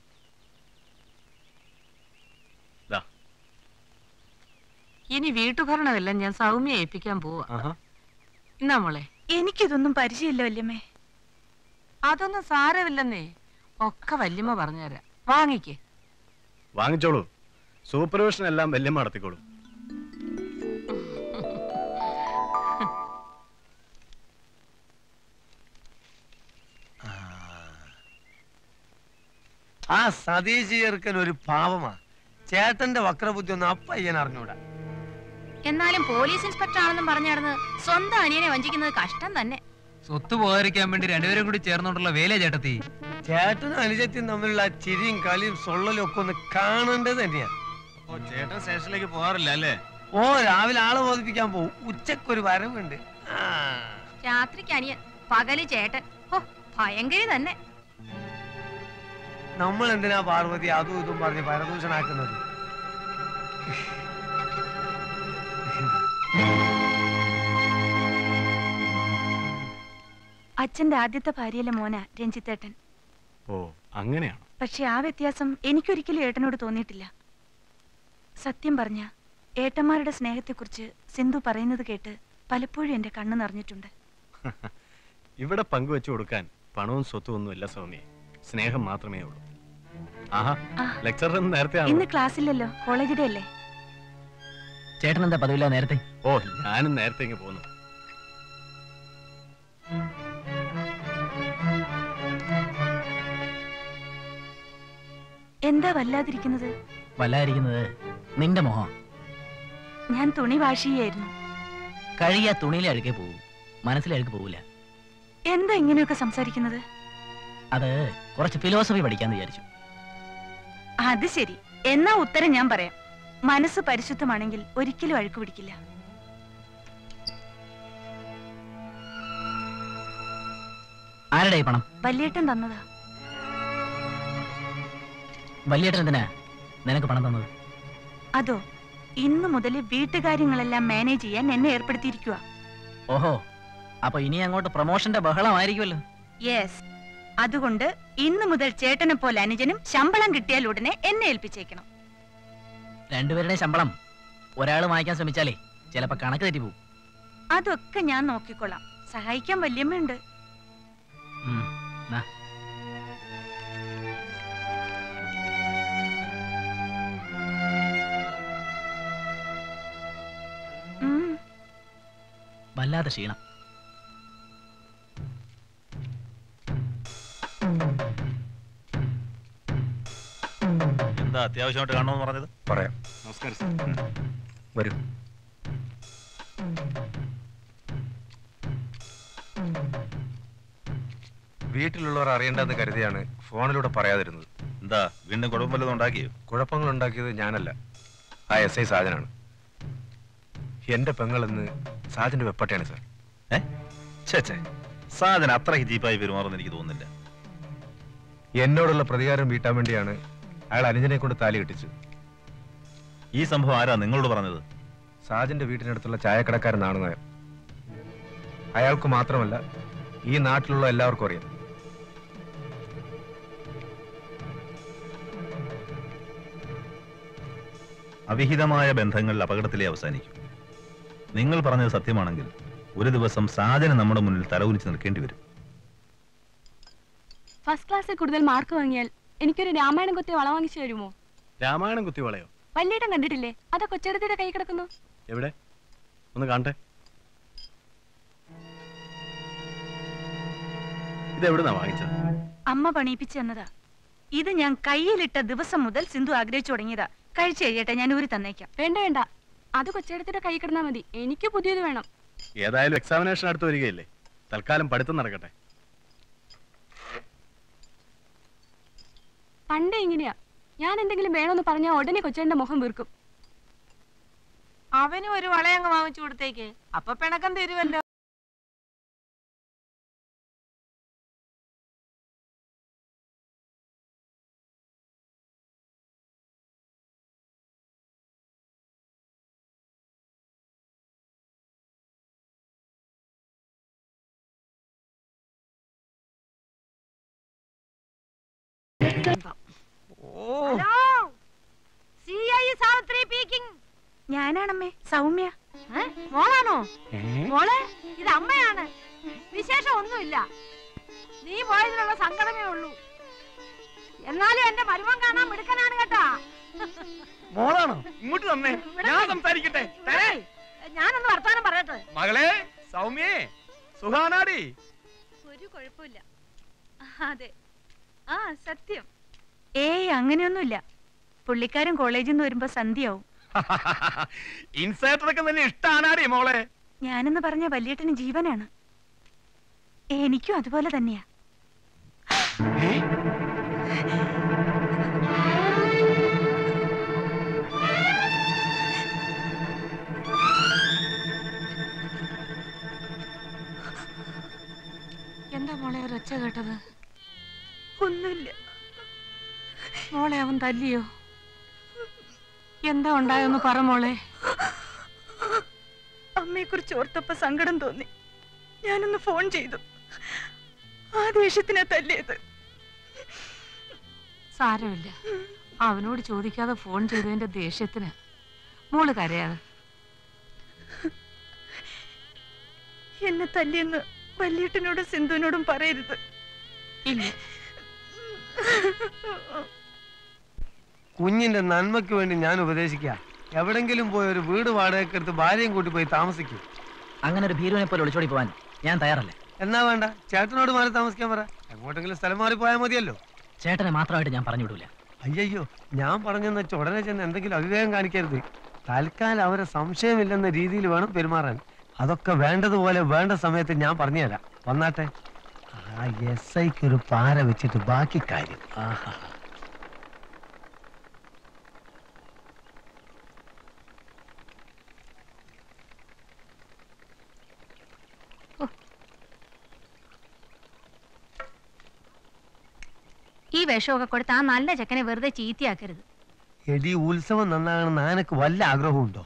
ഇനി വീട്ടുഭരണമെല്ലാം ഞാൻ സൗമ്യ ഏൽപ്പിക്കാൻ പോവാ. എന്നാ മോളെ? എനിക്കിതൊന്നും പരിചയമില്ല വല്യമ്മേ. അതൊന്നും സാരമില്ലെന്നേ, ഒക്കെ വല്യമ്മ പറഞ്ഞുതരാം. വാങ്ങിക്കേ. വാങ്ങിച്ചോളൂ. സൂപ്പർവിഷൻ എല്ലാം വല്യമ്മ നടത്തിക്കോളൂ. ആ സതീശ് ചേർക്കൻ ഒരു പാവമാ. ചേട്ടന്റെ വക്രബുദ്ധി ഒന്നും അപ്പയ്യൻ അറിഞ്ഞൂടാ. എന്നാലും പോലീസ് ഇൻസ്പെക്ടർ ആണെന്നും പറഞ്ഞു നടന്ന് സ്വന്തം അനിയനെ വഞ്ചിക്കുന്നത് കഷ്ടം തന്നെ. സ്വത്ത് പോകാതിരിക്കാൻ വേണ്ടി രണ്ടുപേരും കൂടി ചേർന്നോണ്ടുള്ള വേല ചേട്ടത്തി. ചേട്ടനും അനുജത്തിയും തമ്മിലുള്ള ചിരിയും കളിയും സൊള്ളലും ഒക്കെ ഒന്ന് കാണേണ്ടത് തന്നെയാ. ചേട്ടൻ സ്റ്റേഷനിലേക്ക് പോകാറില്ല അല്ലേ? ഓ, രാവിലെ ആളെ ബോധിപ്പിക്കാൻ പോകും. ഉച്ചക്കൊരു വരവുണ്ട്. രാത്രിക്ക് അനിയൻ, പകല് ചേട്ടൻ. ഓ, ഭയങ്കര തന്നെ. നമ്മൾ എന്തിനാ പാർവതി അതും ഇതും പറഞ്ഞ് പരദൂഷണാക്കുന്നത്? അച്ഛന്റെ ആദ്യത്തെ ഭാര്യയിലെ മോന രഞ്ജിത്തേട്ടൻ. ഓ, അങ്ങനെയാണ്. പക്ഷെ ആ വ്യത്യാസം എനിക്കൊരിക്കലും ഏട്ടനോട് തോന്നിയിട്ടില്ല. സത്യം പറഞ്ഞ ഏട്ടന്മാരുടെ സ്നേഹത്തെക്കുറിച്ച് സിന്ധു പറയുന്നത് കേട്ട് പലപ്പോഴും എന്റെ കണ്ണ് നിറഞ്ഞിട്ടുണ്ട്. ഇവിടെ പങ്കുവെച്ചു കൊടുക്കാൻ പണവും സ്വത്തും ഒന്നുമില്ല സൗമ്യ, സ്നേഹം മാത്രമേ ഉള്ളൂ. ആഹാ, ലെക്ചറർ നേരത്തെ ഇന്ന് ക്ലാസ്സില്ലല്ലോ, കോളേജിലെ അല്ലേ? ചേട്ടൻ എന്താ പതിവില്ല നേരത്തെ? ഓ, ഞാനും നേരത്തെ ഇങ്ങ് പോന്നു. എന്താ വല്ലാതിരിക്കുന്നത്? വല്ലാതിരിക്കുന്നത് നിന്റെ മോഹം. ഞാൻ തുണി വാഷ് ചെയ്യായിരുന്നു. കഴുകിയ തുണിയിലെ അഴുക്കേ പോകൂ, മനസ്സിലെ അഴുക്ക് പോവില്ല. എന്താ ഇങ്ങനെയൊക്കെ സംസാരിക്കുന്നത്? അത് കുറച്ച് ഫിലോസഫി പഠിക്കാന്ന് വിചാരിച്ചു. അത് ശരി, എന്നാ ഉത്തരം ഞാൻ പറയാം. മനസ്സ് പരിശുദ്ധമാണെങ്കിൽ ഒരിക്കലും അഴുക്ക് പിടിക്കില്ല. ആരുടെ പണം? വല്യേട്ടൻ തന്നതാ. വല്യേട്ടൻ എന്തിനാ നിനക്ക് പണം തന്നത്? അതോ, ഇന്നു മുതൽ വീട്ടുകാര്യങ്ങളെല്ലാം മാനേജ് ചെയ്യാൻ എന്നെ ഏർപ്പെടുത്തിയിരിക്കുക. ഓഹോ, അപ്പൊ ഇനി അങ്ങോട്ട് പ്രൊമോഷന്റെ ബഹളമായിരിക്കുമല്ലോ. യെസ്, അതുകൊണ്ട് ഇന്നു മുതൽ ചേട്ടനെ പോലെ അനുജനും ശമ്പളം കിട്ടിയാൽ ഉടനെ എന്നെ ഏൽപ്പിച്ചേക്കണം. രണ്ടുപേരുടെയും ശമ്പളം ഒരാൾ വാങ്ങിക്കാൻ ശ്രമിച്ചാലേ ചിലപ്പോ കണക്ക് തെറ്റി പോകും. അതൊക്കെ ഞാൻ നോക്കിക്കൊള്ളാം. സഹായിക്കാൻ വല്യമ്മയുണ്ട്. വല്ലാതെ ക്ഷീണം. എന്താ അത്യാവശ്യമായിട്ട് കാണണമെന്ന് പറഞ്ഞത്? പറയാം. നമസ്കാരം സാർ. വരൂ. വീട്ടിലുള്ളവർ അറിയേണ്ടെന്ന് കരുതിയാണ് ഫോണിലൂടെ പറയാതിരുന്നത്. എന്താ വീണ്ടും കുഴപ്പം വല്ലതും ഉണ്ടാക്കിയോ? കുഴപ്പങ്ങൾ ഉണ്ടാക്കിയത് ഞാനല്ല, ആ എസ് ഐ സാജനാണ്. എന്റെ പെങ്ങളെന്ന് സാജന്റെ വെപ്പട്ടയാണ് സാർ. ഏ ചേച്ചേ, സാജൻ അത്രയ്ക്ക് ചീപ്പായി പെരുമാറുമെന്ന് എനിക്ക് തോന്നുന്നില്ല. എന്നോടുള്ള പ്രതികാരം വീട്ടാൻ വേണ്ടിയാണ് അയാൾ അനുജനെ കൊണ്ട് താലി കെട്ടിച്ചു. ഈ സംഭവം ആരാ നിങ്ങളോട് പറഞ്ഞത്? സാജന്റെ വീട്ടിനടുത്തുള്ള ചായക്കടക്കാരനാണ് നായർ. അയാൾക്ക് മാത്രമല്ല ഈ നാട്ടിലുള്ള എല്ലാവർക്കും അറിയാം. അവിഹിതമായ ബന്ധങ്ങൾ അപകടത്തിലേ അവസാനിക്കും. നിങ്ങൾ പറഞ്ഞത് സത്യമാണെങ്കിൽ ഒരു ദിവസം സാജന് നമ്മുടെ മുന്നിൽ തലകുനിച്ച് നിൽക്കേണ്ടി വരും. ഫസ്റ്റ് ക്ലാസ്സിൽ കൂടുതൽ മാർക്ക് വാങ്ങിയാൽ എനിക്കൊരു രാമായണം കുത്തി വള വാങ്ങിച്ചു തരുമോ? രാമായണം കുത്തി വളയോ? വല്യേട്ടൻ കണ്ടിട്ടില്ലേ? അതാ കൊച്ചെടുത്തിയുടെ കൈ കിടക്കുന്നു. എവിടെ? ഒന്ന് കാണട്ടെ. ഇതെവിടുന്നാ വാങ്ങിച്ചത്? അമ്മ പണിയിപ്പിച്ചു തന്നതാ. ഇത് ഞാൻ കയ്യിലിട്ട ദിവസം മുതൽ സിന്ധു ആഗ്രഹിച്ചു തുടങ്ങിയതാ. കഴിച്ചു കഴിയട്ടെ, ഞാൻ ഊരി തന്നേക്കാം. വേണ്ട വേണ്ട, അത് കൊച്ചെടുത്തിയുടെ കൈ കിടന്നാ മതി. എനിക്ക് പുതിയത് വേണം. ഏതായാലും എക്സാമിനേഷൻ അടുത്ത് വരികയല്ലേ, തൽക്കാലം പഠിത്തം നടക്കട്ടെ. പണ്ടേ ഇങ്ങനെയാ, ഞാൻ എന്തെങ്കിലും വേണമെന്ന് പറഞ്ഞാൽ ഉടനെ കൊച്ചേന്റെ മുഖം വീർക്കും. അവനും ഒരു വളയങ്ങ് വാങ്ങിച്ചു കൊടുത്തേക്ക്, അപ്പൊ പിണക്കം തരുമല്ലോ. Hello, C I Savitri speaking. ഞാനാണമ്മേ, സൗമ്യ. ഏ? മോളാണോ? മോളെ, ഇത് അമ്മയാണ്. വിശേഷം ഒന്നുമില്ല. നീ പോയതിനുള്ള സങ്കടമേ ഉള്ളൂ. എന്നാലും എന്റെ മരുമൻ കാണാൻ മിടുക്കനാണ് കേട്ടാ. മോളാണോ? ഇങ്ങോട്ട് തന്നെ, ഞാൻ സംസാരിക്കട്ടെ. ഞാനൊന്ന് വർത്താനം പറയട്ടെ. മകളെ സൗമ്യേ, സുഖാനാടി? ഒരു കുഴപ്പമില്ല. അതെ, ആ സത്യം. ഏയ് അങ്ങനെയൊന്നുമില്ല. പുള്ളിക്കാരൻ കോളേജിൽ നിന്ന് വരുമ്പോ സന്ധ്യയാവും. ഇൻസേർട്ടറൊക്കെ തന്നെ ഇഷ്ടാനാടി മോളെ? ഞാനെന്ന് പറഞ്ഞ വല്യേട്ടന് ജീവനാണ്. എനിക്കും അതുപോലെ തന്നെയാ. എന്താ മോളെ ഒരൊച്ച കേട്ടത്? ഒന്നുമില്ല മോളെ, അവൻ തല്ലിയോ? എന്താ ഉണ്ടായെന്ന് പറ മോളെ. അമ്മയെ കുറിച്ച് ഓർത്തപ്പോ സങ്കടം തോന്നി. ഞാനൊന്ന് ഫോൺ ചെയ്തു. ആ ദേഷ്യത്തിനാ തല്ലിയത്. സാരമില്ല, അവനോട് ചോദിക്കാതെ ഫോൺ ചെയ്തതിന്റെ ദേഷ്യത്തിന്. മോള് കരയാതെ. എന്നെ തല്ലിയെന്ന് വല്യേട്ടനോടും സിന്ധുവിനോടും പറയരുത്. ഇല്ല. കുഞ്ഞിന്റെ നന്മയ്ക്ക് വേണ്ടി ഞാൻ ഉപദേശിക്കാം. എവിടെങ്കിലും പോയി ഒരു വീട് വാടകയ്ക്ക് എടുത്ത് ഭാര്യയും കൂട്ടി പോയി താമസിക്കും. അങ്ങനെ ഒരു ഭീരുവിനെ പോലെ ഒളിച്ചോടി പോവാൻ ഞാൻ തയ്യാറല്ല. എന്നാ വേണ്ട, ചേട്ടനോട് മാറി താമസിക്കാൻ പറ. എങ്ങോട്ടെങ്കിലും സ്ഥലം മാറി പോയാൽ മതിയല്ലോ. ചേട്ടനെ മാത്രമായിട്ട് ഞാൻ പറഞ്ഞു വിടൂല. അയ്യോ, ഞാൻ പറഞ്ഞെന്ന് വെച്ചാൽ ഉടനെ ചെന്ന് എന്തെങ്കിലും അവിവേകം കാണിക്കരുത്. തൽക്കാലം അവരെ സംശയമില്ലെന്ന രീതിയിൽ വേണം പെരുമാറാൻ. അതൊക്കെ വേണ്ടതുപോലെ വേണ്ട സമയത്ത് ഞാൻ പറഞ്ഞുതരാം. വന്നാട്ടെ. ആ എസ് ഐക്ക് ഒരു പാര വെച്ചിട്ട് ബാക്കി കാര്യം. ആഹാ, ഈ വിഷമൊക്കെ കൊടുത്ത് ആ നല്ല ചെക്കനെ വെറുതെ ചീത്തയാക്കരുത്. എടി, ഉത്സവം നന്നാകണമെന്ന് ആനക്ക് വല്ല ആഗ്രഹമുണ്ടോ?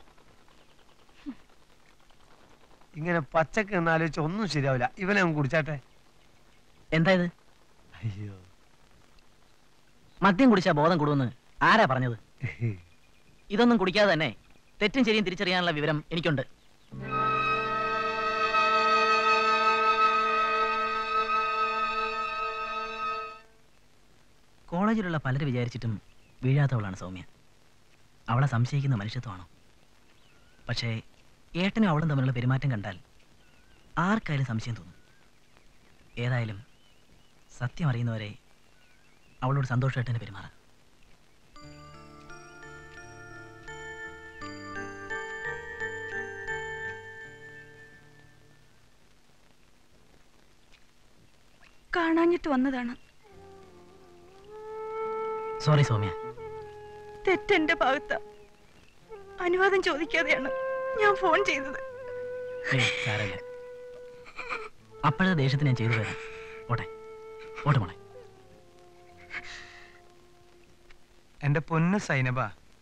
ഇങ്ങനെ പച്ചക്ക് എന്നാലോചിച്ച് ഒന്നും ശരിയാവില്ല. ഇവനെ നമുക്ക് കുടിച്ചാട്ടെ. എന്താ ഇത്? അയ്യോ, മദ്യം കുടിച്ചാ ബോധം കൂടുമെന്ന് ആരാ പറഞ്ഞത്? ഇതൊന്നും കുടിക്കാതെ തന്നെ തെറ്റും ശരിയും തിരിച്ചറിയാനുള്ള വിവരം എനിക്കുണ്ട്. കോളേജിലുള്ള പലരും വിചാരിച്ചിട്ടും വീഴാത്തവളാണ് സൗമ്യ. അവളെ സംശയിക്കുന്ന മനുഷ്യത്വമാണോ? പക്ഷേ ഏട്ടനും അവളും തമ്മിലുള്ള പെരുമാറ്റം കണ്ടാൽ ആർക്കായാലും സംശയം തോന്നും. ഏതായാലും സത്യം അറിയുന്നവരെ അവളോട് സന്തോഷമായിട്ട് തന്നെ പെരുമാറാം. കാണാഞ്ഞിട്ട് വന്നതാണ്. സോറി സൗമ്യ. തെറ്റെന്റെ ഭാഗത്താ. അനുവാദം ചോദിക്കാതെയാണ് ഞാൻ ഫോൺ ചെയ്തത്. സാരല്ല, അപ്പോഴത്തെ ദേഷ്യത്തിന് ഞാൻ ചെയ്തു തരാം. ഓട്ടെ ഓട്ടെ മോളെ. എന്റെ പൊന്ന് സൈനബ,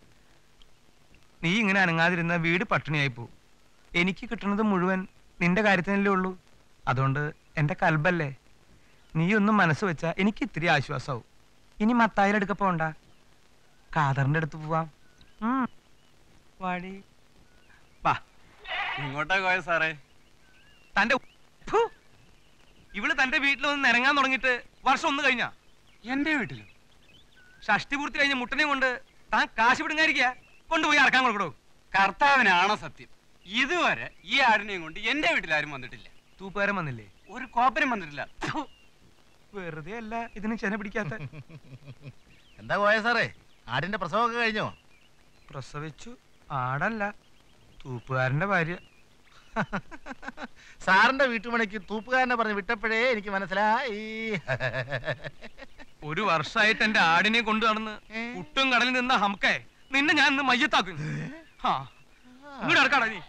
നീ ഇങ്ങനെ അനങ്ങാതിരുന്ന വീട് പട്ടിണിയായി പോവും. എനിക്ക് കിട്ടുന്നത് മുഴുവൻ നിന്റെ കാര്യത്തിനല്ലേ ഉള്ളൂ. അതുകൊണ്ട് എന്റെ കൽബല്ലേ, നീ ഒന്നും മനസ്സ് വെച്ചാ എനിക്ക് ഇത്തിരി ആശ്വാസമാവും. ഇനി മത്തായിയുടെ അടുക്ക പോണ്ട, കാദറിന്റെ അടുത്ത് പോവാം. വാടി. വാ. ഇങ്ങോട്ടാ പോയ സാറേ? തന്റെ ഇവള് തന്റെ വീട്ടിൽ ഒന്ന് നിരങ്ങാൻ തുടങ്ങിയിട്ട് വർഷം ഒന്ന് കഴിഞ്ഞാ. എന്റെ വീട്ടില് ഷഷ്ടി പൂർത്തി കഴിഞ്ഞ മുട്ടനെയും കൊണ്ട് താൻ കാശ് വിടുങ്ങായിരിക്കാ. കൊണ്ടുപോയി അറക്കാൻ കൊടുക്കണോ? കർത്താവിനാണോ സത്യം, ഇതുവരെ ഈ ആടിനെയും കൊണ്ട് എന്റെ വീട്ടിലാരും വന്നിട്ടില്ല. തൂപ്പുകാരൻ വന്നില്ലേ? ഒരു കോപ്പനും വന്നിട്ടില്ല. വെറുതെ അല്ല ഇതിന് ചെന പിടിക്കാത്ത. എന്താ പോയ സാറേ, ആടിന്റെ പ്രസവമൊക്കെ കഴിഞ്ഞോ? പ്രസവിച്ചു. ആടല്ല, തൂപ്പുകാരന്റെ ഭാര്യ. സാറിന്റെ വീട്ടുപണിക്ക് തൂപ്പുകാരനെ പറഞ്ഞ് വിട്ടപ്പോഴേ എനിക്ക് മനസ്സിലായി. ഒരു വർഷമായിട്ട് എന്റെ ആടിനെ കൊണ്ടു നടന്ന് കുട്ടും കടലിൽ നിന്ന ഹംക്കെ നിന്നെ ഞാൻ ഇന്ന് മയ്യത്താക്കും. ഇങ്ങോട്ട് ഇറക്കാടാ നീ.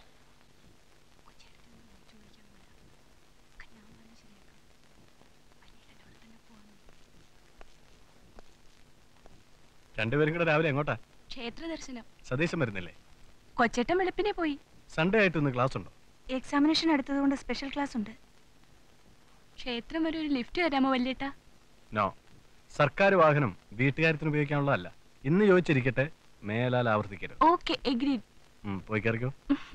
രണ്ടുപേരും കൂടെ രാവിലെ എങ്ങോട്ടാ? ക്ഷേത്ര ദർശനം. സതീശൻ വരുന്നില്ലേ? കൊച്ചേട്ടൻ വെളുപ്പിനെ പോയി. സൺഡേ ആയിട്ട് ഇന്ന് ക്ലാസ് ഉണ്ടോ? എക്സാമിനേഷൻ എടുത്തതുകൊണ്ട് സ്പെഷ്യൽ ക്ലാസ് ഉണ്ട്. ക്ഷേത്രം വരെ ഒരു ലിഫ്റ്റ് തരാമോ വല്യേട്ടാ? നോ, സർക്കാർ വാഹനം വീട്ടുകാര്യത്തിന് ഉപയോഗിക്കാനുള്ളതല്ല. ഇന്ന് ചോദിച്ചിരിക്കട്ടെ, മേലാൽ ആവർത്തിക്കരുത്. Okay, agreed. പോയി കയറിക്കോ.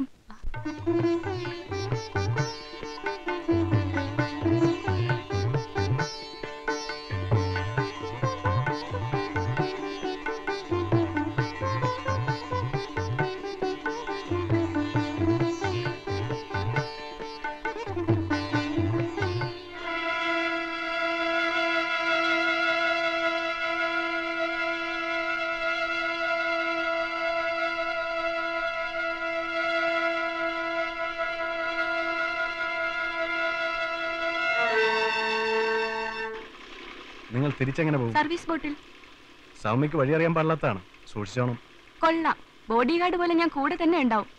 നിങ്ങൾ തിരിച്ചെങ്ങനെ പോകും? സർവീസ് ബോട്ടിൽ. സൗമ്യക്ക് വഴി അറിയാൻ പാടില്ലാത്തതാണ്, സൂക്ഷിച്ചോണം. കൊള്ളാം, ബോഡി ഗാർഡ് പോലെ ഞാൻ കൂടെ തന്നെ ഉണ്ടാവും.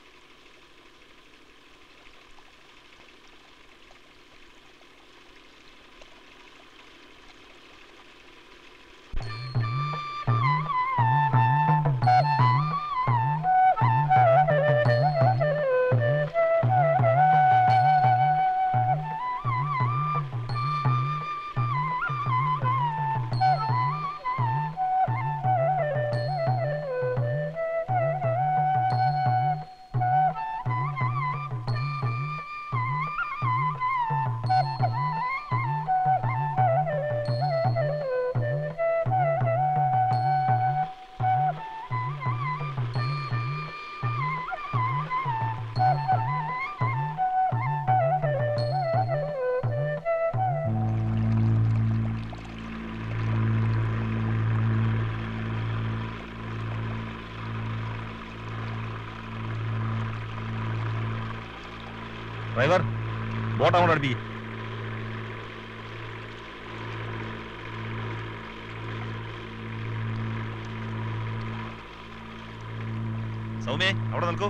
ഡ്രൈവർ, ബോട്ട് അങ്ങോട്ട് അടുപ്പിക്കും. സൗമ്യേ, അവിടെ നിൽക്കൂ.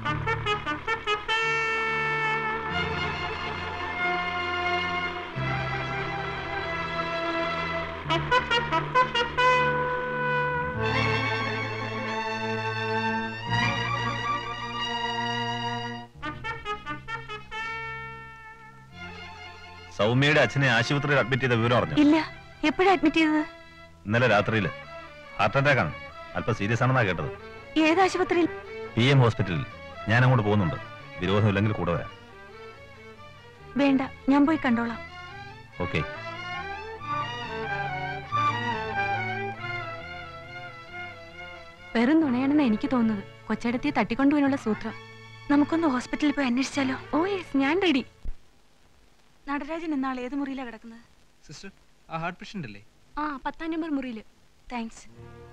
സൗമ്യയുടെ അച്ഛനെ ആശുപത്രിയിൽ അഡ്മിറ്റ് ചെയ്ത വിവരം അറിഞ്ഞു? ഇല്ല. എപ്പോഴാ അഡ്മിറ്റ് ചെയ്തത്? ഇന്നലെ രാത്രിയിൽ. ഹാർട്ട് അറ്റാക്ക് ആണ്, അല്പം സീരിയസ് ആണെന്നാ കേട്ടത്. ഏത് ആശുപത്രിയിൽ? പി എം ഹോസ്പിറ്റലിൽ. ഞാൻ അങ്ങോട്ട് പോകുന്നുണ്ട്, വിരോധമില്ലെങ്കിൽ കൂടെ വരാം. വേണ്ട, ഞാൻ പോയി കണ്ടോളാം. ഓക്കെ. വെറും നുണയാണെന്ന് എനിക്ക് തോന്നുന്നത്. കൊച്ചടത്തിയെ തട്ടിക്കൊണ്ടുപോകാനുള്ള സൂത്രം. നമുക്കൊന്ന് ഹോസ്പിറ്റലിൽ പോയി അന്വേഷിച്ചാലോ? ഓ യെസ്, ഞാൻ റെഡി. നടരാജൻ എന്നാൾ ഏത് മുറിയിലാണ് കിടക്കുന്നത്? സിസ്റ്റർ, ആ ഹാർട്ട് പേഷ്യന്റ് അല്ലേ? ആ, പത്താം നമ്പർ മുറിയില്. താങ്ക്സ്.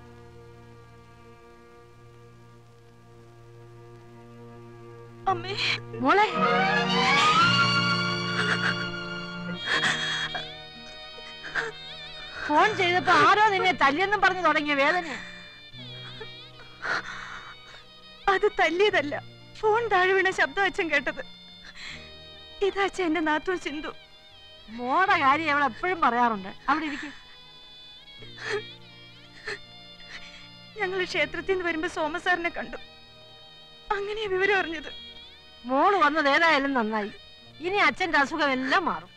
അമ്മേ, മോളെ, ഫോൺ ചെയ്തപ്പോ ആരോ നിന്നെ തല്ലിയെന്നും പറഞ്ഞു തുടങ്ങിയ വേദന. അത് തല്ലിയതല്ല, ഫോൺ താഴെ വീണ ശബ്ദം അച്ഛൻ കേട്ടത്. ഇതാ അച്ഛൻ എന്റെ നാത്തൂർ സിന്ധു. മോടെ കാര്യം അവൾ എപ്പോഴും പറയാറുണ്ട്. അവിടെ ഇരിക്കും. ഞങ്ങൾ ക്ഷേത്രത്തിൽ നിന്ന് വരുമ്പോ സോമസാറിനെ കണ്ടു. അങ്ങനെയാ വിവരം അറിഞ്ഞത്. മോള് വന്നത് ഏതായാലും നന്നായി. ഇനി അച്ഛന്റെ അസുഖം എല്ലാം മാറും.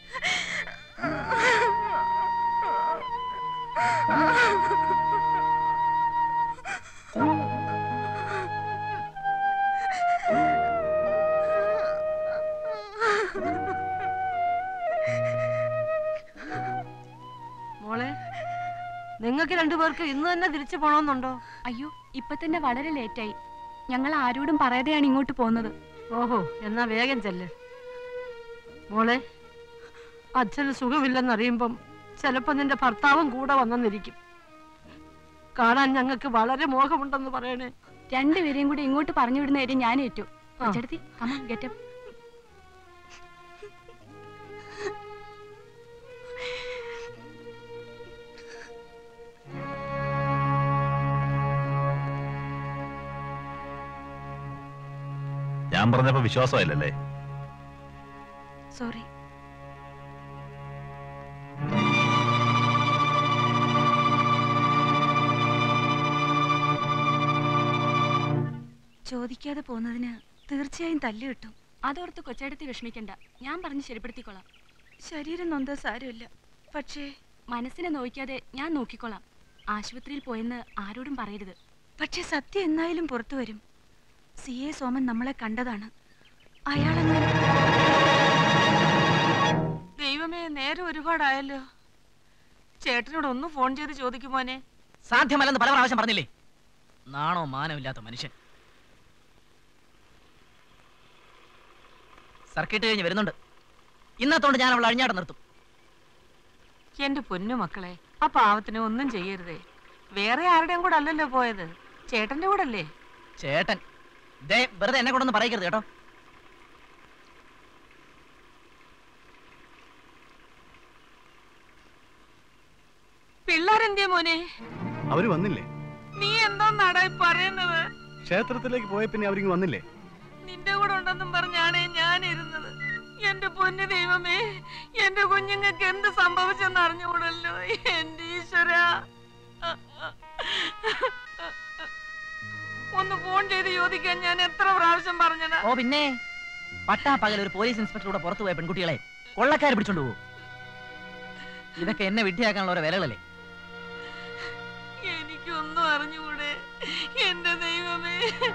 മോളെ, നിങ്ങൾക്ക് രണ്ടുപേർക്ക് ഇന്ന് തന്നെ തിരിച്ചു പോണമെന്നുണ്ടോ? അയ്യോ, ഇപ്പൊ തന്നെ വളരെ ലേറ്റായി. ഞങ്ങൾ ആരോടും പറയാതെയാണ് ഇങ്ങോട്ട് പോകുന്നത്. ഓഹോ, എന്നാ വേഗം ചെല്ല്. മോളെ, അച്ഛന് സുഖമില്ലെന്നറിയുമ്പം ചിലപ്പോ നിന്റെ ഭർത്താവും കൂടെ വന്നെന്നിരിക്കും. കാണാൻ ഞങ്ങൾക്ക് വളരെ മോഹമുണ്ടെന്ന് പറയണേ. രണ്ടുപേരെയും കൂടി ഇങ്ങോട്ട് പറഞ്ഞു വിടുന്ന കാര്യം ഞാൻ ഏറ്റു. ചേട്ടത്തി, come on, get up. ഞാൻ പറഞ്ഞപ്പോ വിശ്വാസമായില്ലല്ലേ? സോറി. ചോദിക്കാതെ പോകുന്നതിന് തീർച്ചയായും തല്ലു കിട്ടും. അതോർത്ത് കൊച്ചേടത്തി വിഷമിക്കണ്ട, ഞാൻ പറഞ്ഞ് ശരിപ്പെടുത്തിക്കോളാം. ശരീരം നൊന്താ സാരമില്ല, പക്ഷേ മനസ്സിനെ നോക്കാതെ ഞാൻ നോക്കിക്കോളാം. ആശുപത്രിയിൽ പോയെന്ന് ആരോടും പറയരുത്. പക്ഷെ സത്യം എന്നായാലും പുറത്തു വരും. സി എ സോമൻ നമ്മളെ കണ്ടതാണ്. അയാളെങ്ങനെ? ദൈവമേ, നേരെ ഒരുപാടായല്ലോ. ചേട്ടനോട് ഒന്ന് ഫോൺ ചെയ്ത് ചോദിക്കും മോനെ. സാധ്യമല്ലെന്ന് പല പ്രാവശ്യം പറഞ്ഞില്ലേ? നാണോ മാനമില്ലാത്ത മനുഷ്യൻ. സർക്കിട്ട് കഴിഞ്ഞ് വരുന്നുണ്ട്. ഇന്നത്തോണ്ട് ഞാൻ അവൾ അഴിഞ്ഞാടം നിർത്തും. എന്റെ പൊന്നു മക്കളെ, ആ പാവത്തിന് ഒന്നും ചെയ്യരുതേ. വേറെ ആരുടെയും കൂടെ അല്ലല്ലോ പോയത്, ചേട്ടന്റെ കൂടെ അല്ലേ? ചേട്ടൻ ദേ വെറുതെ എന്നെ കൊണ്ടൊന്ന് പറയരുത് കേട്ടോ. പിള്ളേരെന്തേ മോനെ? അവര് വന്നില്ലേ? നീ എന്തോ നടായി പറയുന്നത്? ക്ഷേത്രത്തിലേക്ക് പോയ പിന്നെ അവരിങ്ങ് വന്നില്ലേ? നിന്റെ കൂടെ ഉണ്ടെന്നും പറഞ്ഞാണേ ഞാൻ ഇരുന്നത്. എന്റെ പൊന്നു ദൈവമേ, എന്റെ കുഞ്ഞുങ്ങൾക്ക് എന്ത് സംഭവിച്ചെന്ന് അറിഞ്ഞുകൂടല്ലോ. എന്റെ ഈശ്വര, ഒന്ന് ഫോൺ ചെയ്ത് ചോദിക്കാൻ ഞാൻ എത്ര പ്രാവശ്യം പറഞ്ഞതാ. ഓ പിന്നെ പട്ടാ പകൽ ഒരു പോലീസ് ഇൻസ്പെക്ടറുടെ പുറത്തു പോയ പെൺകുട്ടികളെ കൊള്ളക്കാർ പിടിച്ചോണ്ട് പോകും. ഇതൊക്കെ എന്നെ വിഡ്ഢിയാക്കാനുള്ള ഓരോ വിലകളല്ലേ? എനിക്കൊന്നും അറിഞ്ഞുകൂടെ എന്റെ ദൈവമേ.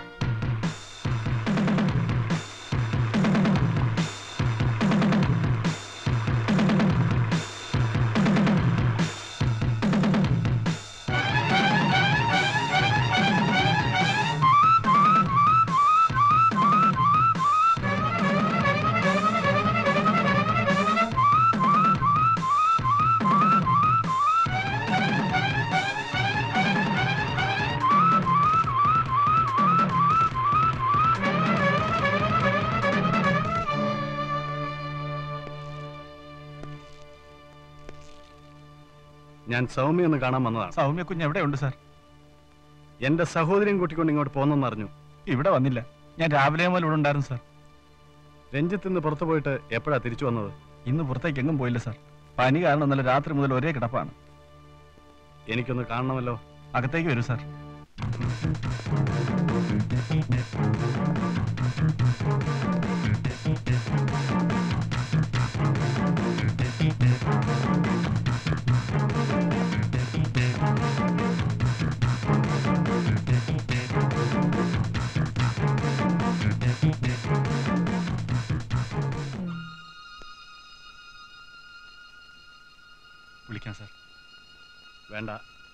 ഞാൻ സൗമ്യ ഒന്ന് കാണാൻ വന്നതാണ്. സൗമ്യ കുഞ്ഞ് എവിടെയുണ്ട് സാർ? എന്റെ സഹോദരിയും കൂട്ടിക്കൊണ്ട് ഇങ്ങോട്ട് പോന്നെന്ന് അറിഞ്ഞു. ഇവിടെ വന്നില്ല. ഞാൻ രാവിലെ മുതൽ ഇവിടെ ഉണ്ടായിരുന്നു സാർ. രഞ്ജിത്ത് ഇന്ന് പുറത്തു പോയിട്ട് എപ്പോഴാ തിരിച്ചു വന്നത്? ഇന്ന് പുറത്തേക്ക് എങ്ങും പോയില്ല സാർ. പനി കാരണം ഇന്നലെ രാത്രി മുതൽ ഒരേ കിടപ്പാണ്. എനിക്കൊന്ന് കാണണമല്ലോ. അകത്തേക്ക് വരൂ സാർ. വിളിക്കാം സാർ. വേണ്ട.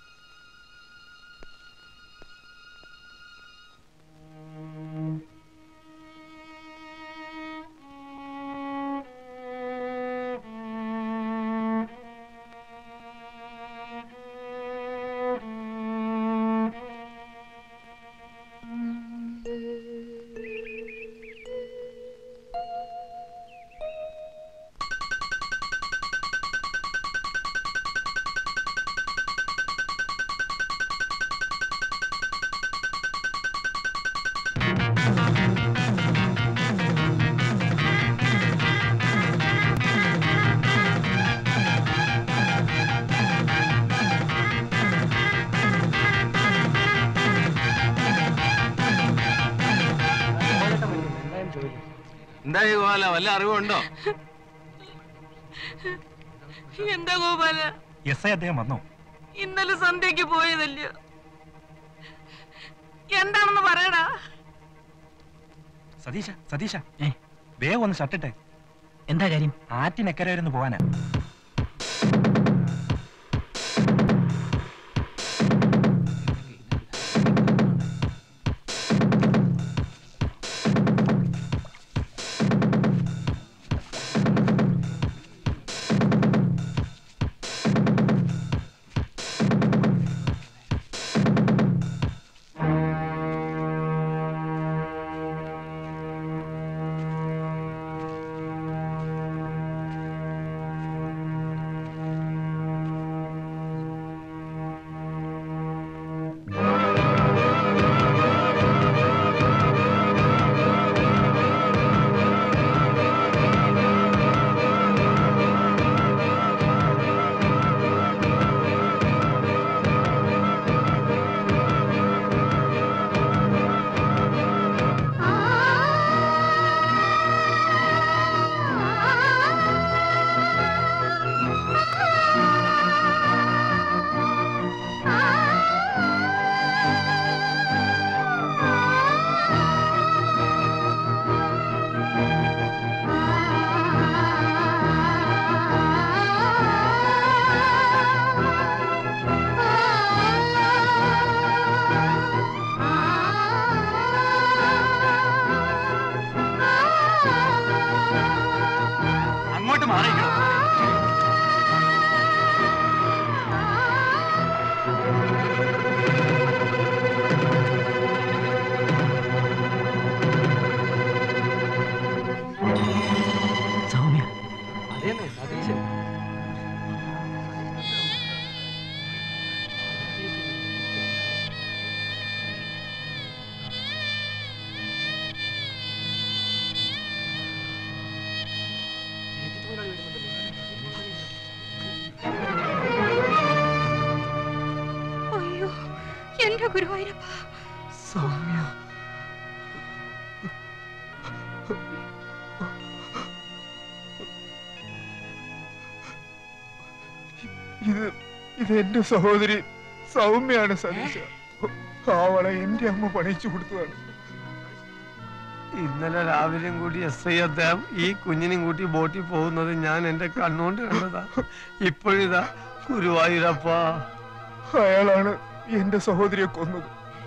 എന്തായി ഗോപാല, വല്ല അറിവുണ്ടോ? എന്താ ഗോപാല? എസ് ഐ അദ്ദേഹം വന്നോ? ഇന്നലെ സന്ധ്യക്ക് പോയതല്ലോ. എന്താണെന്ന് പറയടാ. സതീശ സതീശ വേഗം ഒന്ന് ഷർട്ടിട്ടെ. എന്താ കാര്യം? ആറ്റിനെക്കര വരെ ഒന്ന് പോവാനാ. ഗുരുവായൂരപ്പ. സൗമ്യ, ഇത് ഇത് എന്റെ സഹോദരി സൗമ്യാണ് സതീശ. അവളെ എന്റെ അമ്മ പണിച്ചു കൊടുത്തതാണ്. ഇന്നലെ രാവിലെയും കൂടി എസ് ഐ അദ്ദേഹം ഈ കുഞ്ഞിനും കൂട്ടി ബോട്ടിൽ പോകുന്നത് ഞാൻ എന്റെ കണ്ണുകൊണ്ട് കണ്ടതാ. ഇപ്പോഴിതാ ഗുരുവായൂരപ്പ. അയാളാണ് എന്റെ സഹോദരിയെ കൊന്നത്.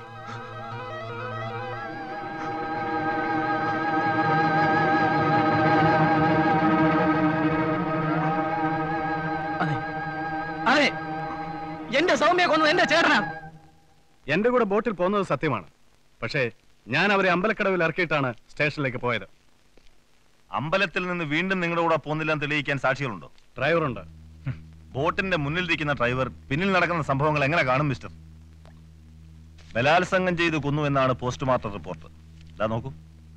അതെ, എന്റെ സൗമ്യ കൊന്നത് എന്റെ ചേട്ടനാണ്. എന്റെ കൂടെ ബോട്ടിൽ പോകുന്നത് സത്യമാണ്. പക്ഷേ ഞാൻ അവരെ അമ്പലക്കടവിൽ ഇറക്കിയിട്ടാണ് സ്റ്റേഷനിലേക്ക് പോയത്. അമ്പലത്തിൽ നിന്ന് വീണ്ടും നിങ്ങളുടെ കൂടെ പോകുന്നില്ലെന്ന് തെളിയിക്കാൻ സാക്ഷികളുണ്ടോ? ഡ്രൈവറുണ്ട്. ബോട്ടിന്റെ മുന്നിലിരിക്കുന്ന ഡ്രൈവർ പിന്നിൽ നടക്കുന്ന സംഭവങ്ങൾ എങ്ങനെ കാണും മിസ്റ്റർ? ബലാത്സംഗം ചെയ്ത് കൊന്നു എന്നാണ് പോസ്റ്റ്മോർട്ടം റിപ്പോർട്ട്. ഇതാ നോക്കൂ.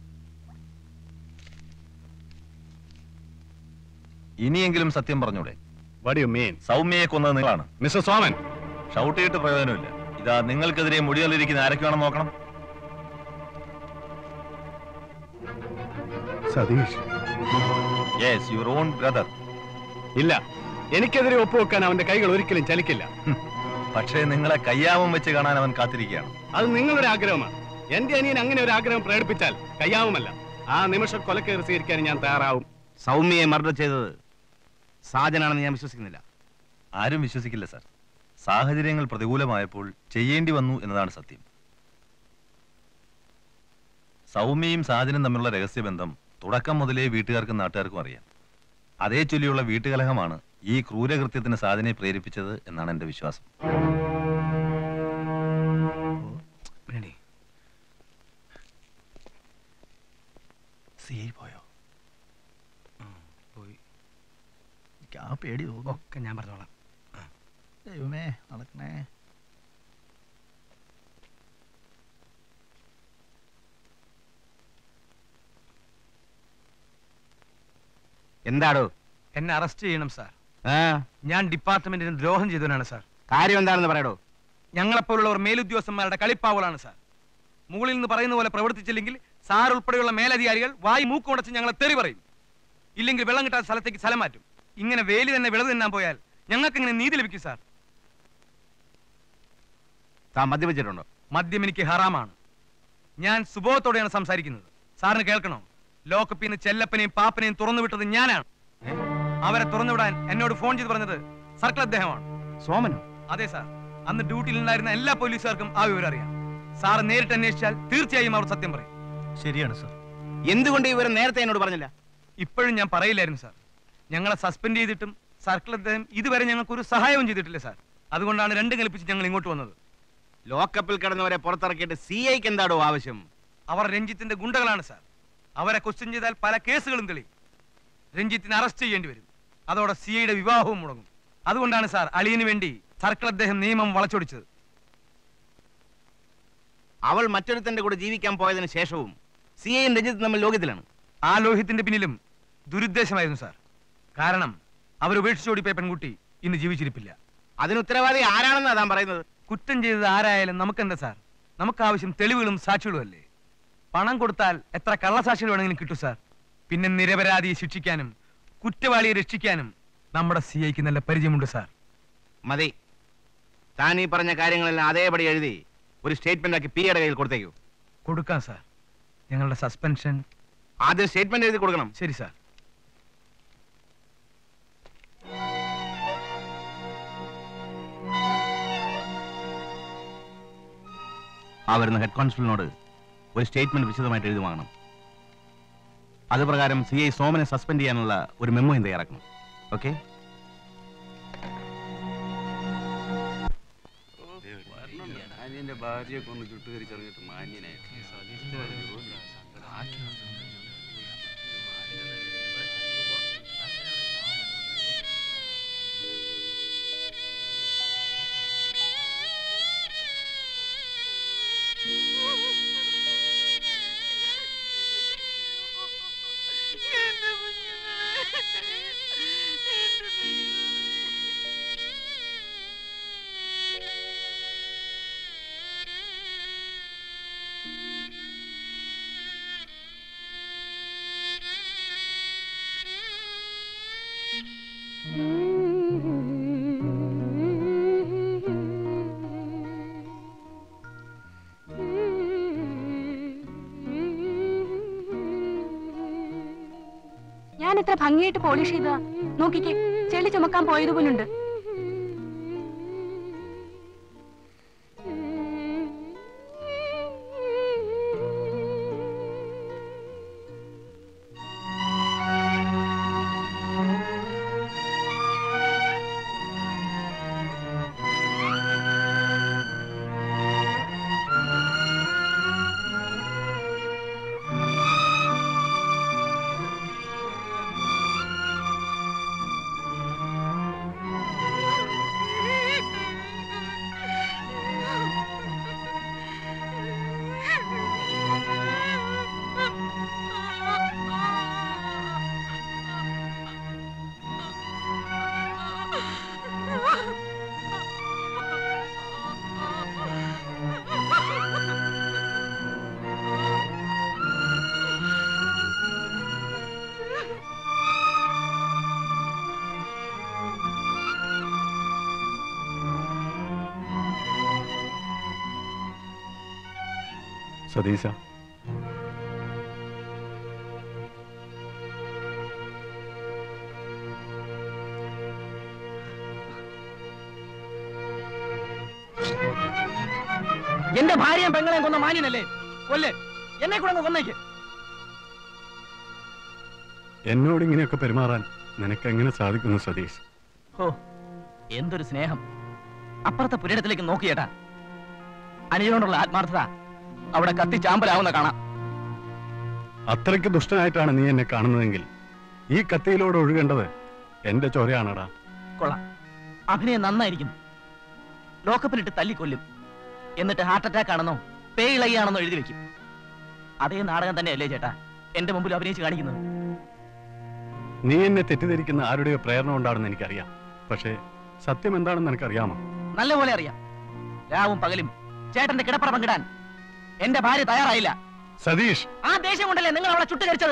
ഇനിയെങ്കിലും സത്യം പറഞ്ഞൂടെ? What do you mean? സൗമ്യയെ കൊന്നത് നിങ്ങളാണ് മിസ്റ്റർ സോമൻ. ഷൗട്ട് ചെയ്തിട്ട് പ്രയോജനമില്ല. ഇതാ നിങ്ങൾക്കെതിരെ മുടികളിരിക്കുന്ന ആരൊക്കെ വേണം നോക്കണം. Satheesh. Yes, your own brother. ഇല്ല, എനിക്കെതിരെ ഒപ്പുവെക്കാൻ അവന്റെ കൈകൾ ഒരിക്കലും ചലിക്കില്ല. പക്ഷേ നിങ്ങളെ കയ്യാമം വെച്ച് കാണാൻ അവൻ കാത്തിരിക്കുകയാണ്. അത് നിങ്ങളുടെ ആഗ്രഹമാണ്. എന്റെ അനിയൻ അങ്ങനെ ഒരു ആഗ്രഹം പ്രകടിപ്പിച്ചാൽ കയ്യാവുമല്ല. ആ നിമിഷം കൊലക്കേറി സ്വീകരിക്കാൻ ഞാൻ തയ്യാറാവും. സൗമ്യയെ മർഡർ ചെയ്തത് സാജനാണെന്ന് ഞാൻ വിശ്വസിക്കുന്നില്ല. ആരും വിശ്വസിക്കില്ല സാർ. സാഹചര്യങ്ങൾ പ്രതികൂലമായപ്പോൾ ചെയ്യേണ്ടി വന്നു എന്നതാണ് സത്യം. സൗമ്യയും സാജനും തമ്മിലുള്ള രഹസ്യബന്ധം തുടക്കം മുതലേ വീട്ടുകാർക്കും നാട്ടുകാർക്കും അറിയാം. അതേ ചൊല്ലിയുള്ള വീട്ടുകലഹമാണ് ഈ ക്രൂരകൃത്യത്തിന് സാജനെ പ്രേരിപ്പിച്ചത് എന്നാണ് എന്റെ വിശ്വാസം. പോയോ? പോയി. ആ പേടി തോന്നും. ഒക്കെ ഞാൻ പറഞ്ഞോളാം. ദൈവമേ, നടക്കണേ. എന്താടോ? എന്നെ അറസ്റ്റ് ചെയ്യണം സാർ. ഞാൻ ഡിപ്പാർട്ട്മെന്റിന് ദ്രോഹം ചെയ്തവനാണ് സാർ. കാര്യം എന്താണെന്ന് പറയടോ. ഞങ്ങളെപ്പോലുള്ളവർ മേലുദ്യോഗസ്ഥന്മാരുടെ കളിപ്പാവളാണ് സാർ. മുകളിൽ നിന്ന് പറയുന്ന പോലെ പ്രവർത്തിച്ചില്ലെങ്കിൽ സാർ ഉൾപ്പെടെയുള്ള മേലധികാരികൾ വായി മൂക്കുടച്ച് ഞങ്ങളെ തെറി പറയും. ഇല്ലെങ്കിൽ വെള്ളം കിട്ടാത്ത സ്ഥലത്തേക്ക് സ്ഥലം മാറ്റും. ഇങ്ങനെ വേലി തന്നെ വിളവ് തിന്നാൻ പോയാൽ ഞങ്ങൾക്ക് ഇങ്ങനെ നീതി ലഭിക്കും സാർ. മദ്യപിച്ചിട്ടുണ്ടോ? മദ്യം എനിക്ക് ഹറാമാണ്. ഞാൻ സുബോധത്തോടെയാണ് സംസാരിക്കുന്നത്. സാറിന് കേൾക്കണോ? ലോക്കപ്പിൽ നിന്ന് ചെല്ലപ്പനെയും പാപ്പനെയും തുറന്നു വിട്ടത് ഞാനാണ്. അവരെ തുറന്നുവിടാൻ എന്നോട് ഫോൺ ചെയ്ത് പറഞ്ഞത് സർക്കിൾ അദ്ദേഹമാണ്. സോമനോ? അതെ സാർ. അന്ന് ഡ്യൂട്ടിയിൽ ഉണ്ടായിരുന്ന എല്ലാ പോലീസുകാർക്കും ആ വിവരം അറിയാം. സാർ നേരിട്ട് അന്വേഷിച്ചാൽ തീർച്ചയായും അവർ സത്യം പറയും. ശരിയാണ് സാർ. എന്തുകൊണ്ട് ഈ വിവരം നേരത്തെ എന്നോട് പറഞ്ഞില്ല? ഇപ്പോഴും ഞാൻ പറയില്ലായിരുന്നു സാർ. ഞങ്ങളെ സസ്പെൻഡ് ചെയ്തിട്ടും സർക്കിൾ അദ്ദേഹം ഇതുവരെ ഞങ്ങൾക്ക് ഒരു സഹായവും ചെയ്തിട്ടില്ല സാർ. അതുകൊണ്ടാണ് രണ്ടും കൽപ്പിച്ച് ഞങ്ങൾ ഇങ്ങോട്ട് വന്നത്. ലോക്കപ്പിൽ കിടന്നവരെ പുറത്തിറക്കിയിട്ട് സി ഐക്ക് എന്താടോ ആവശ്യം? അവർ രഞ്ജിത്തിന്റെ ഗുണ്ടകളാണ് സാർ. അവരെ ക്വസ്റ്റ്യൻ ചെയ്താൽ പല കേസുകളും തെളിയും. രഞ്ജിത്തിനെ അറസ്റ്റ് ചെയ്യേണ്ടി വരും. അതോടെ സി ഐയുടെ വിവാഹവും മുടങ്ങും. അതുകൊണ്ടാണ് സാർ അളിയന് വേണ്ടി സർക്കിൾ അദ്ദേഹം നിയമം വളച്ചൊടിച്ചത്. അവൾ മറ്റൊരുത്തന്റെ കൂടെ ജീവിക്കാൻ പോയതിനു ശേഷവും സി ഐയും രഞ്ജിത്തും തമ്മിൽ ലോകത്തിലാണ്. ആ ലോഹിത്തിന്റെ പിന്നിലും ദുരുദ്ദേശമായിരുന്നു സാർ. കാരണം അവർ ഉപേക്ഷിച്ചോടിപ്പോയ പെൺകുട്ടി ഇന്ന് ജീവിച്ചിരിപ്പില്ല. അതിന് ഉത്തരവാദി ആരാണെന്ന് അതാ പറയുന്നത്. കുറ്റം ചെയ്തത് ആരായാലും നമുക്കെന്താ സാർ? നമുക്ക് ആവശ്യം തെളിവുകളും സാക്ഷികളും അല്ലേ? പണം കൊടുത്താൽ എത്ര കള്ളസാക്ഷികൾ വേണമെങ്കിലും കിട്ടും സാർ. പിന്നെ നിരപരാധിയെ ശിക്ഷിക്കാനും കുറ്റവാളിയെ രക്ഷിക്കാനും നമ്മുടെ സി ഐക്ക് നല്ല പരിചയമുണ്ട് സാർ. മതി. താൻ ഈ പറഞ്ഞ കാര്യങ്ങളെല്ലാം അതേപടി എഴുതി ഒരു സ്റ്റേറ്റ്മെന്റ് ആക്കി പി യുടെ കയ്യിൽ കൊടുത്തേക്കൂ. കൊടുക്കാം സാർ. ഞങ്ങളുടെ സസ്പെൻഷൻ ആദ്യം സ്റ്റേറ്റ്മെന്റ് എഴുതി കൊടുക്കണം. ശരി സാർ. ആ വരുന്ന ഹെഡ് കോൺസ്റ്റബിളിനോട് ഒരു സ്റ്റേറ്റ്മെന്റ് വിശദമായിട്ട് എഴുതി വാങ്ങണം. അതുപ്രകാരം സി ഐ സോമനെ സസ്പെൻഡ് ചെയ്യാനുള്ള ഒരു മെമ്മോയും തയ്യാറാക്കണം. ഓക്കെ? ഭാര്യയൊക്കെ ഒന്ന് ചുട്ടുകരിച്ചറിഞ്ഞിട്ട് മാന്യനായിട്ട് ഞാൻ എത്ര ഭംഗിയായിട്ട് പോളിഷ് ചെയ്തതാ. നോക്കിക്കേ, ചെളി ചുമക്കാൻ പോയതുപോലുണ്ട്. സതീശ, എന്റെ ഭാര്യയും പെങ്ങളെയും കൊന്ന മാന്യനല്ലേ? കൊല്ല്, എന്നെ കൂടെ അങ്ങ് കൊന്നേക്ക്. എന്നോട് ഇങ്ങനെയൊക്കെ പെരുമാറാൻ നിനക്ക് എങ്ങനെ സാധിക്കുന്നു സതീഷ്? ഓ, എന്തൊരു സ്നേഹം! അപ്പുറത്തെ പുരയിടത്തിലേക്ക് നോക്കിയേട്ടാ. അനുജനോടുള്ള ആത്മാർത്ഥത അവിടെ കത്തി ചാമ്പലാവുന്ന കാണാം. അത്രയ്ക്ക് ദുഷ്ടനായിട്ടാണ് നീ എന്നെ കാണുന്നതെങ്കിൽ ഈ കത്തിയിലൂടെ ഒഴുകേണ്ടത് എന്റെ ചോരയാണടാ. കൊള്ളാം, അഭിനയം നന്നായിരിക്കുന്നു. ലോക്കപ്പിലിട്ട് തല്ലിക്കൊല്ലും, എന്നിട്ട് ഹാർട്ട് അറ്റാക്ക് ആണെന്നോ പേയിളയാണെന്നോ എഴുതി വെക്കും. അതേ നാടകം തന്നെയല്ലേ ചേട്ടാ എന്റെ മുമ്പിൽ അഭിനയിച്ച് കാണിക്കുന്നത്? നീ എന്നെ തെറ്റിദ്ധരിക്കുന്ന ആരുടെയോ പ്രേരണ കൊണ്ടാണെന്ന് എനിക്കറിയാം. പക്ഷേ സത്യം എന്താണെന്ന് എനിക്കറിയാമോ? നല്ലപോലെ അറിയാം. രാവും പകലും ചേട്ടന്റെ കിടപ്പറ പങ്കിടാൻ എന്റെ ഭാര്യ തയ്യാറായില്ല. സതീഷ്, ആ ദേഷ്യം കൊണ്ടല്ലേ നിങ്ങൾ അവളെ ചുട്ടുകരിച്ചത്?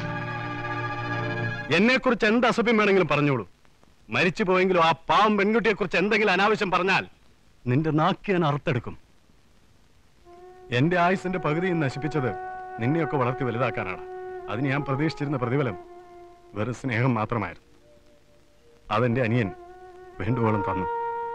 എന്നെ കുറിച്ച് എന്ത് അസഭ്യം വേണമെങ്കിലും പറഞ്ഞോളൂ. മരിച്ചു പോയെങ്കിലും ആ പാവം പെൺകുട്ടിയെ കുറിച്ച് എന്തെങ്കിലും അനാവശ്യം പറഞ്ഞാൽ നിന്റെ നാക്കി ഞാൻ അറുത്തെടുക്കും. എന്റെ ആയുസിന്റെ പകുതി നശിപ്പിച്ചത് നിന്നെയൊക്കെ വളർത്തി വലുതാക്കാനാണ്. അതിന് ഞാൻ പ്രതീക്ഷിച്ചിരുന്ന പ്രതിഫലം വെറും സ്നേഹം മാത്രമായിരുന്നു. അതെന്റെ അനിയൻ വേണ്ടുവോളം തന്നു.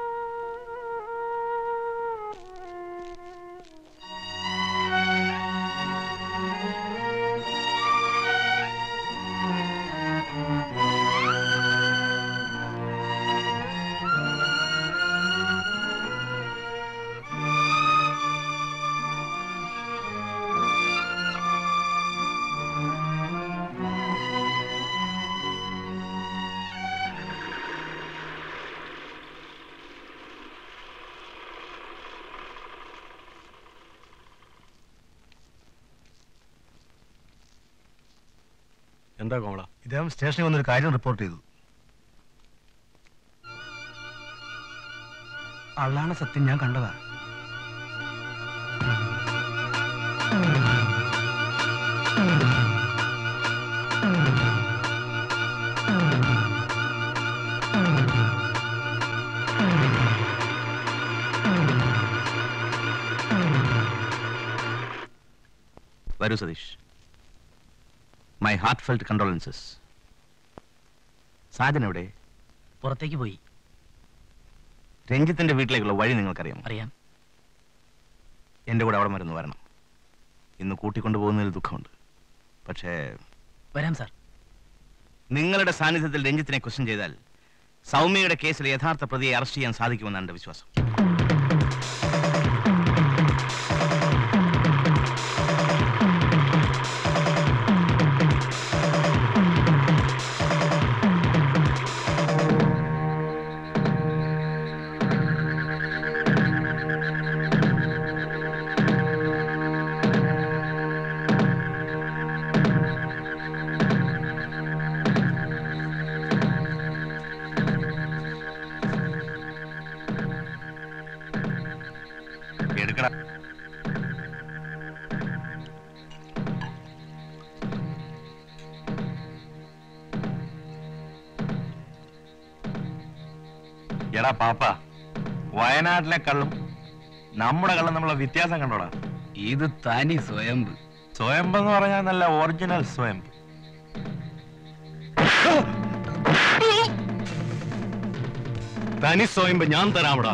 എന്താ കോമള? ഇദ്ദേഹം സ്റ്റേഷനിൽ വന്നൊരു കാര്യം റിപ്പോർട്ട് ചെയ്തു. അള്ളാണ് സത്യം, ഞാൻ കണ്ടതാ. വരൂ Satheesh. My heartfelt condolences. Sajan എവിടെ? പുറത്തേക്ക് പോയി. രഞ്ജിത്തിന്റെ വീട്ടിലേക്കുള്ള വഴി നിങ്ങൾക്കറിയാം? അറിയാം. എന്റെ കൂടെ അവിടെ മരുന്ന് വരണം. ഇന്ന് കൂട്ടിക്കൊണ്ടുപോകുന്നതിൽ ദുഃഖമുണ്ട്. പക്ഷേ വരാം സാർ. നിങ്ങളുടെ സാന്നിധ്യത്തിൽ രഞ്ജിത്തിനെ ക്വസ്റ്റ്യൻ ചെയ്താൽ സൗമ്യയുടെ കേസിലെ യഥാർത്ഥ പ്രതിയെ അറസ്റ്റ് ചെയ്യാൻ സാധിക്കുമെന്നാണ് എന്റെ വിശ്വാസം. എടാ പാപ്പ, വയനാട്ടിലെ കള്ളും നമ്മുടെ കള്ളും നമ്മളെ വ്യത്യാസം കണ്ടോടാ. ഇത് തനി സ്വയംഭ്. സ്വയംഭ് എന്ന് പറഞ്ഞാൽ നല്ല ഒറിജിനൽ സ്വയംഭ്. തനി സ്വയംബ് ഞാൻ തരാമടാ.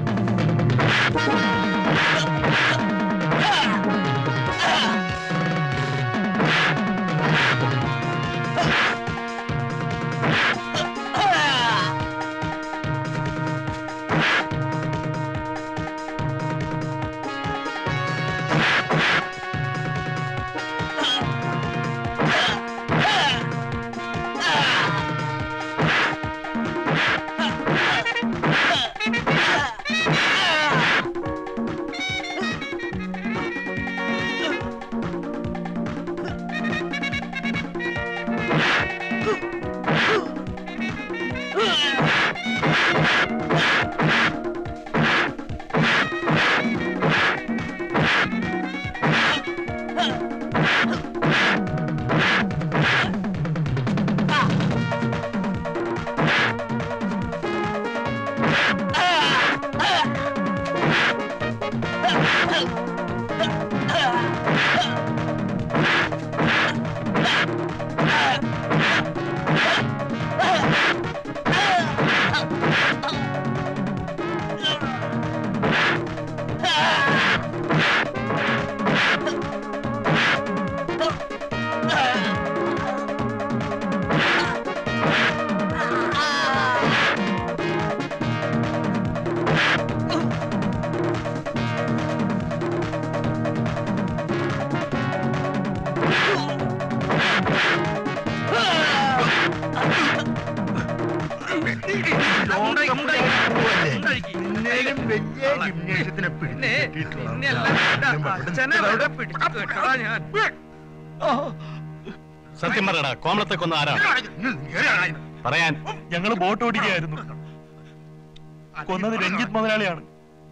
സത്യം പറയടാ, കോമളത്തെ കൊന്ന ആരാണ്? പറയാൻ. ഞങ്ങൾ ബോട്ട് ഓടിക്കുകയായിരുന്നു. കൊന്നത് രഞ്ജിത്ത് മുതലാളിയാണ്.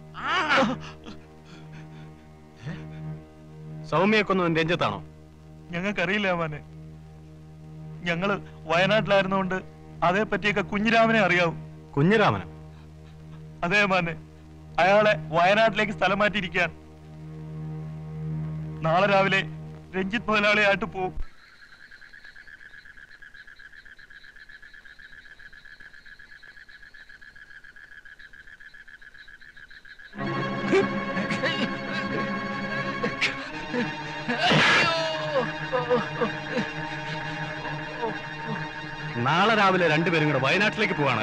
സൗമ്യയെ കൊന്നത് രഞ്ജിത്താണോ? ഞങ്ങൾക്കറിയില്ല മാനെ. ഞങ്ങള് വയനാട്ടിലായിരുന്നോണ്ട് അതേ പറ്റിയൊക്കെ കുഞ്ഞിരാമനെ അറിയാവും. കുഞ്ഞിരാമനോ? അതേ മാനെ, അയാളെ വയനാട്ടിലേക്ക് സ്ഥലം മാറ്റിയിരിക്കാൻ. നാളെ രാവിലെ രഞ്ജിത്ത് മുതലാളിയായിട്ട് പോവും. നാളെ രാവിലെ രണ്ടുപേരും കൂടെ വയനാട്ടിലേക്ക് പോവാണ്.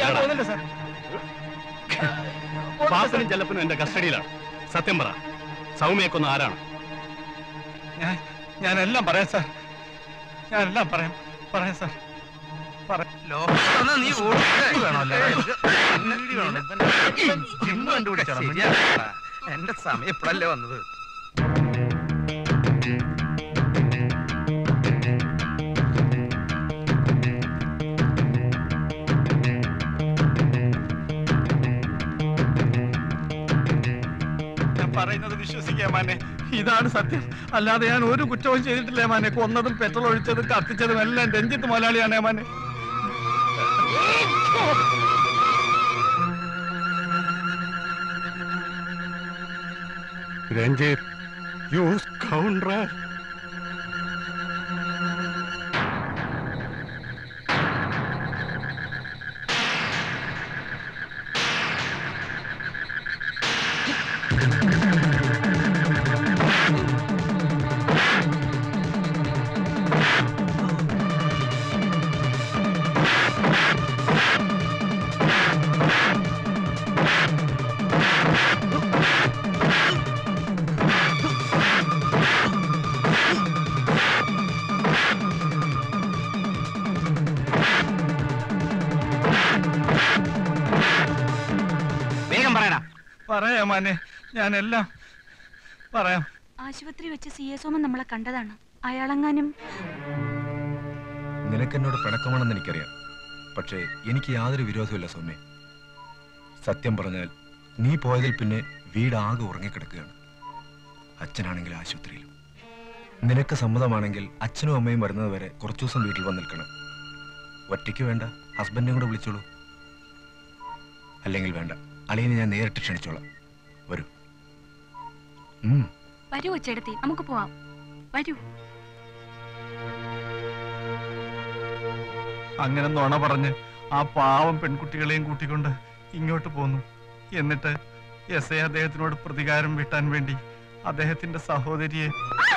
പാപ്പനും ചെല്ലപ്പനും എന്റെ കസ്റ്റഡിയിലാണ്. സത്യം പറ, സൗമ്യയെ കൊന്ന ആരാണ്? ഞാനെല്ലാം പറയാം സാർ, ഞാനെല്ലാം പറയാം പറയാം സാർ. എന്റെ സമയം എപ്പോഴല്ലേ വന്നത്? പറയുന്നത് വിശ്വസിക്കാം മാനെ, ഇതാണ് സത്യം. അല്ലാതെ ഞാൻ ഒരു കുറ്റവും ചെയ്തിട്ടില്ല മാനെ. കൊന്നതും പെട്രോൾ ഒഴിച്ചതും കത്തിച്ചതും എല്ലാം രഞ്ജിത്ത് മുതലാളിയാണ് മാനെ. Ranjith, you scoundrel. പറയാം മാനെ, ഞാനെല്ലാം പറയാം. ആശുപത്രി വെച്ച് സി എസ് ഓമൻ നമ്മളെ കണ്ടതാണ്. അയാളെങ്ങാനും. നിനക്കെന്നോട് പിണക്കമാണെന്ന് എനിക്കറിയാം. പക്ഷേ എനിക്ക് യാതൊരു വിരോധമില്ല സൗമ്യ. സത്യം പറഞ്ഞാൽ നീ പോയതിൽ പിന്നെ വീടാകെ ഉറങ്ങിക്കിടക്കുകയാണ്. അച്ഛനാണെങ്കിൽ ആശുപത്രിയിലും. നിനക്ക് സമ്മതമാണെങ്കിൽ അച്ഛനും അമ്മയും വരുന്നത് വരെ കുറച്ചു ദിവസം വീട്ടിൽ വന്ന് നിൽക്കണം. ഒറ്റയ്ക്ക് വേണ്ട, ഹസ്ബൻഡിനെ കൂടെ വിളിച്ചോളൂ. അല്ലെങ്കിൽ വേണ്ട, അളിയനെ ഞാൻ നേരിട്ട് ക്ഷണിച്ചോളാം. വരൂ. വരൂ ചേട്ടത്തി, നമുക്ക് പോവാം. വരൂ. അങ്ങനെ നുണ പറഞ്ഞ് ആ പാവം പെൺകുട്ടികളെയും കൂട്ടിക്കൊണ്ട് ഇങ്ങോട്ട് പോന്നു. എന്നിട്ട് എസ് ഐ അദ്ദേഹത്തിനോട് പ്രതികാരം വീട്ടാൻ വേണ്ടി അദ്ദേഹത്തിന്റെ സഹോദരിയെ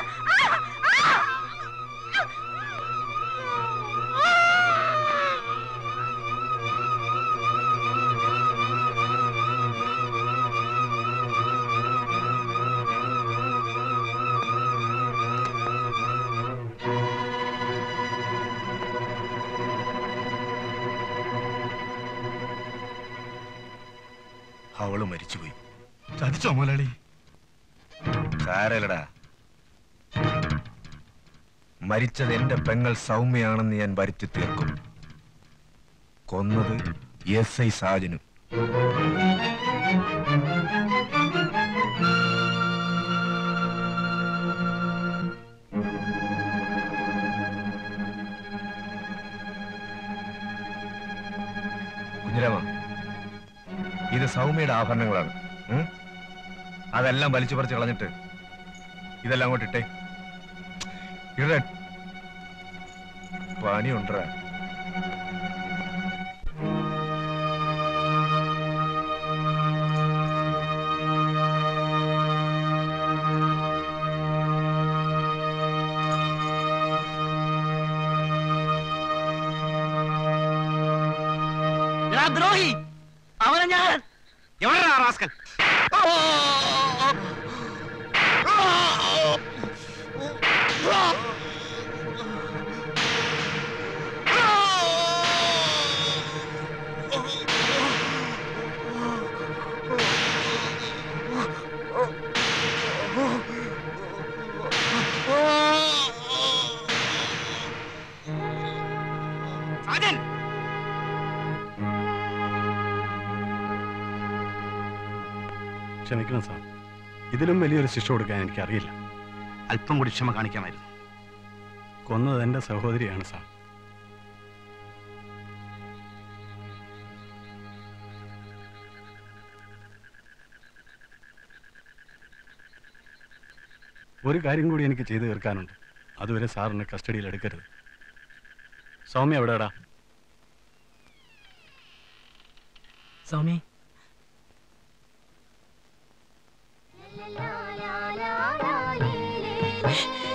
അവള് മരിച്ചുപോയി. ചതിച്ചോ മുതലാളി? സാരല്ലടാ, മരിച്ചത് എന്റെ പെങ്ങൾ സൗമ്യയാണെന്ന് ഞാൻ വരുത്തി തീർക്കും. കൊന്നത് എസ് ഐ സാജനും. കുഞ്ഞിരാമ, ഇത് സൗമ്യയുടെ ആഭരണങ്ങളാണ്. ഉം? അതെല്ലാം വലിച്ചു പറിച്ച് കളഞ്ഞിട്ട് ഇതെല്ലാം അങ്ങോട്ട് ഇട്ടേ. ഇട പണിയുണ്ടോ? ദ്രോഹി, അവനെ ഞാൻ എവിടെയാ റാസ്കൽ? സാജൻ, ക്ഷമിക്കണം സാർ, ഇതിലും വലിയൊരു ശിക്ഷ കൊടുക്കാൻ എനിക്കറിയില്ല. അല്പം കൂടി ക്ഷമ കാണിക്കാമായിരുന്നു. കൊന്നത് എന്റെ സഹോദരിയാണ് സാർ. ഒരു കാര്യം കൂടി എനിക്ക് ചെയ്തു തീർക്കാനുണ്ട്. അതുവരെ സാറിനെ കസ്റ്റഡിയിൽ എടുക്കരുത്. സൗമ്യ എവിടെടാ? Soumya, La la la la la la la la